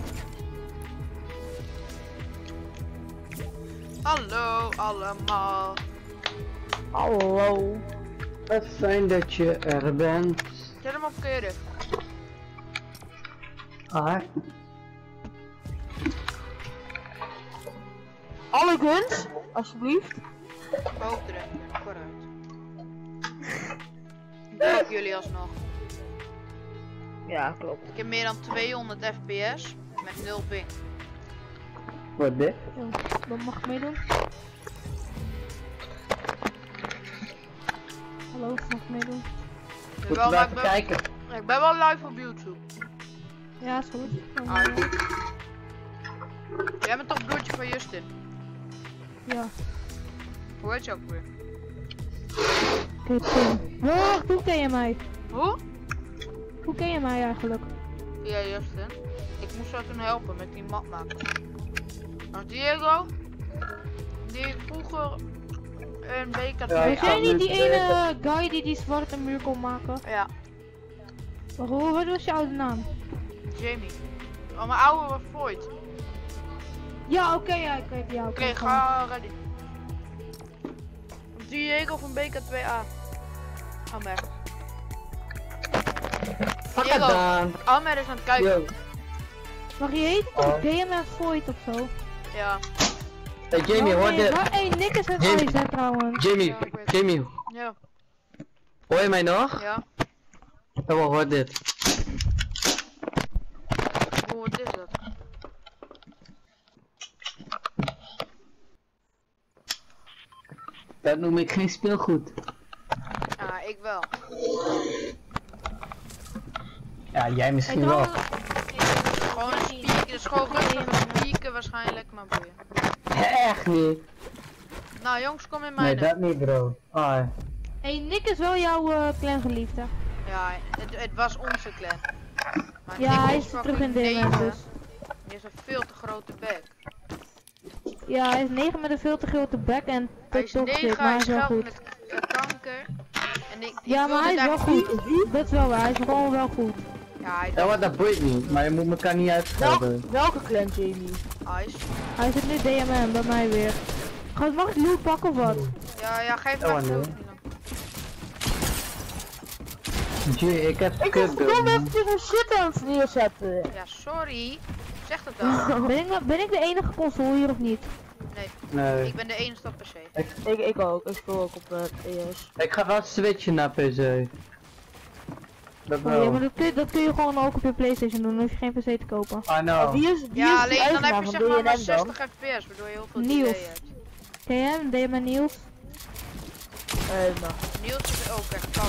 Hallo allemaal. Hallo. Het is fijn dat je er bent. Zet hem op creative. Ah, Alle guns, alsjeblieft. Hoofddruk, vooruit. Ik druk jullie alsnog. Ja, klopt. Ik heb meer dan tweehonderd F P S met nul ping. wat dit? Dat mag ik meedoen. Hallo, mag ik meedoen? Ik ben, Moeten wel, we ik, even ben, kijken. ik ben wel live op YouTube. Ja, is goed. Ah, jij bent toch broertje van Justin? Ja. Hoe heet je ook weer? Kijk, Tim. Wacht, hoe ken je mij? Hoe? Hoe ken je mij eigenlijk? Ja, Justin. Ik moest jou toen helpen met die map maken. Nou, Diego, die vroeger een B K twee Ja, Weet ik jij had niet die net, ene eh, guy die die zwarte muur kon maken? Ja, Wacht, hoe- wat was je oude naam? Jamie. Oh, mijn oude was Void. Ja, oké, ja, ik weet jou. Oké, ga ready. Diego van B K twee A. Amer. Pak het dan. Amer is aan het kijken. Yo. Mag je heet Oh. toch D M S Void of zo? Ja. Hey Jamie, Oh, hoor nee, dit. maar hey, Nick is het Jamie. ijs, hè, trouwens. Jamie, Ja, ik weet het. Jamie, Ja. hoor je mij nog? Ja. Oh, hoor dit. Hoe wat is dat? Dat noem ik geen speelgoed. Ja, ik wel. Ja, jij Hey, misschien wel. trouwens, Gewoon een spieken, het is gewoon rustig spieken waarschijnlijk, maar boeien. Echt niet. Nou jongens, kom in Nee, mijn. dat niet bro. Ah, hey, Nick is wel jouw uh, clan-geliefde. Ja, het, het was onze clan. Maar Ja, Nick hij is is terug in fucking D M S negen. dus. Die is een veel te grote bek. Ja, hij is negen met een veel te grote back en Hij te is toxic, negen, maar hij hij is is wel geld goed. met uh, kanker. En ik, ik Ja, maar wilde hij is daar wel goed. Dat is wel waar, hij is gewoon wel goed. Ja, hij ja, maar dat boeit niet. Maar je moet elkaar niet uitschelden. welke clan, Jamie? Ice. Hij zit nu D M M bij mij weer. Gaat, mag ik loot pakken of wat? Ja, ja, geef Oh, maar nee. goed. Jee, ik heb Ik was skip gewoon even een shit aan het neerzetten. Ja, sorry. Zeg dat dan. Ben ik, ben ik de enige console hier of niet? Nee, Nee. ik ben de enige op P C. Ik, Ik, ik ook, ik speel ook op uh, E S. ik ga wel switchen naar P C. Dat Oh, ja, wel. maar dat kun, je, dat kun je gewoon ook op je PlayStation doen, dan hoef je geen P C te kopen. I know. Wie is, wie Ja, is alleen de dan heb eigenaar je van zeg maar maar D M M dan? zestig F P S, waardoor je heel veel Niels. delay hebt. Ken je hem? D M M Niels? Eh, nou. Niels is ook echt koud.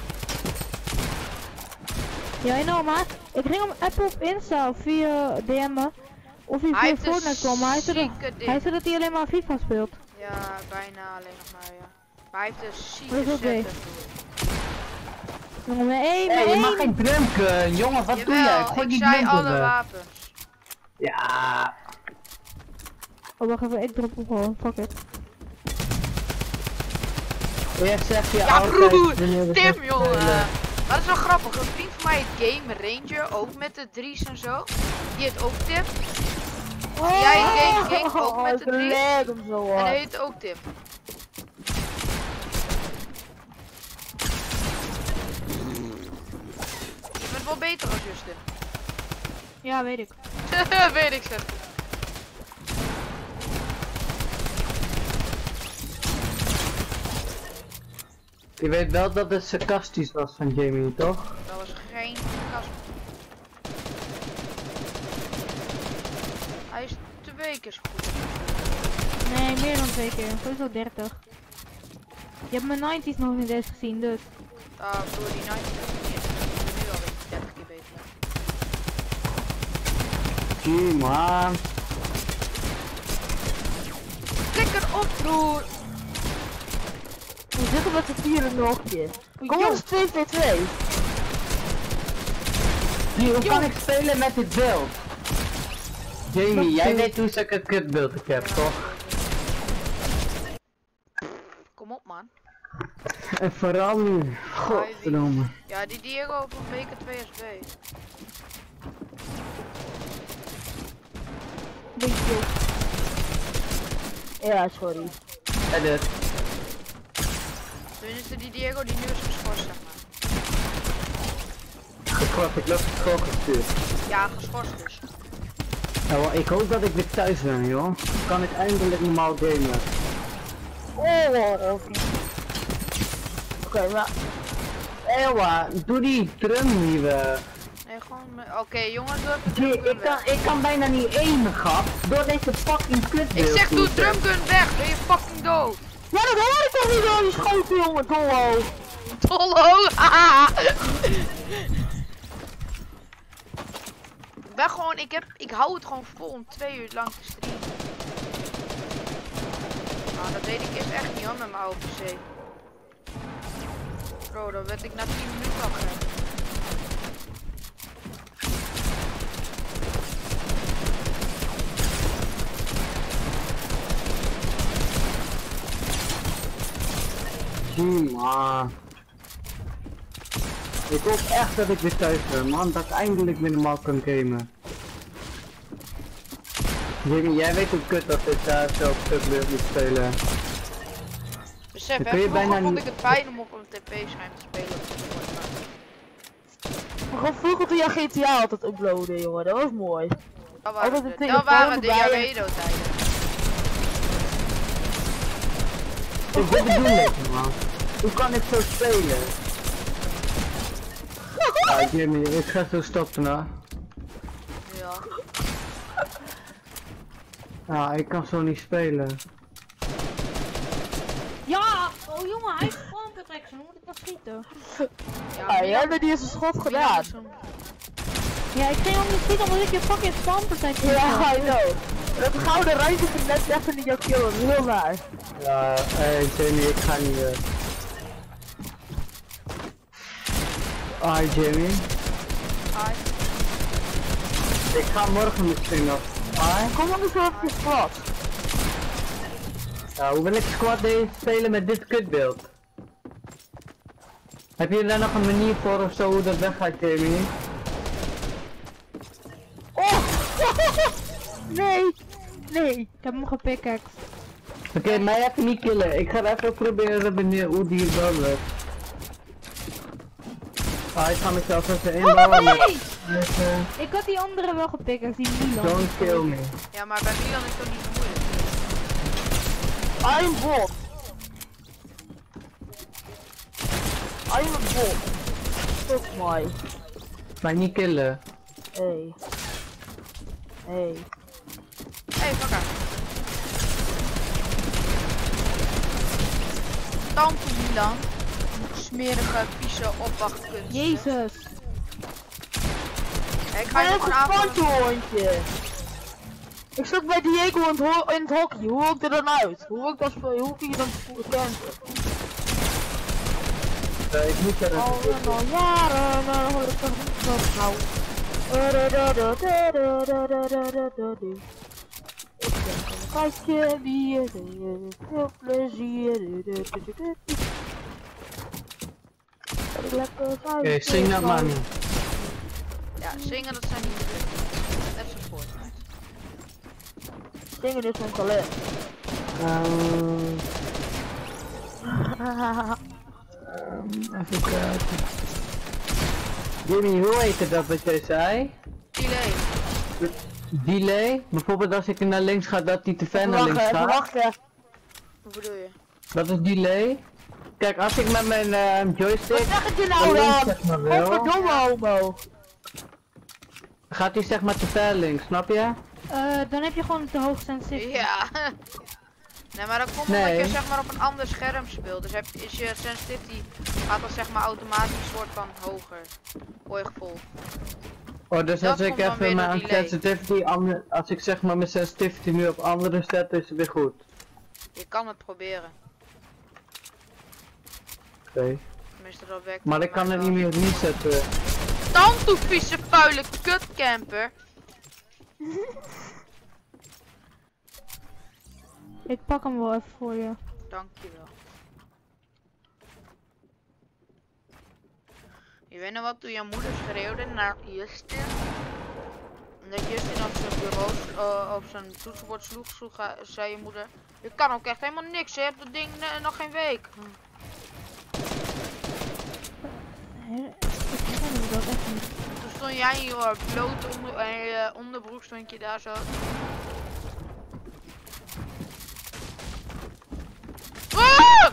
Ja, nou maat. Ik ging hem appen op Insta of via D M'en. Of hij Hij via heeft een Fortnite kwam, maar hij zei, dat, zieke ding. hij zei dat hij alleen maar FIFA speelt. Ja, bijna alleen nog maar, ja. Maar hij heeft een zieke Dat is oké. setup. Jongen, maar één, Hey, maar je mag één. geen drumken. Jongen, wat doe jij? Jawel, Gooi ik die zei drumken alle weg. wapens. Ja. Oh, wacht even, ik drop hem gewoon, fuck it. Eerst zeg je Ja, altijd broer, wanneer we Tim, gaan jongen. spelen. Wat is is wel grappig. Een vriend van mij heet Game Ranger, ook met de drie's en zo. Die heet ook Tim. Oh, Jij Game King, ook met de ik drie's. leg hem zo En hard. hij heet ook Tim. Je bent wel beter als Justin. Ja, weet ik. Weet ik zeg. Je weet wel dat het sarcastisch was van Jamie, toch? Dat was geen sarcasme. Hij is twee keer zo goed. Nee, meer dan twee keer. Sowieso dertig. Je hebt mijn nineties nog niet eens gezien, dus. Ah, broer, die nineties heb ik niet eens. Ik ben nu alweer dertig keer beter. Gee, man. Flikker op, broer! We zitten met z'n vieren nog een keer. Kom ons twee twee twee. Gee, hoe kan ik spelen met dit beeld? Jamie, jij weet hoe ik een kutbeeld ik heb, toch? Kom op, man. En vooral nu. Godverdomme. Ja, die Diego van B K twee S B. Beetje. Ja, sorry. Edit. Tenminste, die Diego die nu is geschorst, zeg maar. Geschorst, ik loop het school gestuurd. Ja, geschorst dus. Nou, wel, ik hoop dat ik weer thuis ben, joh. Dan kan ik eindelijk normaal gamen. Oh, oké. Oké, maar. Ewa, doe die drum niet weg. Nee, gewoon... met- Oké, jongens, doe even Gee, drumgun ik kan, weg. ik kan bijna niet aimen, gast. Door deze fucking kutbeeld. Ik zeg, doe drumgun weg, ben je fucking dood. Ja, dat hoor ik toch niet door die schoten, jongen, dollo. Dollo, haha. Ik ben gewoon, ik heb, ik hou het gewoon vol om twee uur lang te streamen. Nou, dat weet ik eerst echt niet hoor, met mijn oude P C. Bro, dan werd ik na tien minuten al gek. Gee, man. Ik hoop echt dat ik weer thuis ben, man. Dat ik eindelijk weer normaal kan gamen. Jamie, jij weet hoe kut dat is daar zo op kutbeeld moet spelen. Besef, Dan hè, kun je vroeger bijna vond niet- ik het fijn om op een tv-scherm te spelen. Op de Fortnite. Maar gewoon vroeger toen jij G T A altijd uploaden, jongen, dat was mooi. Dat Altijd waren een de, telefoon dat waren de erbij en- Jaredo-tijden. Ik bedoel ik, man. Hoe kan ik zo spelen? Ja, Jamie, ik ga zo stoppen, nou. Ja. Ja, ik kan zo niet spelen. Ja! Oh jongen, hij heeft gewoon protection. Hoe moet ik dat schieten? Ja, Ah, jij Milan- hebt die eerste schot Milan gedaan. is een- Ja, ik ging ook niet schieten omdat ik je fucking spam protection Ja, had. I know. Dat gouden randje ging net even niet jouw kill, dat is heel raar. Ja, hé Jamie, ik ga niet weer. Hi Jamie. Hi. Ik ga morgen misschien nog. Hi. Kom dan eens even op je squad. Ja, hoe wil ik squad deze spelen met dit kutbeeld? Heb je daar nog een manier voor of zo hoe dat weggaat, Jamie? Oh! Nee! Nee! Ik heb hem gepickaxed. Oké, okay, mij even niet killen. Ik ga even proberen benieuwd hoe die wel lukt. Ah, ik ga mezelf even inbouwen met... nee! met uh, Ik had die andere wel gepickaxed, die Milan. don't kill me. Ja, maar bij Milan is dat niet zo moeilijk. I'm bot! I'm a bot! Fuck mij. Mij niet killen. Hey. Hey. Hé, hey, fuck haar. Tante Milan. Smerige, vieze opwachtkunst. Jezus. Ja, ik ga je Mijn gewoon aanvallen. hondje. Ik zat bij Diego in het, ho in het hockey. Hoe wil ik er dan uit? Hoe wil ik dat spelen? Hoe kun je dan campen? Uh, ik moet er Al even en al jaren, maar hoor ik toch niet wat nou. Ik denk een gastje bier, veel plezier. ik lekker Oké, okay, zing dat maar niet. Ja, zingen dat zijn niet net zo Fortnite. Zingen is mijn talent. Um, um, even kijken. Jimmy, hoe heet het dat wat jij zei? Delay. Delay? Bijvoorbeeld als ik naar links ga, dat die te ver naar links gaat. Wachten. Hoe bedoel je? Dat is delay. Kijk, als ik met mijn uh, joystick... Wat zeg je nou dan? Zeg maar wil, Godverdomme homo. gaat hij zeg maar te ver links, snap je? Uh, dan heb je gewoon te hoog sensitivity. Ja. Nee, maar dat komt Nee. omdat je zeg maar op een ander scherm speelt. Dus heb, is je sensitivity gaat dan zeg maar automatisch een soort van hoger. Voor je gevoel. Oh, dus Dat als ik komt dan weer even door mijn delay. sensitivity, ander, als ik zeg maar mijn sensitivity nu op andere zet, is het weer goed. Je kan het proberen. Oké. Okay. Tenminste, dat werkt. Maar bij ik kan mij het wel. niet meer resetten. Tantoe, vieze vuile kutcamper. Ik pak hem wel even voor je. Dankjewel. Je weet nog wat toen je moeder schreeuwde naar Justin? En dat Justin op zijn bureau, uh, op zijn toetsenbord sloeg, sloeg uh, zei je moeder: je kan ook echt helemaal niks, je hebt dat ding uh, nog geen week. Hm. Nee, ik herinner me dat echt niet. Toen stond jij in je blote onder, uh, onderbroek, stond je daar zo. Ah!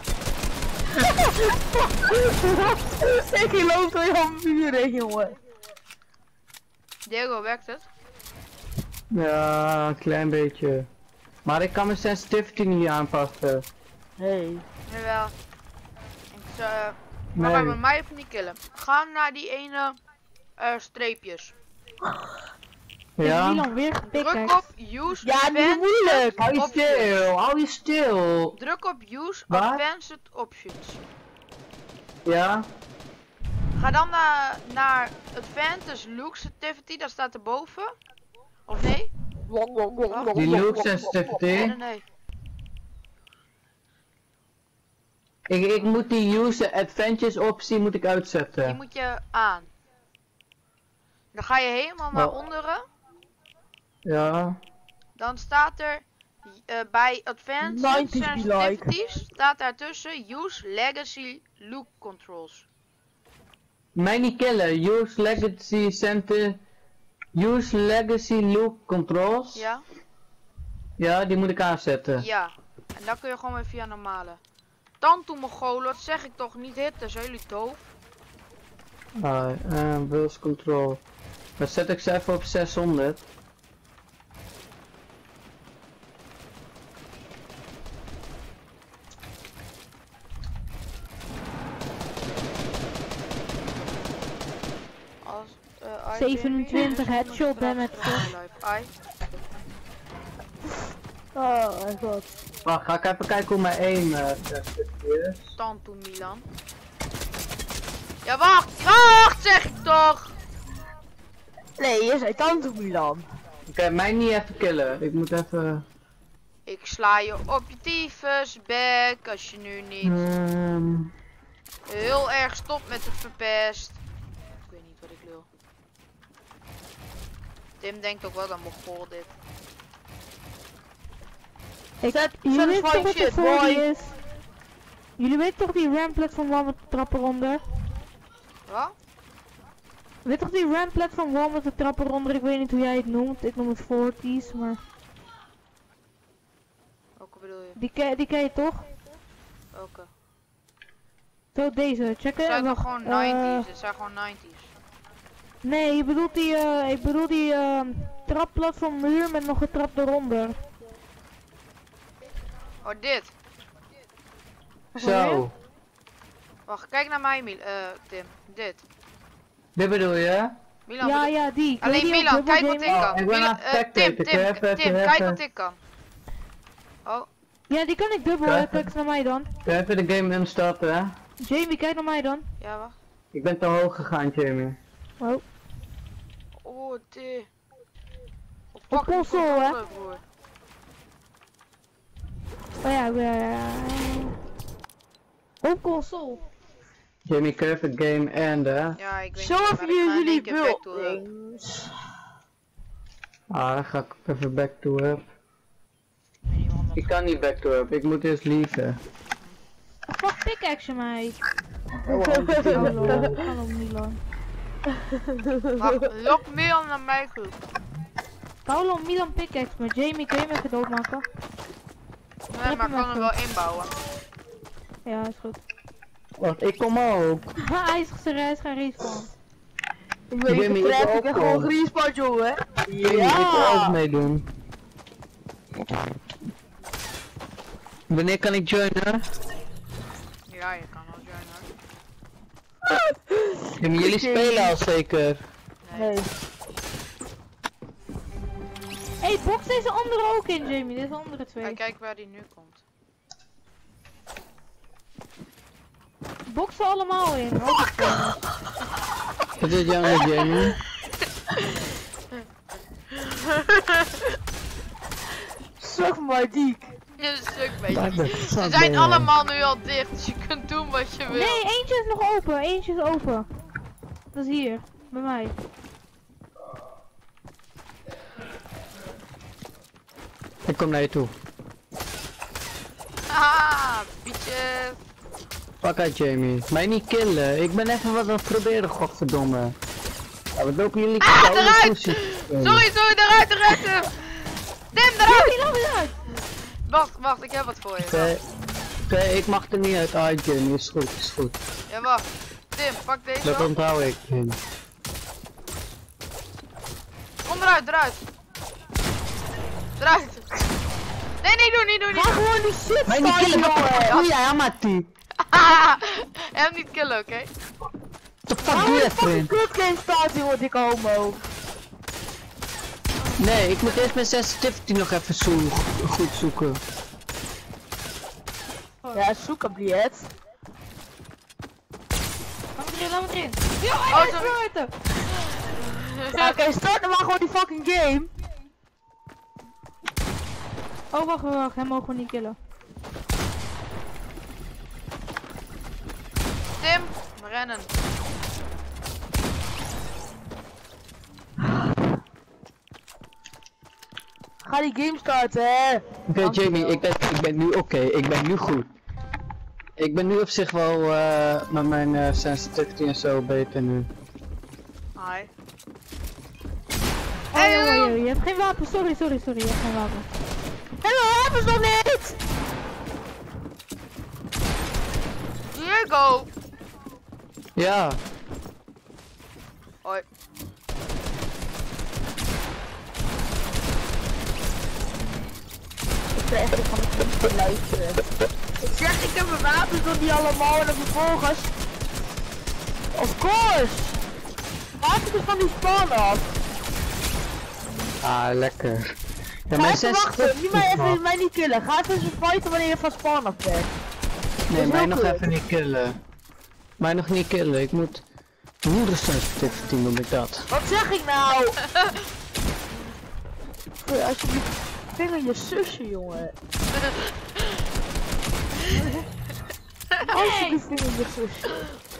Ik geloof door jouw muur heen, jongen. Diego, werkt het? Ja, een klein beetje. Maar ik kan mijn sensitivity niet aanpassen. Hey. Jawel. Ik zou... Uh, Nee. maar bij mij even niet killen. Ga naar die ene uh, streepjes. Ja? Milan weer gepikt. Druk op use Ja, niet advanced moeilijk. Hou je options. stil, hou je stil. Druk op use Waar? advanced options. Ja? Ga dan naar, naar advanced look sensitivity, dat staat erboven. Of nee? Die look sensitivity. Nee, nee, nee. Ik, ik moet die use adventures optie moet ik uitzetten. Die moet je aan. Dan ga je helemaal naar Wel. onderen. Ja. Dan staat er uh, bij advanced nineties be like. sensitivities staat daartussen use legacy look controls. Mij niet killen. Use legacy center. Use legacy look controls. Ja? Ja, die moet ik aanzetten. Ja. En dan kun je gewoon weer via normale. Tantoe Mongolen, dat zeg ik toch niet hitten, zijn jullie doof? Ah, uh, wheels control. Dan zet ik ze even op zeshonderd. Als, uh, I zevenentwintig baby, headshot graag damage. graag live. I. Oh mijn god. Wacht, ga ik even kijken hoe mijn aim uh, sensitivity is. Tantoe Milan. Ja, wacht! Wacht, zeg ik toch! Nee, je zei Tantoe Milan. Oké, okay, mij niet even killen. Ik moet even... Ik sla je op je tyfus bek als je nu niet Um... heel erg stopt met het verpest. Ik weet niet wat ik wil. Tim denkt ook wel dat Mongool dit. Ik, Zet- jullie zet weten eens toch wat shit, de voor boy. is? Jullie weten toch die ramp platform waar met de trappen eronder? Wat? Weet toch die ramp platform waar met de trappen eronder? Ik weet niet hoe jij het noemt. Ik noem het forties, maar Welke bedoel je? die ken, die ken je toch? Welke? Zo deze, Het checken. zijn toch Wacht, gewoon eh, nineties? Het zijn gewoon nineties. Nee, ik bedoel die, eh, ik bedoel die uh, trapplatform muur met nog een trap eronder. Oh, dit. Zo. Wacht, kijk naar mij, Mil eh, Tim. Dit. Dit bedoel je? Milan, Ja, bedoel- ja, die. Kun je Alleen die op Milan, dubbel kijk wat ik gamen? Oh, kan. ik ben Milan, aan het eh, Tim, spectaten. Tim, Even, Tim, even, kijk even. wat ik kan. Oh, Ja, die kan ik dubbel, hè. Kijk eens naar mij dan. Even de game instappen, hè. Jamie, kijk naar mij dan. ja, wacht. Ik ben te hoog gegaan, Jamie. Oh. Oh, dit. Oh, Op fucking console, hè? controller, broer. Oh ja, ik ben... Op console. Jamie, kun je even game enden? Ja, ik weet Zo niet, even maar ik ga in jullie één keer back to hub. buildings. Ah, dan ga ik even back to hub. Ik weet niet waarom dat Ik kan niet back to hub, ik moet eerst lieven. Fuck pickaxe mij. Oh, Hallo, hallo Milan. Wacht, lok Milan naar mijn groep. Paolo, Milan pickaxe met Jamie, kun je hem even doodmaken? Nee, maar ik kan hem wel inbouwen. Ja, is goed. Wacht, ik kom ook. hij is hij is gaan respawn. Ik ben Jamie, je ik getreft, wil ik ben ook gewoon komen. respawn, jongen. Jamie, ik wil ook meedoen. Wanneer kan ik joinen? Ja, je kan wel joinen. Jamie, jullie spelen al zeker. Nee. Hey, box deze andere ook in, Jamie. Deze andere twee. Kijk, kijk waar die nu komt. Box ze allemaal in. Ook het twee. Wat is jouw met Jamie? Suck my dick. Dit is een stuk beetje. Waar de Ze fuck zijn ben je? allemaal nu al dicht, dus je kunt doen wat je wil. Nee, eentje is nog open. Eentje is open. Dat is hier. Bij mij. Ik kom naar je toe. Ah, bietjes. Fuck uit Jamie. Mij niet killen. Ik ben even wat aan het proberen, godverdomme. Ja, wat lopen jullie Ah, koude eruit! poesie? Sorry, sorry, eruit, eruit. eh. Tim, eruit. Laat me eruit. Wacht, wacht, ik heb wat voor je. Oké, oké, ik mag er niet uit. Ah, Jamie, is goed, is goed. Ja, wacht. Tim, pak deze Dat op. onthoud ik, Jamie. Kom eruit, eruit. Eruit. Nee, nee, doe niet, doe niet. Ga gewoon die shit Mij niet killen, wat de fuck doe jij, Amati? Hem niet killen, oké? What the fuck doe jij, vriend? Kutgame staat hier, word ik homo. Nee, ik moet eerst mijn sensitivity nog even zo goed zoeken. Ja, zoek op die het. Laat me erin, laat me erin. Ja, Oh, hij is sorry. buiten. Ja, oké, start dan maar gewoon die fucking game. Oh, wacht, wacht, wacht. Hem mogen we niet killen. Tim, we rennen. Ga die game starten, hè. Oké, Jamie, ik ben, ik ben nu oké, ik ben nu goed. Ik ben nu op zich wel eh, met mijn eh, sensitivity en zo beter nu. Hi. Oh, Hey, joh, joh, joh. joh, je hebt geen wapen. Sorry, sorry, sorry. Je hebt geen wapen. Hé, we hebben ze nog niet! Diego. Ja, Hoi. Ik ben echt van de te luisteren. Ik zeg, ik heb mijn wapens nog niet allemaal en dan vervolgens... Of course! Maak het er van die spawn af. ah lekker. Ja, Ga mijn even wachten, sensitivity niet mij, even, mag. mij niet killen. Ga even eens fighten wanneer je van spawn af bent. Nee, is mij wel nog kut. even niet killen. Mij nog niet killen, ik moet... Moeder sensitivity noem ik dat. Wat zeg ik nou? Goeie, alsjeblieft, vinger je zusje, jongen. Alsjeblieft, vinger je zusje.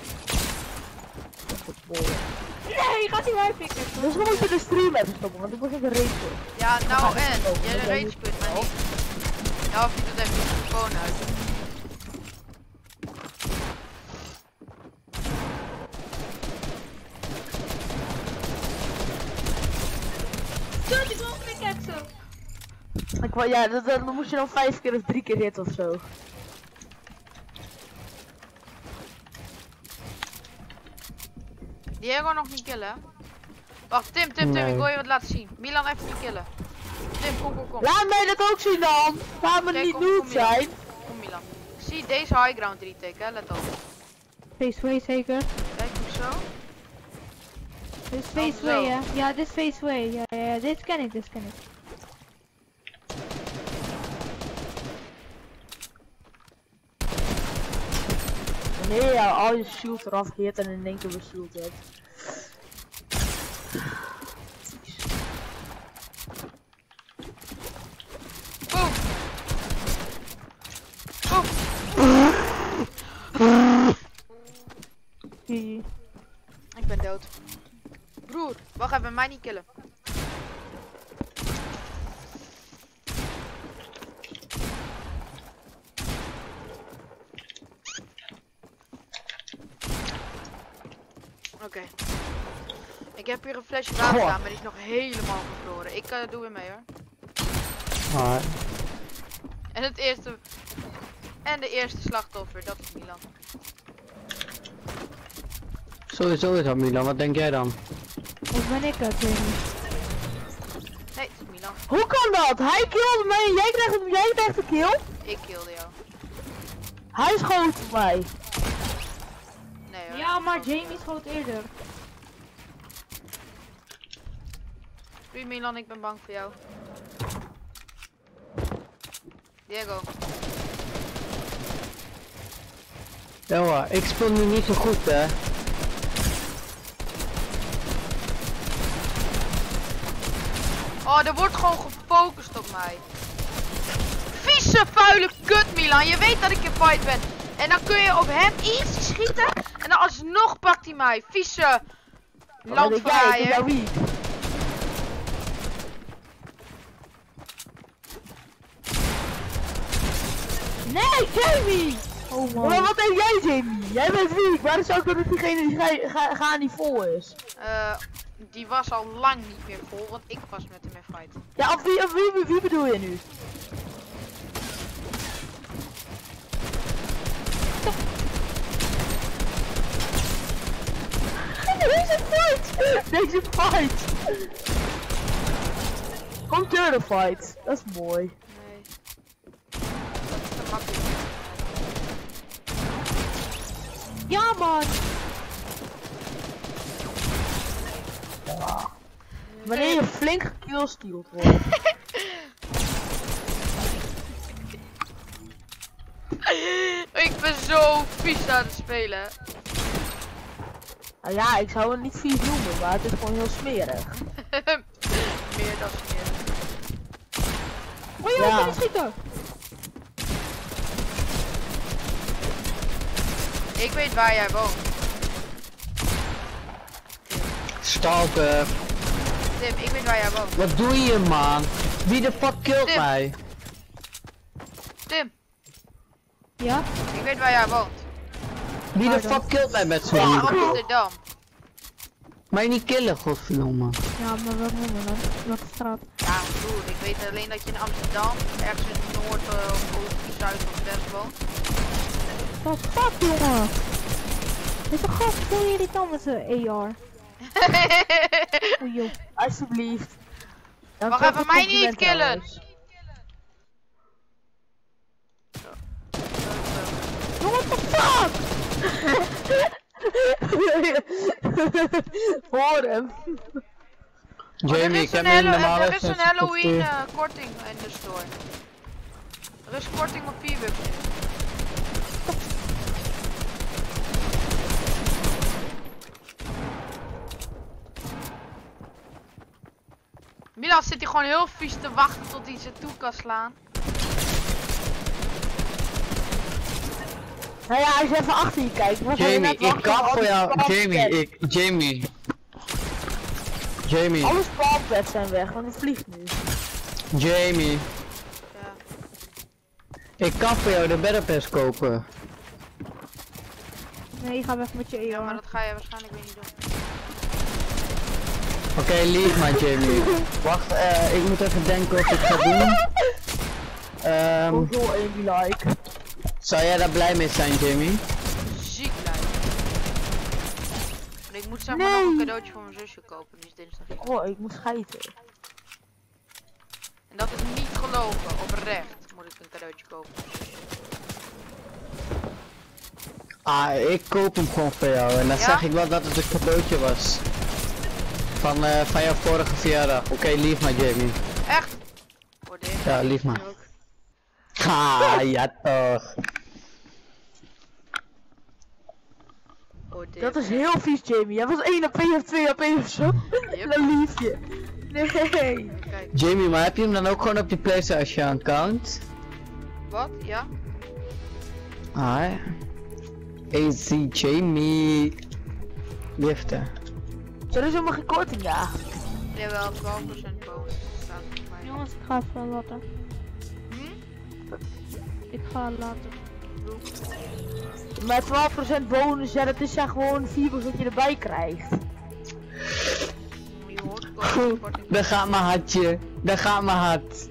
Nee, gaat hij mij pikken. Dus dan moet je de stream even stoppen, want ik begin te racen. Ja, nou en. Jij de rage quit, maar niet. Ja, of je doet even je telefoon uit. Dude, ik wil een pickaxe. Ik wou, ja, dat, dat, dan moest je dan vijf keer of drie keer hitten of zo. Diego nog niet killen, hè? Wacht, Tim, Tim, Tim, Nee. ik wil je wat laten zien. Milan even niet killen. Tim, kom, kom, kom. Laat mij dat ook zien dan! Laat me Kijk, niet kom, noob kom, Milan. zijn! Kom Milan. Zie deze high ground retake, hè? Let op. Face way zeker. Kijk, hoezo? Dit is Oh, face zo. way, hè? Ja, dit is face way. Ja, ja, ja, dit ken ik, dit ken ik. Wanneer je al je shield eraf hit en in één keer weer shield hebt. Boom! Boom! Ik ben dood. Broer, wacht even, mij niet killen. Oké. Okay. Ik heb hier een flesje water staan, maar die is nog helemaal gevroren. Ik uh, doe weer mee hoor. Alright. En het eerste... En de eerste slachtoffer, dat is Milan. Sowieso is dat Milan, wat denk jij dan? Of ben ik het, Jamie? Nee, het is Milan. Hoe kan dat? Hij kilde mij en jij krijgt, jij krijgt de kill? Ik kilde jou. Hij schoot op mij. Nee hoor. Ja, maar Jamie schoot eerder. Doei Milan, ik ben bang voor jou. Diego. Ja hoor, ik speel nu niet zo goed hè. Oh, er wordt gewoon gefocust op mij. Vieze vuile kut Milan, je weet dat ik in fight ben. En dan kun je op hem iets schieten en dan alsnog pakt hij mij. Vieze landverraaier. Wie? Nee, Jamie! Oh man. Maar wat heb jij, Jamie? Jij bent weak. Waarom zou ik dat diegene die ga, ga, ga niet vol is? Uh, die was al lang niet meer vol, want ik was met hem in fight. Ja, of wie, of wie, wie, wie bedoel je nu? Deze fight! Deze fight! Kom turtle fight. Dat is mooi. Nee. Dat is te makkelijk. Ja man. Wanneer je flink gekillsteald wordt. Ik ben zo vies aan het spelen. Nou ja, ik zou het niet vies noemen, maar het is gewoon heel smerig. Meer dan smerig. Oh ja, Ja. ik kan niet schieten. Ik weet waar jij woont. Stalker, Tim, ik weet waar jij woont. wat doe je man? Wie de fuck killt Tim. mij? Tim, Ja? ik weet waar jij woont. Wie de Pardon. fuck killt mij met In zo'n? Amsterdam. Mij niet killen, godverdomme. Ja, maar wat noemen we dan? Welke straat? Ja, broer, ik weet alleen dat je in Amsterdam, ergens in het noord uh, of oost, zuid of west woont. Wat fuck jongen? Deze gast is heel irritant met zijn A R. Oei joh. Alsjeblieft. Dan Wacht komt even, het mij niet compliment killen. trouwens. What the fuck? Voor hem. Oh, er Jamie, is ik heb een, een Hallo- normale er is een Halloween sensitiviteit. uh, korting in de store. Er is korting op vier bucks. Milan zit hier gewoon heel vies te wachten tot hij ze toe kan slaan. Nou ja, als je even achter je kijkt. was hij Jamie, net ik wachten kan op voor alle jou. palmpads. Jamie, ik. Jamie. Jamie. Alle spalpads zijn weg, want het vliegt nu. Jamie. Ja. Ik kan voor jou de Battle Pass kopen. Nee, ga weg met je Ja, A R. maar dat ga je waarschijnlijk weer niet doen. Oké, okay, lief maar Jamie. Wacht, eh, ik moet even denken wat ik ga doen. Ehm, Hoeveel één die like. zou jij daar blij mee zijn, Jamie? Ziek blij. En ik moet zeg maar Nee. nog een cadeautje voor mijn zusje kopen, die is dinsdag hier. Oh, ik moet schijten. En dat is niet gelogen, oprecht moet ik een cadeautje kopen. Ah, ik koop hem gewoon voor jou en dan Ja? zeg ik wel dat het een cadeautje was. Van, eh, van jouw vorige verjaardag. Oké, okay, lief maar Jamie. Echt? Voor dit. Ja, lief maar. Ook. Ah, ja toch. Voor dit. Dat is heel vies, Jamie. Jij was één A P of twee A P of zo. Yep. Dat lief je. Nee. Kijk, Jamie, maar heb je hem dan ook gewoon op je PlayStation account? wat? Ja? Ah, Easy Jamie. Giften. Zullen ze me geen korting jagen? Jawel, twaalf procent bonus staat voor mij. Jongens, ik ga even laten. Hm? Ik ga laten. Maar twaalf procent bonus, ja dat is ja gewoon vier procent dat je erbij krijgt. Je hoort Goed, korting. daar gaat mijn hartje. Daar gaat mijn hart.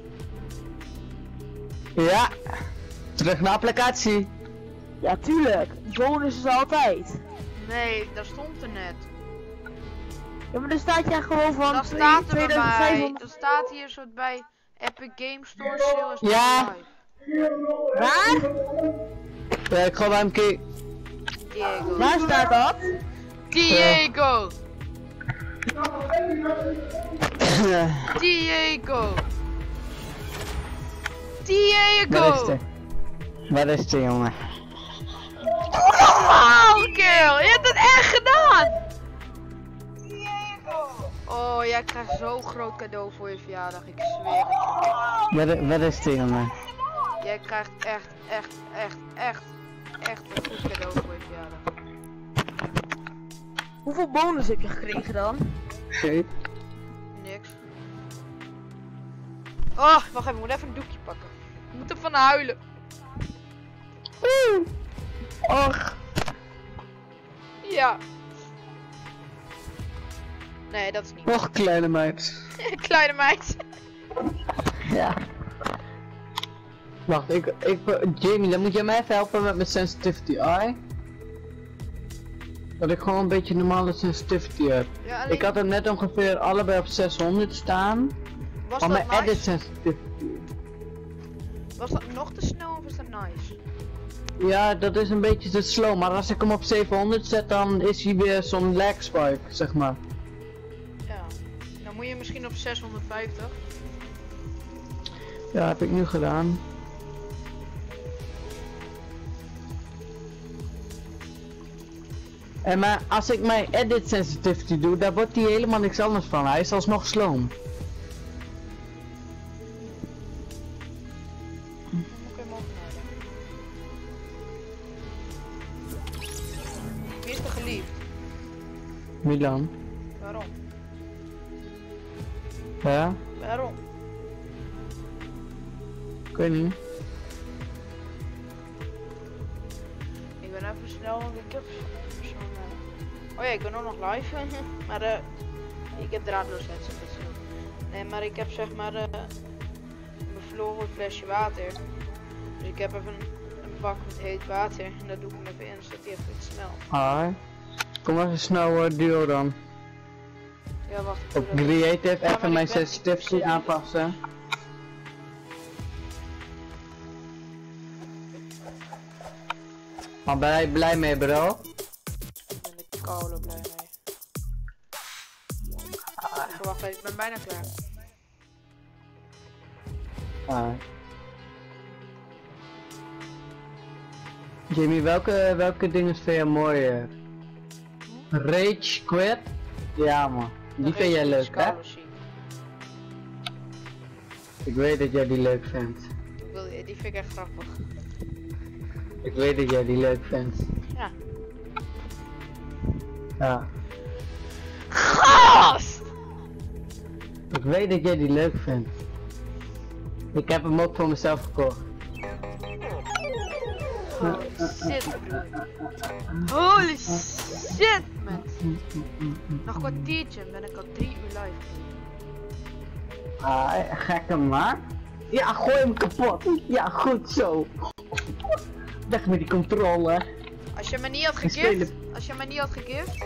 Ja. Terug naar applicatie. Ja tuurlijk, bonus is altijd. Nee, dat stond er net. Ja maar dan staat ja gewoon van Dat staat er bij mij. tweeduizend Dat staat hier zo bij Epic Games Store sale is Ja. live. Waar? Ja, ik ga bij hem kijken. Diego. Waar staat dat? Diego. Diego. Waar is Diego. de? Waar is de jongen? Wow, kill. Je hebt het echt gedaan. Oh, jij krijgt zo'n groot cadeau voor je verjaardag, ik zweer het je. Waar, waar is de jongen? Jij krijgt echt, echt, echt, echt, echt een goed cadeau voor je verjaardag. Hoeveel bonus heb je gekregen dan? Geen. Niks. Oh, wacht even, ik moet even een doekje pakken. Ik moet ervan huilen. Och. Ja. Nee, dat is niet. Och, kleine meid. Kleine meid. Ja. Wacht, ik, ik, Jamie, dan moet jij mij even helpen met mijn sensitivity eye. Dat ik gewoon een beetje normale sensitivity heb. Ja, alleen, Ik had hem net ongeveer allebei op zeshonderd staan. was Maar dat mijn edit nice? sensitivity. Was dat nog te snel of is dat nice? Ja, dat is een beetje te slow, maar als ik hem op zevenhonderd zet, dan is hij weer zo'n lag spike, zeg maar. Ja. Dan moet je misschien op zeshonderdvijftig. Ja, heb ik nu gedaan. En maar als ik mijn edit sensitivity doe, daar wordt hij helemaal niks anders van. Hij is alsnog slow. Dan moet ik hem opnemen. Wie is er geliefd? Milan. Waarom? Ja? Waarom? Ik weet niet. Ik ben even snel, want ik heb zo'n... Uh... Oh ja, ik ben ook nog live. maar eh, ik heb draadloos headset, dat scheelt. Nee, maar ik heb zeg maar uh, een bevlogen flesje water. Dus ik heb even een, een bak met heet water. En dat doe ik hem even in, zodat hij even iets snel. Hi. Kom even snel uh, duo dan. Ja, wacht. ik Op doe dat. creative Ja, maar even ik mijn ben- sensitivity ik- aanpassen. Maar ben je blij mee, bro? Daar ben ik koude blij mee. Even wachten, ik ben bijna klaar. Ah. Jamie, welke, welke dingen vind je mooi? eh? Rage Quit? Ja man, die Dan vind jij is leuk hè? koude ziek. Ik weet dat jij die leuk vindt. Ik wil, die vind ik echt grappig. Ik weet dat jij die leuk vindt. Ja. Ja. Gast! Ik weet dat jij die leuk vindt. Ik heb hem ook voor mezelf gekocht. Holy shit, broer. Holy shit, man. Nog een kwartiertje ben ik al drie uur live. Ah, gekke man. Ja, gooi hem kapot. Ja, goed zo. Weg met die controle. Als je me niet had We gegift, spelen- als je me niet had gegift,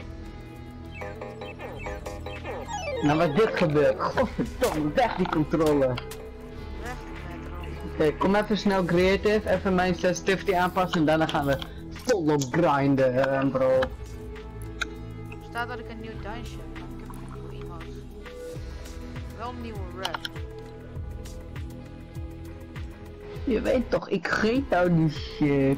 Nou, wat dit gebeurt. Godverdomme, weg die controle. weg met erom. Oké, kom even snel creative, even mijn sensitivity aanpassen en daarna gaan we volop grinden, eh, bro. Staat dat ik een nieuw dansje heb, maar ik heb geen nieuwe emotes. Wel een nieuwe rap. Je weet toch, ik geef jou die shit.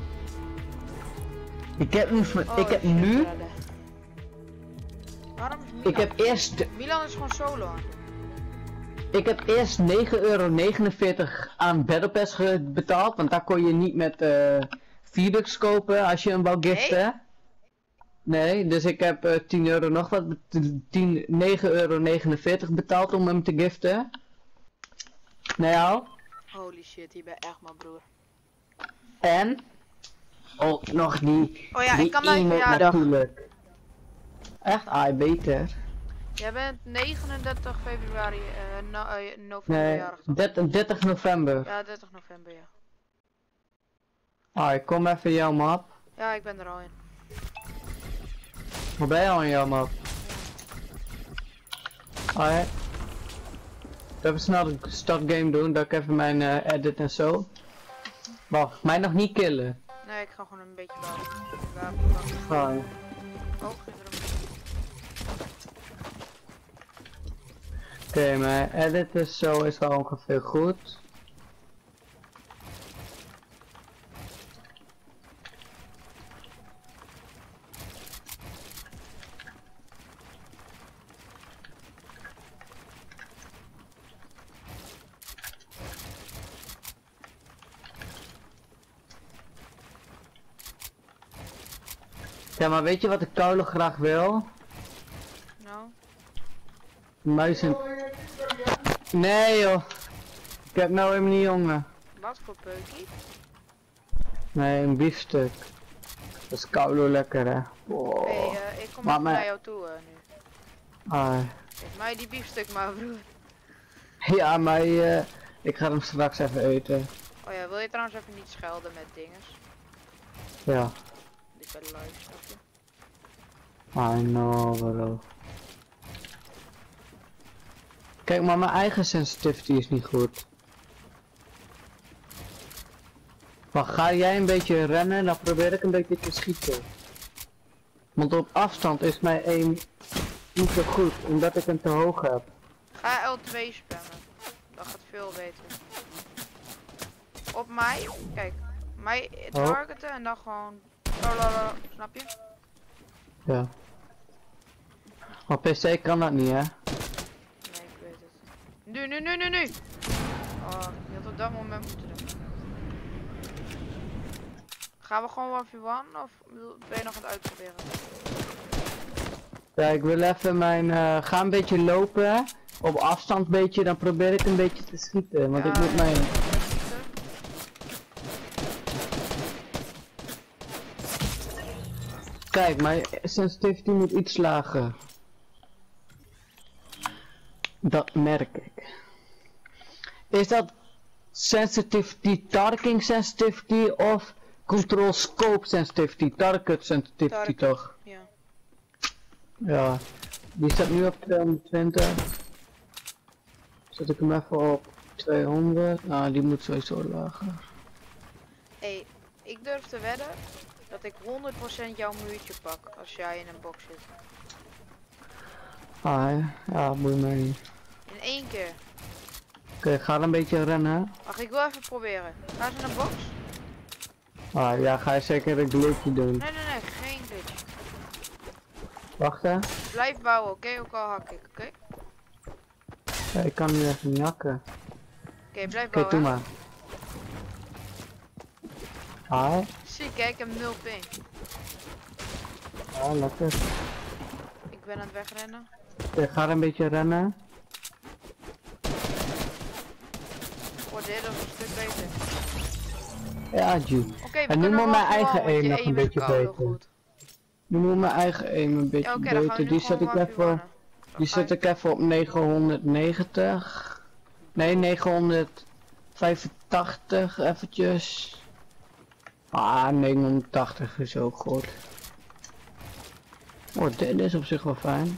Ik heb nu, Oh, ik heb shit, nu, redden. Waarom is Milan? ik heb eerst, Milan is gewoon solo aan. ik heb eerst negen euro negenenveertig aan Battle Pass ge- betaald, want daar kon je niet met uh, V-Bucks kopen als je hem wou giften. Nee, dus ik heb uh, tien euro nog wat, tien, negen euro negenenveertig betaald om hem te giften. Nee al. Holy shit, hier ben echt mijn broer. En ook nog die, Oh ja, die ik kan bij je emote verjaardag. natuurlijk. Echt, ah, beter. Jij bent negenendertig februari, uh, no, uh, november Nee, jarig toch? dertig november. Ja, dertig november, ja. Ah, ik kom even jouw map. Ja, ik ben er al in. Waar ben je al in jouw map? Ah, ja. Even snel de start game doen, dat ik even mijn uh, edit en zo. Wacht, mij nog niet killen. Nee, ik ga gewoon een beetje bouwen. Wapen, wapen. Ah, ja. Oh, geen drum. Oké, okay, mijn edit is zo is wel ongeveer goed. Ja, maar weet je wat de Koulo graag wil? Nou? Muizen. Nee joh. Ik heb nou helemaal niet jongen. Wat voor peukie? Nee, een biefstuk. Dat is Koulo lekker hè. Wow. Hey, uh, ik kom Maar even mijn- naar jou toe uh, nu. Ah. Geef mij die biefstuk maar, broer. Ja, maar uh, ik ga hem straks even eten. Oh ja, wil je trouwens even niet schelden met dinges? Ja. Ik ben live, snap je? I know bro. Kijk, maar mijn eigen sensitivity is niet goed. Maar ga jij een beetje rennen, dan probeer ik een beetje te schieten. Want op afstand is mijn aim niet zo goed, omdat ik hem te hoog heb. Ga L twee spammen. Dat gaat veel beter. Op mij, kijk. Mij targeten en dan gewoon... Lalalala, snap je? Ja. Maar P C kan dat niet hè? Nee, ik weet het. Nu, nu, nu, nu, nu! Oh, je had op dat moment moeten doen. Gaan we gewoon one v one of ben je nog aan het uitproberen? Ja, ik wil even mijn... Uh, ga een beetje lopen. Op afstand een beetje, dan probeer ik een beetje te schieten. Want Ja, ik moet ja. mijn... Kijk, mijn sensitivity moet iets lager. Dat merk ik. Is dat sensitivity, targeting sensitivity of control scope sensitivity? Target sensitivity Target. toch? Ja. Ja. Die staat nu op tweehonderdtwintig. Zet ik hem even op tweehonderd. Nou, die moet sowieso lager. Hey, ik durf te wedden dat ik honderd procent jouw muurtje pak als jij in een box zit. Ah, ja, ja moet mij niet. In één keer. Oké, okay, ga een beetje rennen. Wacht, ik wil even proberen. Ga eens in een box? Ah ja, ga je zeker een glitchje doen. Nee, nee, nee, geen glitch. Wacht hè. Blijf bouwen, oké? Okay? Ook al hak ik, oké? Okay? Ja, ik kan nu even niet hakken. Oké, okay, blijf Oké, bouwen. doe maar. Ah, Ziek, hè? Ik heb nul ping. ja, lekker. Ik ben aan het wegrennen. Oké, ga een beetje rennen. Oh, dit is een stuk beter. Ja, Ju. Oké, okay, En nu moet mijn eigen aim nog een beetje beter. Goed. Nu moet mijn eigen aim een beetje Ja, oké, dan gaan we beter. nu Die zet gewoon ik one v even... one. Die ga zet je- ik even op negenhonderdnegentig. Nee, negenhonderdvijfentachtig eventjes. Ah, negenhonderdtachtig is ook goed. Oh, dit is op zich wel fijn.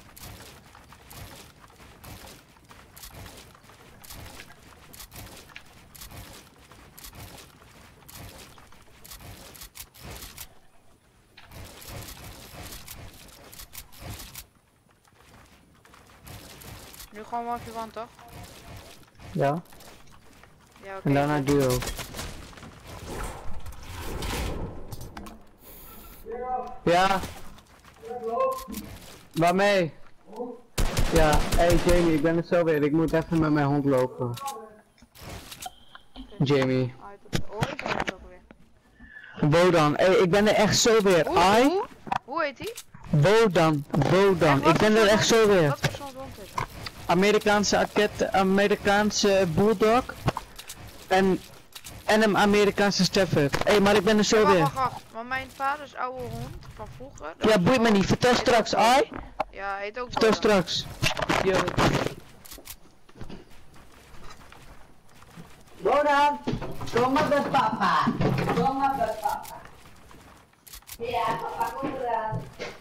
Nu gewoon one v one, toch? Ja. Ja, oké. En daarna duo. Ja. Waarmee? Ja, hey Jamie, ik ben er zo weer. Ik moet even met mijn hond lopen. Jamie. Ah, ik- Oh, ik ben het ook weer. Bodan, hey, ik ben er echt zo weer. Oeh, Ai. oeh. Hoe heet die? Wodan, Wodan. Wat Ik ben voor er soort echt hond- zo weer. Wat voor soort hond is het? Amerikaanse akket, Amerikaanse bulldog. En, en een Amerikaanse Stafford. Hé, hey, maar ik ben er zo Ja, wacht, weer. wacht, wacht. Maar mijn vaders oude hond van vroeger. dat Ja, was boeit me gewoon- niet. Vertel heet straks, ook ai. Boda. Ja, hij heet ook Vertel Boda. straks. Yo. Wodan, kom maar bij papa. Kom maar bij papa. Ja, papa, kom eraan.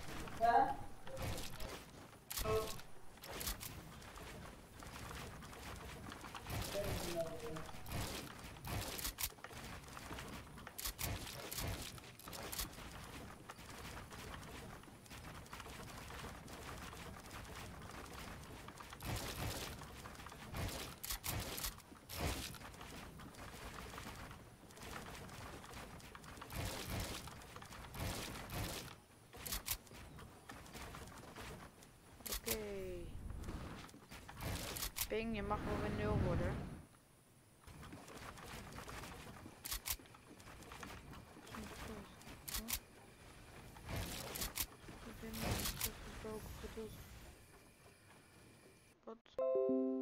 Oké. Ping, je mag wel weer nul worden. Wat?